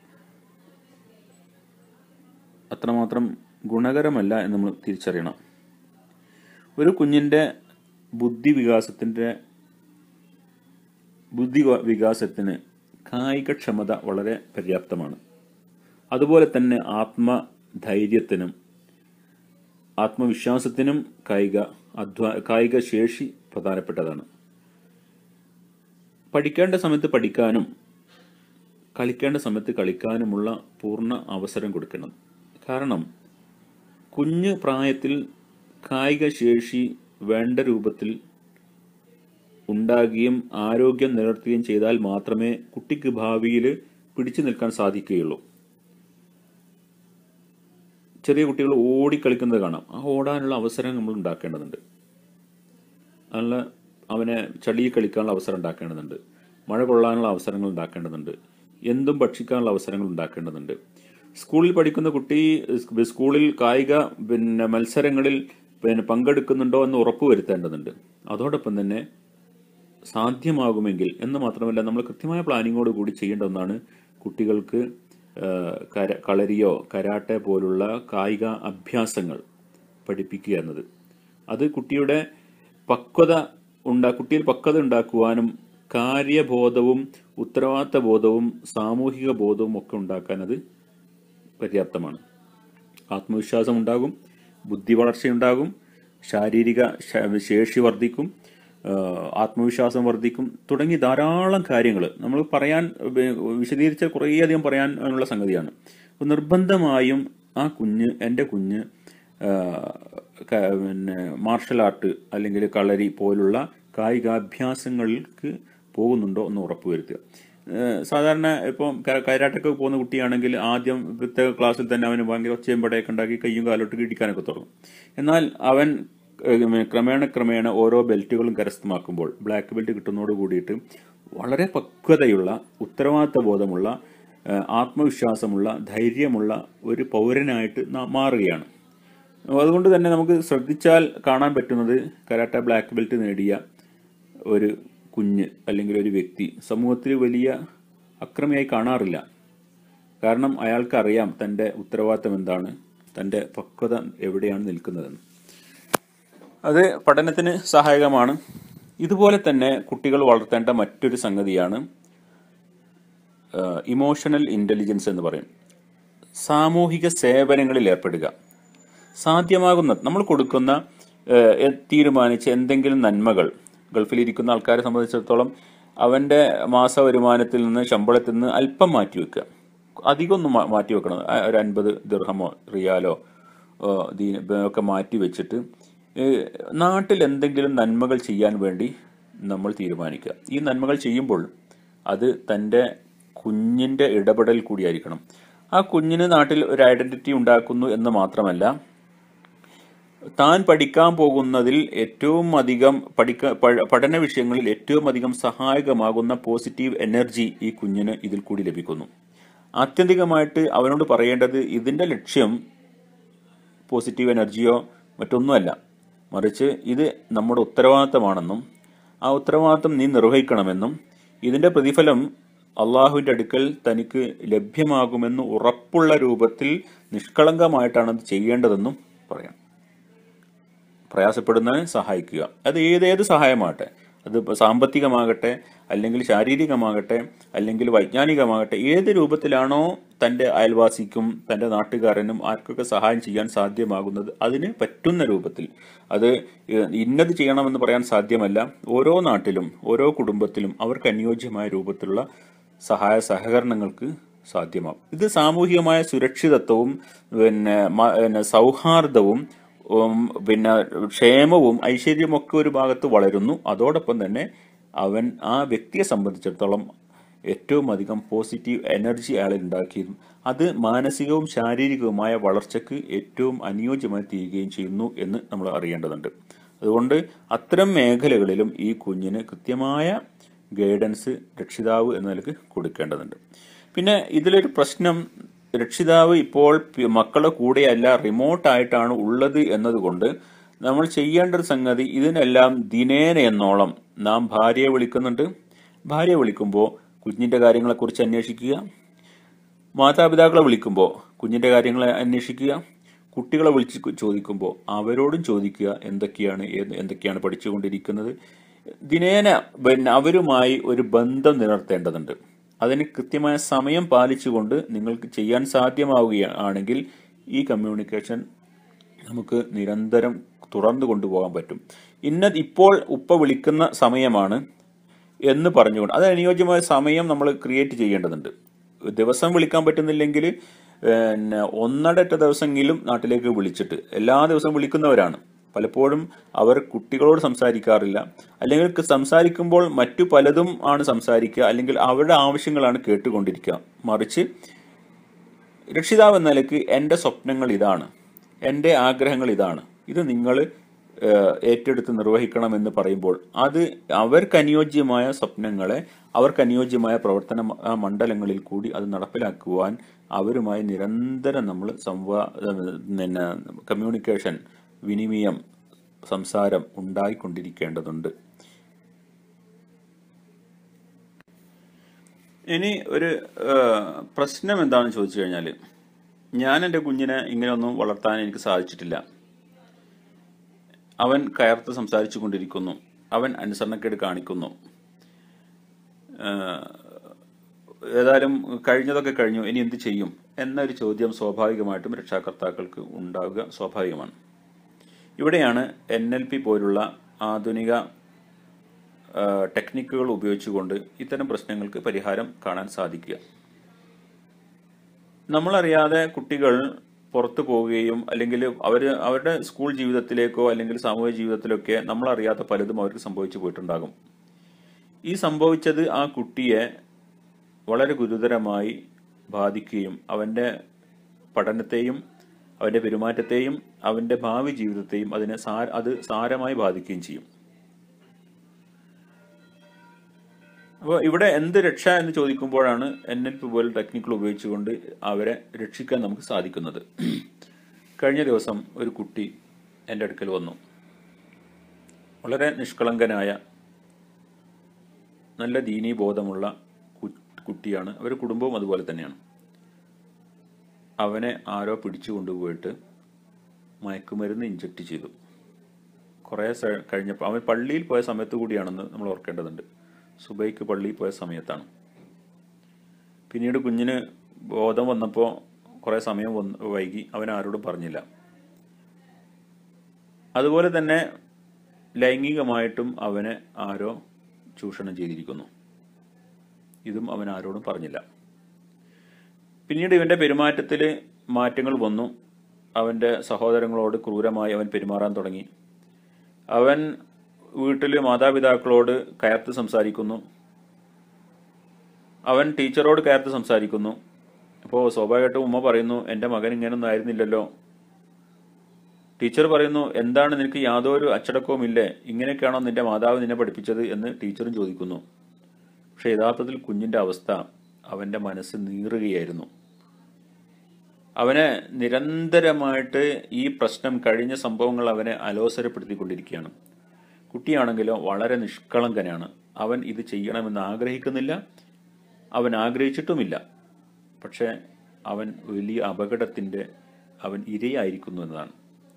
Speaker 1: അത്രമാത്രം ഗുണകരമല്ല എന്ന് നമ്മൾ തിരിച്ചറിയണം. ഒരു കുഞ്ഞിൻ്റെ ബുദ്ധി വികാസത്തിന് കായികക്ഷമത വളരെ പര്യാപ്തമാണ്. അതുപോലെ തന്നെ ആത്മധൈര്യത്തിനും ആത്മവിശ്വാസത്തിനും കായിക ശേഷി പ്രധാനപ്പെട്ടതാണ്. പഠിക്കേണ്ട സമയത്ത് പഠിക്കാനും കളിക്കേണ്ട സമയത്ത് കളിക്കാനുമുള്ള പൂർണ്ണ അവസരം കൊടുക്കണം. കാരണം കുഞ്ഞു പ്രായത്തിൽ കായിക ശേഷി വേണ്ട രൂപത്തിൽ ഉണ്ടാകുകയും ആരോഗ്യം നിലനിർത്തുകയും ചെയ്താൽ മാത്രമേ കുട്ടിക്ക് ഭാവിയിൽ പിടിച്ചു നിൽക്കാൻ സാധിക്കുകയുള്ളൂ. ചെറിയ കുട്ടികൾ ഓടിക്കളിക്കുന്നത് കാണാം. ആ ഓടാനുള്ള അവസരം നമ്മൾ ഉണ്ടാക്കേണ്ടതുണ്ട്. അതിനുള്ള അവനെ ചളിയിൽ കളിക്കാനുള്ള അവസരം ഉണ്ടാക്കേണ്ടതുണ്ട്. മഴ കൊള്ളാനുള്ള അവസരങ്ങൾ ഉണ്ടാക്കേണ്ടതുണ്ട്. എന്തും ഭക്ഷിക്കാനുള്ള അവസരങ്ങൾ ഉണ്ടാക്കേണ്ടതുണ്ട്. സ്കൂളിൽ പഠിക്കുന്ന കുട്ടി സ്കൂളിൽ കായിക മത്സരങ്ങളിൽ പങ്കെടുക്കുന്നുണ്ടോ എന്ന് ഉറപ്പുവരുത്തേണ്ടതുണ്ട്. അതോടൊപ്പം തന്നെ സാധ്യമാകുമെങ്കിൽ എന്ന് മാത്രമല്ല നമ്മൾ കൃത്യമായ പ്ലാനിങ്ങോട് കൂടി ചെയ്യേണ്ട ഒന്നാണ് കുട്ടികൾക്ക് കളരിയോ കരാട്ടെ പോലുള്ള കായിക അഭ്യാസങ്ങൾ പഠിപ്പിക്കുക എന്നത്. അത് കുട്ടിയിൽ പക്വത ഉണ്ടാക്കുവാനും കാര്യബോധവും ഉത്തരവാദിത്ത ബോധവും സാമൂഹിക ബോധവും ഒക്കെ ഉണ്ടാക്കാൻ അത് പര്യാപ്തമാണ്. ആത്മവിശ്വാസം ഉണ്ടാകും, ബുദ്ധി വളർച്ചയുണ്ടാകും, ശാരീരിക ശേഷി വർദ്ധിക്കും, ആത്മവിശ്വാസം വർദ്ധിക്കും തുടങ്ങി ധാരാളം കാര്യങ്ങൾ നമ്മൾ വിശദീകരിച്ച കുറേയധികം പറയാനുള്ള സംഗതിയാണ്. അപ്പോൾ നിർബന്ധമായും എൻ്റെ കുഞ്ഞ് മാർഷൽ ആർട്ട് അല്ലെങ്കിൽ കളരി പോലുള്ള കായികാഭ്യാസങ്ങൾക്ക് പോകുന്നുണ്ടോ എന്ന് ഉറപ്പുവരുത്തുക. സാധാരണ ഇപ്പം കരാട്ടൊക്കെ പോകുന്ന കുട്ടിയാണെങ്കിൽ ആദ്യം പ്രത്യേക ക്ലാസ്സിൽ തന്നെ അവന് ഭയങ്കര ഒച്ചയും പടയൊക്കെ ഉണ്ടാക്കി കയ്യും കാലോട്ട് ഇടിക്കാനൊക്കെ തുടങ്ങും. എന്നാൽ അവൻ ക്രമേണ ഓരോ ബെൽറ്റുകളും കരസ്ഥമാക്കുമ്പോൾ, ബ്ലാക്ക് ബെൽറ്റ് കിട്ടുന്നതോട് കൂടിയിട്ട് വളരെ പക്വതയുള്ള, ഉത്തരവാദിത്ത ബോധമുള്ള, ആത്മവിശ്വാസമുള്ള, ധൈര്യമുള്ള ഒരു പൗരനായിട്ട് മാറുകയാണ്. അതുകൊണ്ട് തന്നെ നമുക്ക് ശ്രദ്ധിച്ചാൽ കാണാൻ പറ്റുന്നത് കരാട്ട ബ്ലാക്ക് ബെൽറ്റ് നേടിയ ഒരു കുഞ്ഞ് അല്ലെങ്കിൽ ഒരു വ്യക്തി സമൂഹത്തിൽ വലിയ അക്രമിയായി കാണാറില്ല. കാരണം അയാൾക്കറിയാം തൻ്റെ ഉത്തരവാദിത്തം എന്താണ്, തൻ്റെ പക്വത എവിടെയാണ് നിൽക്കുന്നതെന്ന്. അത് പഠനത്തിന് സഹായകമാണ്. ഇതുപോലെ തന്നെ കുട്ടികൾ വളർത്തേണ്ട മറ്റൊരു സംഗതിയാണ് ഇമോഷണൽ ഇൻ്റലിജൻസ് എന്ന് പറയും. സാമൂഹിക സേവനങ്ങളിൽ ഏർപ്പെടുക. സാധ്യമാകുന്ന നമ്മൾ കൊടുക്കുന്ന തീരുമാനിച്ച എന്തെങ്കിലും നന്മകൾ, ഗൾഫിലിരിക്കുന്ന ആൾക്കാരെ സംബന്ധിച്ചിടത്തോളം അവൻ്റെ മാസ വരുമാനത്തിൽ നിന്ന്, ശമ്പളത്തിൽ നിന്ന് അല്പം മാറ്റിവെക്കുക. അധികമൊന്നും മാറ്റിവെക്കണം. ഒരു 50 ദിർഹമോ റിയാലോ ഒക്കെ മാറ്റി വെച്ചിട്ട് നാട്ടിൽ എന്തെങ്കിലും നന്മകൾ ചെയ്യാൻ വേണ്ടി നമ്മൾ തീരുമാനിക്കുക. ഈ നന്മകൾ ചെയ്യുമ്പോൾ അത് തൻ്റെ കുഞ്ഞിൻ്റെ ഇടപെടൽ കൂടിയായിരിക്കണം. ആ കുഞ്ഞിന് നാട്ടിൽ ഒരു ഐഡന്റിറ്റി ഉണ്ടാക്കുന്നു എന്ന് മാത്രമല്ല, താൻ പഠിക്കാൻ പോകുന്നതിൽ ഏറ്റവും അധികം പഠന വിഷയങ്ങളിൽ ഏറ്റവും അധികം സഹായകമാകുന്ന പോസിറ്റീവ് എനർജി ഈ കുഞ്ഞിന് ഇതിൽ കൂടി ലഭിക്കുന്നു. ആത്യന്തികമായിട്ട് അവനോട് പറയേണ്ടത് ഇതിൻ്റെ ലക്ഷ്യം പോസിറ്റീവ് എനർജിയോ മറ്റൊന്നുമല്ല, മറിച്ച് ഇത് നമ്മുടെ ഉത്തരവാദിത്തമാണെന്നും ആ ഉത്തരവാദിത്തം നീ നിർവഹിക്കണമെന്നും ഇതിൻ്റെ പ്രതിഫലം അള്ളാഹുവിൻ്റെ അടുക്കൽ തനിക്ക് ലഭ്യമാകുമെന്ന് ഉറപ്പുള്ള രൂപത്തിൽ നിഷ്കളങ്കമായിട്ടാണ് അത് ചെയ്യേണ്ടതെന്നും പറയാം. പ്രയാസപ്പെടുന്നതിന് സഹായിക്കുക. അത് ഏതേത് സഹായമാകട്ടെ, അത് സാമ്പത്തികമാകട്ടെ, അല്ലെങ്കിൽ ശാരീരികമാകട്ടെ, അല്ലെങ്കിൽ വൈജ്ഞാനികമാകട്ടെ, ഏത് രൂപത്തിലാണോ തൻ്റെ അയൽവാസിക്കും തൻ്റെ നാട്ടുകാരനും ആർക്കൊക്കെ സഹായം ചെയ്യാൻ സാധ്യമാകുന്നത് അതിന് പറ്റുന്ന രൂപത്തിൽ, അത് ഇന്നത് ചെയ്യണമെന്ന് പറയാൻ സാധ്യമല്ല. ഓരോ നാട്ടിലും ഓരോ കുടുംബത്തിലും അവർക്ക് അനുയോജ്യമായ രൂപത്തിലുള്ള സഹായ സഹകരണങ്ങൾക്ക് സാധ്യമാകും. ഇത് സാമൂഹികമായ സുരക്ഷിതത്വവും പിന്നെ സൗഹാർദ്ദവും ക്ഷേമവും ഐശ്വര്യമൊക്കെ ഒരു ഭാഗത്ത് വളരുന്നു. അതോടൊപ്പം തന്നെ അവൻ ആ വ്യക്തിയെ സംബന്ധിച്ചിടത്തോളം ഏറ്റവും അധികം പോസിറ്റീവ് എനർജി അയാളിൽ ഉണ്ടാക്കിയിരുന്നു. അത് മാനസികവും ശാരീരികവുമായ വളർച്ചയ്ക്ക് ഏറ്റവും അനുയോജ്യമായി തീരുകയും ചെയ്യുന്നു എന്ന് നമ്മൾ അറിയേണ്ടതുണ്ട്. അതുകൊണ്ട് അത്തരം മേഖലകളിലും ഈ കുഞ്ഞിന് കൃത്യമായ ഗൈഡൻസ് രക്ഷിതാവ് എന്ന നിലക്ക് കൊടുക്കേണ്ടതുണ്ട്. പിന്നെ ഇതിലൊരു പ്രശ്നം, രക്ഷിതാവ് ഇപ്പോൾ മക്കളുടെ കൂടെയല്ല, റിമോട്ടായിട്ടാണ് ഉള്ളത് എന്നതുകൊണ്ട് നമ്മൾ ചെയ്യേണ്ട ഒരു സംഗതി, ഇതിനെല്ലാം ദിനേന എന്നോളം നാം ഭാര്യയെ വിളിക്കുന്നുണ്ട്. ഭാര്യയെ വിളിക്കുമ്പോൾ കുഞ്ഞിൻ്റെ കാര്യങ്ങളെക്കുറിച്ച് അന്വേഷിക്കുക. മാതാപിതാക്കളെ വിളിക്കുമ്പോൾ കുഞ്ഞിൻ്റെ കാര്യങ്ങളെ അന്വേഷിക്കുക. കുട്ടികളെ വിളിച്ച് ചോദിക്കുമ്പോൾ അവരോടും ചോദിക്കുക എന്തൊക്കെയാണ് പഠിച്ചുകൊണ്ടിരിക്കുന്നത്. ദിനേന അവരുമായി ഒരു ബന്ധം നിലനിർത്തേണ്ടതുണ്ട്. അതിന് കൃത്യമായ സമയം പാലിച്ചുകൊണ്ട് നിങ്ങൾക്ക് ചെയ്യാൻ സാധ്യമാവുകയാണെങ്കിൽ ഈ കമ്മ്യൂണിക്കേഷൻ നമുക്ക് നിരന്തരം തുടർന്നു കൊണ്ടുപോകാൻ പറ്റും. ഇപ്പോൾ ഉപ്പ വിളിക്കുന്ന സമയമാണ് എന്ന് പറഞ്ഞുകൊണ്ട് അത് അനുയോജ്യമായ സമയം നമ്മൾ ക്രിയേറ്റ് ചെയ്യേണ്ടതുണ്ട്. ദിവസം വിളിക്കാൻ പറ്റുന്നില്ലെങ്കിൽ 1.5 ദിവസമെങ്കിലും നാട്ടിലേക്ക് വിളിച്ചിട്ട്, എല്ലാ ദിവസവും വിളിക്കുന്നവരാണ് പലപ്പോഴും അവർ കുട്ടികളോട് സംസാരിക്കാറില്ല, അല്ലെങ്കിൽ സംസാരിക്കുമ്പോൾ മറ്റു പലതും ആണ് സംസാരിക്കുക, അല്ലെങ്കിൽ അവരുടെ ആവശ്യങ്ങളാണ് കേട്ടുകൊണ്ടിരിക്കുക. മറിച്ച് രക്ഷിതാവ് എന്ന നിലയ്ക്ക് എൻ്റെ സ്വപ്നങ്ങൾ ഇതാണ്, എൻ്റെ ആഗ്രഹങ്ങൾ ഇതാണ്, ഇത് നിങ്ങൾ ഏറ്റെടുത്ത് നിർവഹിക്കണമെന്ന് പറയുമ്പോൾ അത് അവർക്കനുയോജ്യമായ സ്വപ്നങ്ങളെ, അവർക്കനുയോജ്യമായ പ്രവർത്തന മണ്ഡലങ്ങളിൽ കൂടി അത് നടപ്പിലാക്കുവാൻ അവരുമായി നിരന്തരം നമ്മൾ കമ്മ്യൂണിക്കേഷൻ, വിനിമയം, സംസാരം ഉണ്ടായിക്കൊണ്ടിരിക്കേണ്ടതുണ്ട്. ഇനി ഒരു പ്രശ്നം എന്താണെന്ന് ചോദിച്ചു കഴിഞ്ഞാൽ, ഞാൻ എൻ്റെ കുഞ്ഞിനെ ഇങ്ങനെയൊന്നും വളർത്താൻ എനിക്ക് സാധിച്ചിട്ടില്ല. അവൻ കയർത്ത് സംസാരിച്ചു കൊണ്ടിരിക്കുന്നു, അവൻ അനുസരണക്കേട് കാണിക്കുന്നു, ഏതായാലും കഴിഞ്ഞതൊക്കെ കഴിഞ്ഞു, ഇനി എന്ത് ചെയ്യും എന്നൊരു ചോദ്യം സ്വാഭാവികമായിട്ടും രക്ഷാകർത്താക്കൾക്ക് ഉണ്ടാവുക സ്വാഭാവികമാണ്. ഇവിടെയാണ് NLP പോലുള്ള ആധുനിക ടെക്നിക്കുകൾ ഉപയോഗിച്ചുകൊണ്ട് ഇത്തരം പ്രശ്നങ്ങൾക്ക് പരിഹാരം കാണാൻ സാധിക്കുക. നമ്മളറിയാതെ കുട്ടികൾ പുറത്തു പോവുകയും അല്ലെങ്കിൽ അവരുടെ സ്കൂൾ ജീവിതത്തിലേക്കോ അല്ലെങ്കിൽ സാമൂഹിക ജീവിതത്തിലൊക്കെ നമ്മളറിയാത്ത പലതും അവർക്ക് സംഭവിച്ചു പോയിട്ടുണ്ടാകും. ഈ സംഭവിച്ചത് ആ കുട്ടിയെ വളരെ ഗുരുതരമായി ബാധിക്കുകയും അവൻ്റെ പഠനത്തെയും അവൻ്റെ പെരുമാറ്റത്തെയും അവൻ്റെ ഭാവി ജീവിതത്തെയും അത് സാരമായി ബാധിക്കുകയും ചെയ്യും. അപ്പോൾ ഇവിടെ എന്ത് രക്ഷ എന്ന് ചോദിക്കുമ്പോഴാണ് NLP പോലെ ടെക്നിക്കുകൾ ഉപയോഗിച്ചുകൊണ്ട് അവരെ രക്ഷിക്കാൻ നമുക്ക് സാധിക്കുന്നത്. കഴിഞ്ഞ ദിവസം ഒരു കുട്ടി എൻ്റെ അടുക്കൽ വന്നു. വളരെ നിഷ്കളങ്കനായ നല്ല ദീനീ ബോധമുള്ള കുട്ടിയാണ്. അവരുടെ കുടുംബവും അതുപോലെ തന്നെയാണ്. അവനെ ആരോ പിടിച്ചു കൊണ്ടുപോയിട്ട് മയക്കുമരുന്ന് ഇഞ്ചക്ട് ചെയ്തു. കുറേ കഴിഞ്ഞപ്പോൾ അവൻ പള്ളിയിൽ പോയ സമയത്ത് കൂടിയാണെന്ന് നമ്മൾ ഓർക്കേണ്ടതുണ്ട്. സുബൈക്ക് പള്ളിയിൽ പോയ സമയത്താണ്. പിന്നീട് കുഞ്ഞിന് ബോധം വന്നപ്പോൾ കുറേ സമയം വൈകി. അവൻ ആരോടും പറഞ്ഞില്ല. അതുപോലെ തന്നെ ലൈംഗികമായിട്ടും അവനെ ആരോ ചൂഷണം ചെയ്തിരിക്കുന്നു. ഇതും അവൻ ആരോടും പറഞ്ഞില്ല. പിന്നീട് ഇവൻ്റെ പെരുമാറ്റത്തിൽ മാറ്റങ്ങൾ വന്നു. അവൻ്റെ സഹോദരങ്ങളോട് ക്രൂരമായി അവൻ പെരുമാറാൻ തുടങ്ങി. അവൻ വീട്ടിൽ മാതാപിതാക്കളോട് കയർത്ത് സംസാരിക്കുന്നു. അവൻ ടീച്ചറോട് കയർത്ത് സംസാരിക്കുന്നു. അപ്പോൾ സ്വാഭാവികമായിട്ടും ഉമ്മ പറയുന്നു, എൻ്റെ മകൻ ഇങ്ങനൊന്നും ആയിരുന്നില്ലല്ലോ. ടീച്ചർ പറയുന്നു, എന്താണ് നിനക്ക് യാതൊരു അച്ചടക്കവും ഇല്ലേ? ഇങ്ങനെയൊക്കെയാണോ നിന്റെ മാതാവ് നിന്നെ പഠിപ്പിച്ചത് എന്ന് ടീച്ചറും ചോദിക്കുന്നു. പക്ഷെ യഥാർത്ഥത്തിൽ കുഞ്ഞിൻ്റെ അവസ്ഥ, അവൻ്റെ മനസ്സ് നീറുകയായിരുന്നു. അവനെ നിരന്തരമായിട്ട് ഈ പ്രശ്നം, കഴിഞ്ഞ സംഭവങ്ങൾ അവനെ അലോസരപ്പെടുത്തിക്കൊണ്ടിരിക്കുകയാണ്. കുട്ടിയാണെങ്കിലോ വളരെ നിഷ്കളങ്കനാണ്. അവൻ ഇത് ചെയ്യണമെന്ന് ആഗ്രഹിക്കുന്നില്ല, അവൻ ആഗ്രഹിച്ചിട്ടുമില്ല. പക്ഷെ അവൻ വലിയ അപകടത്തിൻ്റെ അവൻ ഇരയായിരിക്കുന്നു എന്നതാണ്.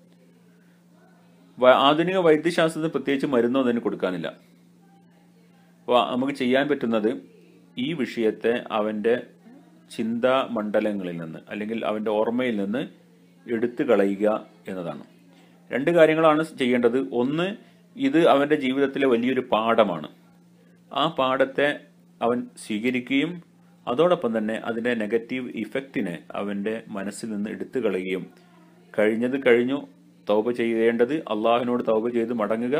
Speaker 1: ആധുനിക വൈദ്യശാസ്ത്രത്തിന് പ്രത്യേകിച്ച് മരുന്നോ അതിന് കൊടുക്കാനില്ല. അപ്പോൾ നമുക്ക് ചെയ്യാൻ പറ്റുന്നത് ഈ വിഷയത്തെ അവൻ്റെ ചിന്താ മണ്ഡലങ്ങളിൽ നിന്ന്, അല്ലെങ്കിൽ അവൻ്റെ ഓർമ്മയിൽ നിന്ന് എടുത്തു കളയുക എന്നതാണ്. രണ്ട് കാര്യങ്ങളാണ് ചെയ്യേണ്ടത്. ഒന്ന്, ഇത് അവൻ്റെ ജീവിതത്തിലെ വലിയൊരു പാഠമാണ്. ആ പാഠത്തെ അവൻ സ്വീകരിക്കുകയും അതോടൊപ്പം തന്നെ അതിൻ്റെ നെഗറ്റീവ് ഇഫക്റ്റിനെ അവൻ്റെ മനസ്സിൽ നിന്ന് എടുത്തു കളയുകയും, കഴിഞ്ഞത് കഴിഞ്ഞു, തൗബ ചെയ്യേണ്ടത് അള്ളാഹുവിനോട് തൗബ ചെയ്ത് മടങ്ങുക,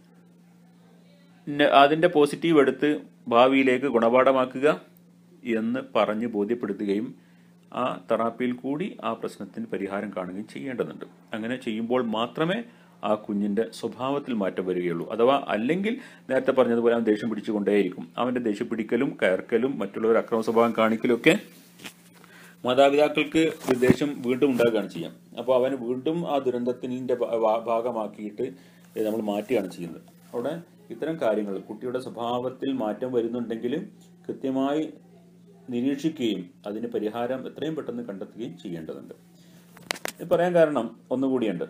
Speaker 1: അതിൻ്റെ പോസിറ്റീവ് എടുത്ത് ഭാവിയിലേക്ക് ഗുണപാഠമാക്കുക എന്ന് പറഞ്ഞ് ബോധ്യപ്പെടുത്തുകയും ആ തെറാപ്പിയിൽ കൂടി ആ പ്രശ്നത്തിന് പരിഹാരം കാണുകയും ചെയ്യേണ്ടതുണ്ട്. അങ്ങനെ ചെയ്യുമ്പോൾ മാത്രമേ ആ കുഞ്ഞിൻ്റെ സ്വഭാവത്തിൽ മാറ്റം വരികയുള്ളൂ. അഥവാ അല്ലെങ്കിൽ നേരത്തെ പറഞ്ഞതുപോലെ അവൻ ദേഷ്യം പിടിച്ചുകൊണ്ടേയിരിക്കും. അവൻ്റെ ദേഷ്യം പിടിക്കലും കയർക്കലും മറ്റുള്ളവർ അക്രമ സ്വഭാവം കാണിക്കലും ഒക്കെ മാതാപിതാക്കൾക്ക് ദേഷ്യം വീണ്ടും ഉണ്ടാകുകയാണ് ചെയ്യാം. അപ്പോൾ അവന് വീണ്ടും ആ ദുരന്തത്തിൻ്റെ ഭാഗമാക്കിയിട്ട് നമ്മൾ മാറ്റുകയാണ് ചെയ്യുന്നത്. അവിടെ ഇത്തരം കാര്യങ്ങൾ കുട്ടിയുടെ സ്വഭാവത്തിൽ മാറ്റം വരുന്നുണ്ടെങ്കിൽ കൃത്യമായി നിരീക്ഷിക്കുകയും അതിന് പരിഹാരം എത്രയും പെട്ടെന്ന് കണ്ടെത്തുകയും ചെയ്യേണ്ടതുണ്ട്. ഇത് പറയാൻ കാരണം ഒന്നുകൂടിയുണ്ട്.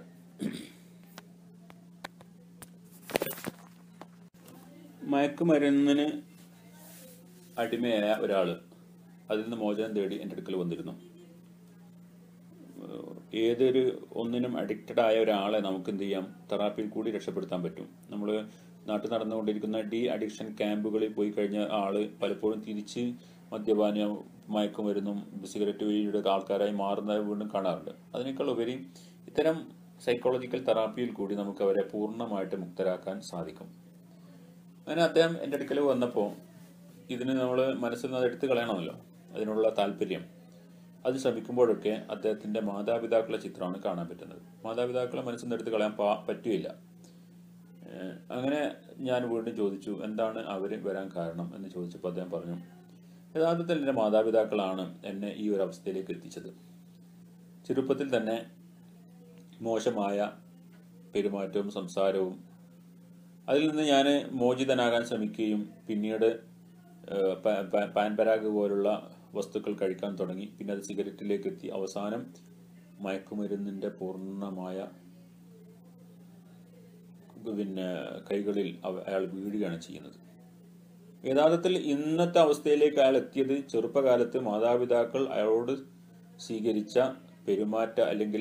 Speaker 1: മയക്കുമരുന്നിന് അടിമയായ ഒരാൾ അതിൽ നിന്ന് മോചനം തേടി എൻ്റെ അടുക്കൽ വന്നിരുന്നു. ഏതൊരു ഒന്നിനും അഡിക്റ്റഡ് ആയ ഒരാളെ നമുക്ക് എന്ത് ചെയ്യാം, തെറാപ്പിയിൽ കൂടി രക്ഷപ്പെടുത്താൻ പറ്റും. നമ്മൾ നാട്ടിൽ നടന്നുകൊണ്ടിരിക്കുന്ന അഡിക്ഷൻ ക്യാമ്പുകളിൽ പോയി കഴിഞ്ഞ ആള് പലപ്പോഴും തിരിച്ച് മദ്യപാനം, മയക്കുമരുന്നും സിഗരറ്റ് വലിയുടെ ആൾക്കാരായി മാറുന്നത് വീണ്ടും കാണാറുണ്ട്. അതിനേക്കാൾ ഉപരി ഇത്തരം സൈക്കോളജിക്കൽ തെറാപ്പിയിൽ കൂടി നമുക്ക് അവരെ പൂർണ്ണമായിട്ട് മുക്തരാക്കാൻ സാധിക്കും. അങ്ങനെ അദ്ദേഹം എൻ്റെ അടുക്കൽ വന്നപ്പോൾ ഇതിന് നമ്മൾ മനസ്സിൽ നിന്ന് എടുത്തു കളയണമല്ലോ, അതിനുള്ള താല്പര്യം. അത് ശ്രമിക്കുമ്പോഴൊക്കെ അദ്ദേഹത്തിൻ്റെ മാതാപിതാക്കളുടെ ചിത്രമാണ് കാണാൻ പറ്റുന്നത്. മാതാപിതാക്കളെ മനസ്സിൽ നിന്ന് എടുത്ത് കളയാൻ പറ്റുകയില്ല. അങ്ങനെ ഞാൻ വീണ്ടും ചോദിച്ചു, എന്താണ് അവർ വരാൻ കാരണം എന്ന് ചോദിച്ചപ്പോൾ അദ്ദേഹം പറഞ്ഞു, യഥാർത്ഥത്തിൽ എൻ്റെ മാതാപിതാക്കളാണ് എന്നെ ഈ ഒരു അവസ്ഥയിലേക്ക് എത്തിച്ചത്. ചെറുപ്പത്തിൽ തന്നെ മോശമായ പെരുമാറ്റവും സംസാരവും, അതിൽ നിന്ന് ഞാൻ മോചിതനാകാൻ ശ്രമിക്കുകയും പിന്നീട് പാൻപരാഗ് പോലുള്ള വസ്തുക്കൾ കഴിക്കാൻ തുടങ്ങി. പിന്നെ അത് സിഗരറ്റിലേക്ക് എത്തി. അവസാനം മയക്കുമരുന്നിൻ്റെ പൂർണ്ണമായ കൈകളിൽ അയാൾ വീഴുകയാണ് ചെയ്യുന്നത്. യഥാർത്ഥത്തിൽ ഇന്നത്തെ അവസ്ഥയിലേക്ക് അയാൾ എത്തിയത് ചെറുപ്പകാലത്ത് മാതാപിതാക്കൾ അയാളോട് സ്വീകരിച്ച പെരുമാറ്റ, അല്ലെങ്കിൽ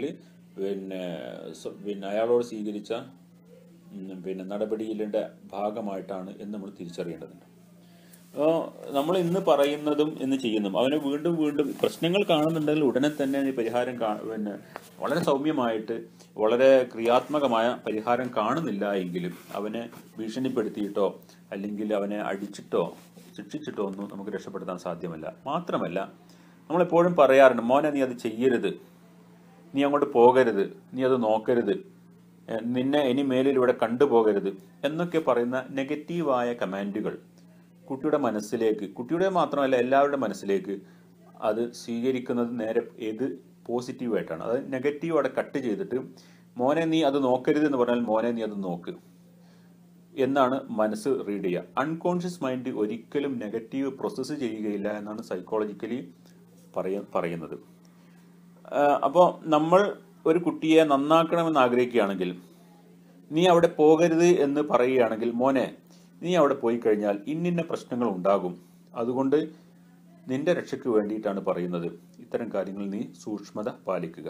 Speaker 1: അയാളോട് സ്വീകരിച്ച നടപടിയുടെ ഭാഗമായിട്ടാണ് എന്ന് നമ്മൾ തിരിച്ചറിയേണ്ടതുണ്ട്. അപ്പോൾ നമ്മൾ ഇന്ന് പറയുന്നതും ഇന്ന് ചെയ്യുന്നതും അവനെ വീണ്ടും വീണ്ടും പ്രശ്നങ്ങൾ കാണുന്നുണ്ടെങ്കിൽ ഉടനെ തന്നെ പരിഹാരം വളരെ സൗമ്യമായിട്ട് വളരെ ക്രിയാത്മകമായ പരിഹാരം കാണുന്നില്ല എങ്കിലും അവനെ ഭീഷണിപ്പെടുത്തിയിട്ടോ അല്ലെങ്കിൽ അവനെ അടിച്ചിട്ടോ ശിക്ഷിച്ചിട്ടോ ഒന്നും നമുക്ക് രക്ഷപ്പെടുത്താൻ സാധ്യമല്ല. മാത്രമല്ല, നമ്മളെപ്പോഴും പറയാറുണ്ട്, മോനെ നീ അത് ചെയ്യരുത്, നീ അങ്ങോട്ട് പോകരുത്, നീ അത് നോക്കരുത്, നിന്നെ ഇനി മേലിൽ ഇവിടെ കണ്ടുപോകരുത് എന്നൊക്കെ പറയുന്ന നെഗറ്റീവായ കമാൻഡുകൾ കുട്ടിയുടെ മനസ്സിലേക്ക്, കുട്ടിയുടെ മാത്രമല്ല എല്ലാവരുടെ മനസ്സിലേക്ക് അത് സ്വീകരിക്കുന്നത് നേരെ ഏത് പോസിറ്റീവായിട്ടാണ്. അത് നെഗറ്റീവ് അവിടെ കട്ട് ചെയ്തിട്ട് മോനെ നീ അത് നോക്കരുത് എന്ന് പറഞ്ഞാൽ മോനെ നീ അത് നോക്ക് എന്നാണ് മനസ്സ് റീഡ് ചെയ്യുക. അൺകോൺഷ്യസ് മൈൻഡ് ഒരിക്കലും നെഗറ്റീവ് പ്രോസസ്സ് ചെയ്യുകയില്ല എന്നാണ് സൈക്കോളജിക്കലി പറയുന്നത്. അപ്പോൾ നമ്മൾ ഒരു കുട്ടിയെ നന്നാക്കണമെന്ന് ആഗ്രഹിക്കുകയാണെങ്കിൽ, നീ അവിടെ പോകരുത് എന്ന് പറയുകയാണെങ്കിൽ, മോനെ നീ അവിടെ പോയി കഴിഞ്ഞാൽ ഇന്നിന്ന പ്രശ്നങ്ങൾ ഉണ്ടാകും, അതുകൊണ്ട് നിന്റെ രക്ഷയ്ക്ക് വേണ്ടിയിട്ടാണ് പറയുന്നത്, ഇത്തരം കാര്യങ്ങൾ നീ സൂക്ഷ്മത പാലിക്കുക,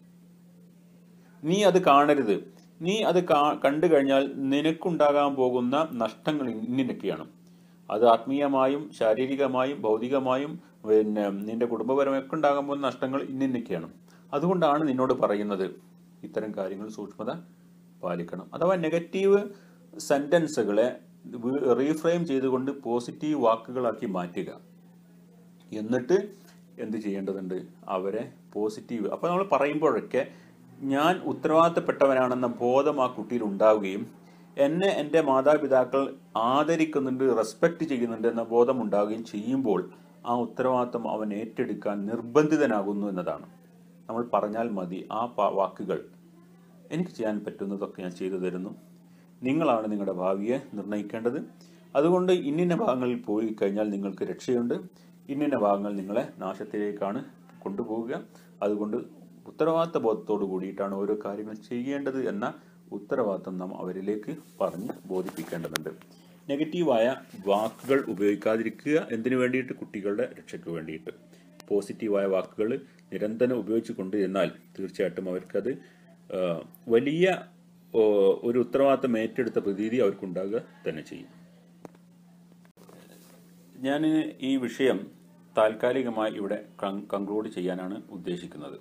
Speaker 1: നീ അത് കാണരുത്, നീ അത് കണ്ടു കഴിഞ്ഞാൽ നിനക്കുണ്ടാകാൻ പോകുന്ന നഷ്ടങ്ങൾ ഇന്നിനൊക്കെയാണ്, അത് ആത്മീയമായും ശാരീരികമായും ഭൗതികമായും നിന്റെ കുടുംബപരമൊക്കെ ഉണ്ടാകാൻ പോകുന്ന നഷ്ടങ്ങൾ ഇന്നിനൊക്കെയാണ്, അതുകൊണ്ടാണ് നിന്നോട് പറയുന്നത്, ഇത്തരം കാര്യങ്ങൾ സൂക്ഷ്മത പാലിക്കണം. അഥവാ നെഗറ്റീവ് സെന്റൻസുകളെ റീഫ്രെയിം ചെയ്തുകൊണ്ട് പോസിറ്റീവ് വാക്കുകളാക്കി മാറ്റുക. എന്നിട്ട് എന്ത് ചെയ്യേണ്ടതുണ്ട്? അവരെ പോസിറ്റീവ്, അപ്പോൾ നമ്മൾ പറയുമ്പോഴൊക്കെ ഞാൻ ഉത്തരവാദിത്തപ്പെട്ടവനാണെന്ന ബോധം ആ കുട്ടിയിൽ ഉണ്ടാവുകയും എന്നെ എൻ്റെ മാതാപിതാക്കൾ ആദരിക്കുന്നുണ്ട്, റെസ്പെക്ട് ചെയ്യുന്നുണ്ട് എന്ന ബോധം ഉണ്ടാവുകയും ചെയ്യുമ്പോൾ ആ ഉത്തരവാദിത്തം അവൻ ഏറ്റെടുക്കാൻ നിർബന്ധിതനാകുന്നു എന്നതാണ്. നമ്മൾ പറഞ്ഞാൽ മതി ആ വാക്കുകൾ, എനിക്ക് ചെയ്യാൻ പറ്റുന്നതൊക്കെ ഞാൻ ചെയ്തു തരുന്നു, നിങ്ങളാണ് നിങ്ങളുടെ ഭാവിയെ നിർണ്ണയിക്കേണ്ടത്, അതുകൊണ്ട് ഇന്നിന്ന ഭാഗങ്ങളിൽ പോയി കഴിഞ്ഞാൽ നിങ്ങൾക്ക് രക്ഷയുണ്ട്, ഇന്നിന്ന ഭാഗങ്ങൾ നിങ്ങളെ നാശത്തിലേക്കാണ് കൊണ്ടുപോവുക, അതുകൊണ്ട് ഉത്തരവാദിത്ത ബോധത്തോടു കൂടിയിട്ടാണ് ഓരോ കാര്യങ്ങൾ ചെയ്യേണ്ടത് എന്ന ഉത്തരവാദിത്തം നാം അവരിലേക്ക് പറഞ്ഞ് ബോധിപ്പിക്കേണ്ടതുണ്ട്. നെഗറ്റീവായ വാക്കുകൾ ഉപയോഗിക്കാതിരിക്കുക. എന്തിനു വേണ്ടിയിട്ട്? കുട്ടികളുടെ രക്ഷയ്ക്ക് വേണ്ടിയിട്ട്. പോസിറ്റീവായ വാക്കുകൾ നിരന്തരം ഉപയോഗിച്ചു കൊണ്ടിരുന്നാൽ തീർച്ചയായിട്ടും അവർക്കത് വലിയ ഒരു ഉത്തരവാദിത്തം ഏറ്റെടുത്ത പ്രതീതി അവർക്കുണ്ടാകുക തന്നെ ചെയ്യും. ഞാൻ ഈ വിഷയം താൽക്കാലികമായി ഇവിടെ കൺക്ലൂഡ് ചെയ്യാനാണ് ഉദ്ദേശിക്കുന്നത്.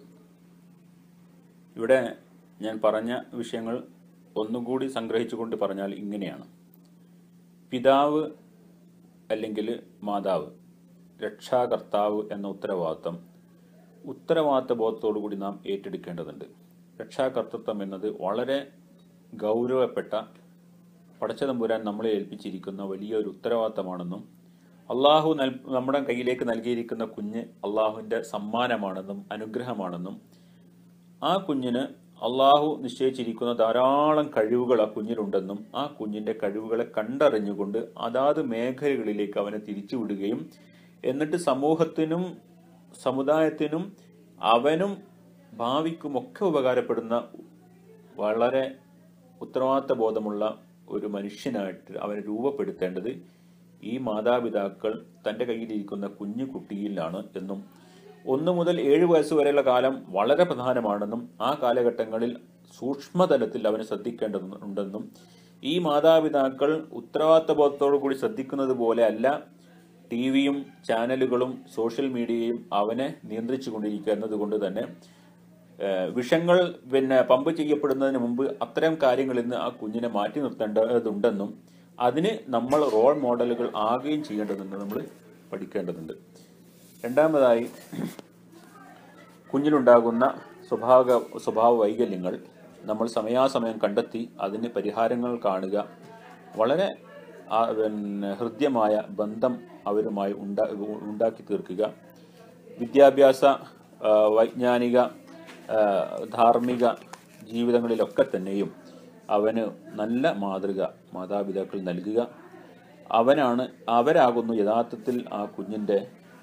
Speaker 1: ഇവിടെ ഞാൻ പറഞ്ഞ വിഷയങ്ങൾ ഒന്നുകൂടി സംഗ്രഹിച്ചുകൊണ്ട് പറഞ്ഞാൽ ഇങ്ങനെയാണ്: പിതാവ് അല്ലെങ്കിൽ മാതാവ്, രക്ഷാകർത്താവ് എന്ന ഉത്തരവാദിത്ത ബോധത്തോടു കൂടി നാം ഏറ്റെടുക്കേണ്ടതുണ്ട്. രക്ഷാകർത്തൃത്വം എന്നത് വളരെ ഗൗരവപ്പെട്ട, പടച്ചതമ്പുരാൻ നമ്മളെ ഏൽപ്പിച്ചിരിക്കുന്ന വലിയൊരു ഉത്തരവാദിത്തമാണെന്നും അള്ളാഹു നമ്മുടെ കയ്യിലേക്ക് നൽകിയിരിക്കുന്ന കുഞ്ഞ് അള്ളാഹുവിൻ്റെ സമ്മാനമാണെന്നും അനുഗ്രഹമാണെന്നും ആ കുഞ്ഞിന് അള്ളാഹു നിശ്ചയിച്ചിരിക്കുന്ന ധാരാളം കഴിവുകൾ ആ കുഞ്ഞിനുണ്ടെന്നും ആ കുഞ്ഞിൻ്റെ കഴിവുകളെ കണ്ടറിഞ്ഞുകൊണ്ട് അതാത് മേഖലകളിലേക്ക് അവനെ തിരിച്ചുവിടുകയും എന്നിട്ട് സമൂഹത്തിനും സമുദായത്തിനും അവനും ഭാവിക്കുമൊക്കെ ഉപകാരപ്പെടുന്ന വളരെ ഉത്തരവാദിത്ത ബോധമുള്ള ഒരു മനുഷ്യനായിട്ട് അവനെ രൂപപ്പെടുത്തേണ്ടത് ഈ മാതാപിതാക്കൾ തൻ്റെ കയ്യിലിരിക്കുന്ന കുഞ്ഞു കുട്ടിയിലാണ് എന്നും 1 മുതൽ 7 വയസ്സ് വരെയുള്ള കാലം വളരെ പ്രധാനമാണെന്നും ആ കാലഘട്ടങ്ങളിൽ സൂക്ഷ്മതലത്തിൽ അവനെ ശ്രദ്ധിക്കേണ്ടതുണ്ടെന്നും ഈ മാതാപിതാക്കൾ ഉത്തരവാദിത്ത ബോധത്തോടു കൂടി ശ്രദ്ധിക്കുന്നത് പോലെ അല്ല ടിവിയും ചാനലുകളും സോഷ്യൽ മീഡിയയും അവനെ നിയന്ത്രിച്ചു കൊണ്ടിരിക്കുക എന്നതുകൊണ്ട് തന്നെ വിഷങ്ങൾ പമ്പ് ചെയ്യപ്പെടുന്നതിന് മുമ്പ് അത്തരം കാര്യങ്ങളിൽ നിന്ന് ആ കുഞ്ഞിനെ മാറ്റി നിർത്തേണ്ടതുണ്ടെന്നും അതിന് നമ്മൾ റോൾ മോഡലുകൾ ആകുകയും ചെയ്യേണ്ടതുണ്ട്, നമ്മൾ പഠിക്കേണ്ടതുണ്ട്. രണ്ടാമതായി, കുഞ്ഞിലുണ്ടാകുന്ന സ്വഭാവ വൈകല്യങ്ങൾ നമ്മൾ സമയാസമയം കണ്ടെത്തി അതിന് പരിഹാരങ്ങൾ കാണുക, വളരെ ഹൃദ്യമായ ബന്ധം അവരുമായി ഉണ്ടാക്കി തീർക്കുക. വിദ്യാഭ്യാസ, വൈജ്ഞാനിക, ധാർമ്മിക ജീവിതങ്ങളിലൊക്കെ തന്നെയും അവന് നല്ല മാതൃക മാതാപിതാക്കൾ നൽകുക. അവരാകുന്നു യഥാർത്ഥത്തിൽ ആ കുഞ്ഞിൻ്റെ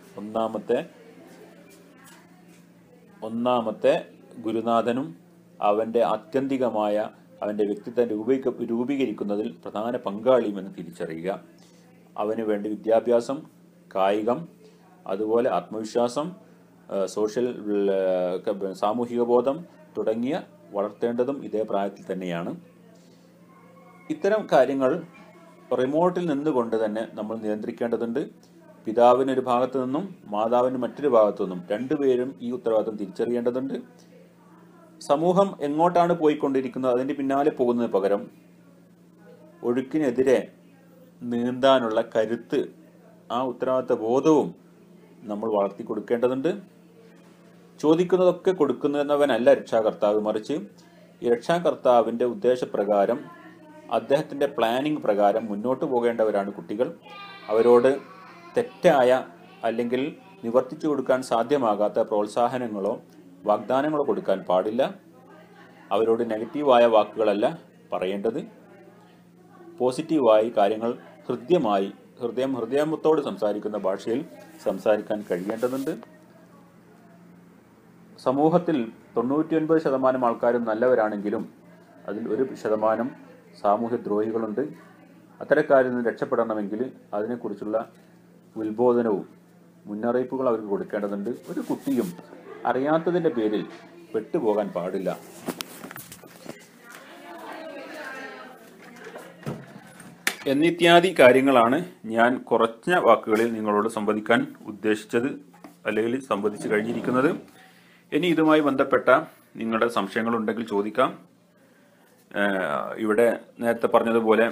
Speaker 1: ഒന്നാമത്തെ ഗുരുനാഥനും അവൻ്റെ ആത്യന്തികമായ അവൻ്റെ വ്യക്തിത്വം രൂപീകരിക്കുന്നതിൽ പ്രധാന പങ്കാളിയും എന്ന് തിരിച്ചറിയുക. അവന് വേണ്ടി വിദ്യാഭ്യാസം, കായികം, അതുപോലെ ആത്മവിശ്വാസം, സാമൂഹിക ബോധം തുടങ്ങിയ വളർത്തേണ്ടതും ഇതേ പ്രായത്തിൽ തന്നെയാണ്. ഇത്തരം കാര്യങ്ങൾ റിമോട്ടിൽ നിന്നുകൊണ്ട് തന്നെ നമ്മൾ നിയന്ത്രിക്കേണ്ടതുണ്ട്. പിതാവിനൊരു ഭാഗത്തു നിന്നും മാതാവിന് മറ്റൊരു ഭാഗത്തു നിന്നും രണ്ടുപേരും ഈ ഉത്തരവാദിത്വം തിരിച്ചറിയേണ്ടതുണ്ട്. സമൂഹം എങ്ങോട്ടാണ് പോയിക്കൊണ്ടിരിക്കുന്നത് അതിൻ്റെ പിന്നാലെ പോകുന്നതിന് പകരം ഒഴുക്കിനെതിരെ നീന്താനുള്ള കരുത്ത് ആ ഉത്തരവാദിത്ത ബോധവും നമ്മൾ വളർത്തി കൊടുക്കേണ്ടതുണ്ട്. ചോദിക്കുന്നതൊക്കെ കൊടുക്കുന്നവനല്ല രക്ഷാകർത്താവ്, മറിച്ച് ഈ രക്ഷാകർത്താവിൻ്റെ ഉദ്ദേശപ്രകാരം അദ്ദേഹത്തിൻ്റെ പ്ലാനിംഗ് പ്രകാരം മുന്നോട്ട് പോകേണ്ടവരാണ് കുട്ടികൾ. അവരോട് തെറ്റായ അല്ലെങ്കിൽ നിവർത്തിച്ചു കൊടുക്കാൻ സാധ്യമാകാത്ത പ്രോത്സാഹനങ്ങളോ വാഗ്ദാനങ്ങളോ കൊടുക്കാൻ പാടില്ല. അവരോട് നെഗറ്റീവായ വാക്കുകളല്ല പറയേണ്ടത്. പോസിറ്റീവായി കാര്യങ്ങൾ ഹൃദ്യമായി ഹൃദയത്തോട് സംസാരിക്കുന്ന ഭാഷയിൽ സംസാരിക്കാൻ കഴിയേണ്ടതുണ്ട്. സമൂഹത്തിൽ 99% ആൾക്കാരും നല്ലവരാണെങ്കിലും അതിൽ 1% സാമൂഹ്യ ദ്രോഹികളുണ്ട്. അത്തരക്കാരിൽ നിന്ന് രക്ഷപ്പെടണമെങ്കിൽ അതിനെക്കുറിച്ചുള്ള ഉത്ബോധനവും മുന്നറിയിപ്പുകൾ അവർക്ക് കൊടുക്കേണ്ടതുണ്ട്. ഒരു കുട്ടിയും അറിയാത്തതിൻ്റെ പേരിൽ പെട്ടുപോകാൻ പാടില്ല. എന്നിത്യാദി കാര്യങ്ങളാണ് ഞാൻ കുറഞ്ഞ വാക്കുകളിൽ നിങ്ങളോട് സംവദിക്കാൻ ഉദ്ദേശിച്ചത്, അല്ലെങ്കിൽ സംവദിച്ചു കഴിഞ്ഞിരിക്കുന്നത്. ഇനി ഇതുമായി ബന്ധപ്പെട്ട നിങ്ങളുടെ സംശയങ്ങളുണ്ടെങ്കിൽ ചോദിക്കാം. ഇവിടെ നേരത്തെ പറഞ്ഞതുപോലെ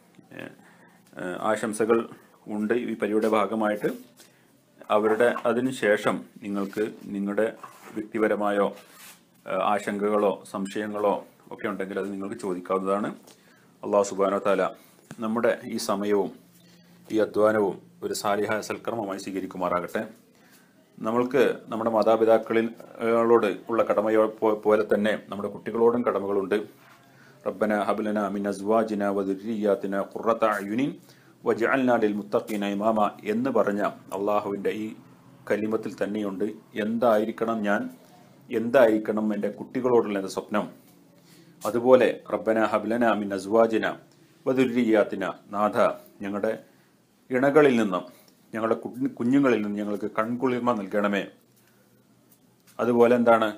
Speaker 1: ആശംസകൾ ഉണ്ട് ഈ പരിപാടിയുടെ ഭാഗമായിട്ട്. അതിനുശേഷം നിങ്ങൾക്ക് നിങ്ങളുടെ വ്യക്തിപരമായോ ആശങ്കകളോ സംശയങ്ങളോ ഒക്കെ ഉണ്ടെങ്കിൽ അത് നിങ്ങൾക്ക് ചോദിക്കാവുന്നതാണ്. അല്ലാഹു സുബ്ഹാനഹു വ തആല നമ്മുടെ ഈ സമയവും ഈ അധ്വാനവും ഒരു സാലിഹായ സൽക്കർമ്മമായി സ്വീകരിക്കുമാറാകട്ടെ. നമ്മൾക്ക് നമ്മുടെ മാതാപിതാക്കളോട് ഉള്ള കടമയോ പോലെ തന്നെ നമ്മുടെ കുട്ടികളോടും കടമകളുണ്ട്. റബ്ബന ഹബ് ലനാ മിൻ അസ്വാജിനാ വദുർരിയ്യാതിനാ ഖുർറത അയുനിൻ വജഅൽനാ ലിൽ മുത്തഖീന ഇമാമ എന്ന് പറഞ്ഞ അള്ളാഹുവിൻ്റെ ഈ കലിമത്തിൽ തന്നെയുണ്ട് എന്തായിരിക്കണം എൻ്റെ കുട്ടികളോടുള്ള എൻ്റെ സ്വപ്നം. അതുപോലെ റബ്ബന ഹബ് ലനാ മിൻ അസ്വാജിനാ വദുർരിയ്യാതിനാ, നാഥ ഞങ്ങളുടെ ഇണകളിൽ നിന്നും ഞങ്ങളുടെ കുഞ്ഞുങ്ങളിൽ നിന്ന് ഞങ്ങൾക്ക് കൺകുളിർമ നൽകണമേ. അതുപോലെ എന്താണ്,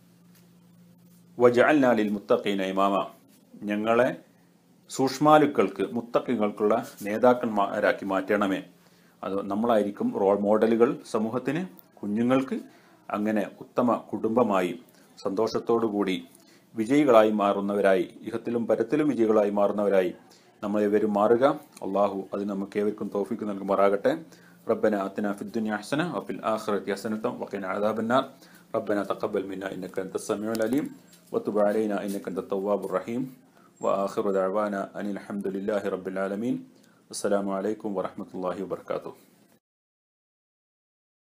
Speaker 1: വജഅൽനാ ലിൽ മുത്തഖീന ഇമാമ, ഞങ്ങളെ സൂക്ഷ്മാലുക്കൾക്ക് മുത്തഖികൾക്കുള്ള നേതാക്കന്മാരാക്കി മാറ്റണമേ. അത് നമ്മളായിരിക്കും റോൾ മോഡലുകൾ സമൂഹത്തിന്, കുഞ്ഞുങ്ങൾക്ക്. അങ്ങനെ ഉത്തമ കുടുംബമായി സന്തോഷത്തോടുകൂടി വിജയികളായി മാറുന്നവരായി, ഇഹത്തിലും പരത്തിലും വിജയികളായി മാറുന്നവരായി നമ്മളേവരും മാറുക. അള്ളാഹു അത് നമുക്ക് ഏവർക്കും തൗഫീഖ് നൽകുമാറാകട്ടെ. റബ്ബന ആതിനാ ഫിദ്ദുനിയ ഹസന വഫിൽ ആഖിറതി ഹസനത വഖിനാ അദാബന്നാർ. റബ്ബന തഖബ്ബൽ മിന്നാ ഇന്നക അൻതസ് സമീഉൽ അലീം വതുബ് അലൈനാ ഇന്നക അൻതത് തവ്വാബുർ റഹീം. വആഖിറു ദഅവാനാ അനിൽ ഹംദുലില്ലാഹി റബ്ബിൽ ആലമീൻ. അസ്സലാമു അലൈക്കും വറഹ്മത്തുള്ളാഹി വബറകാതുഹു.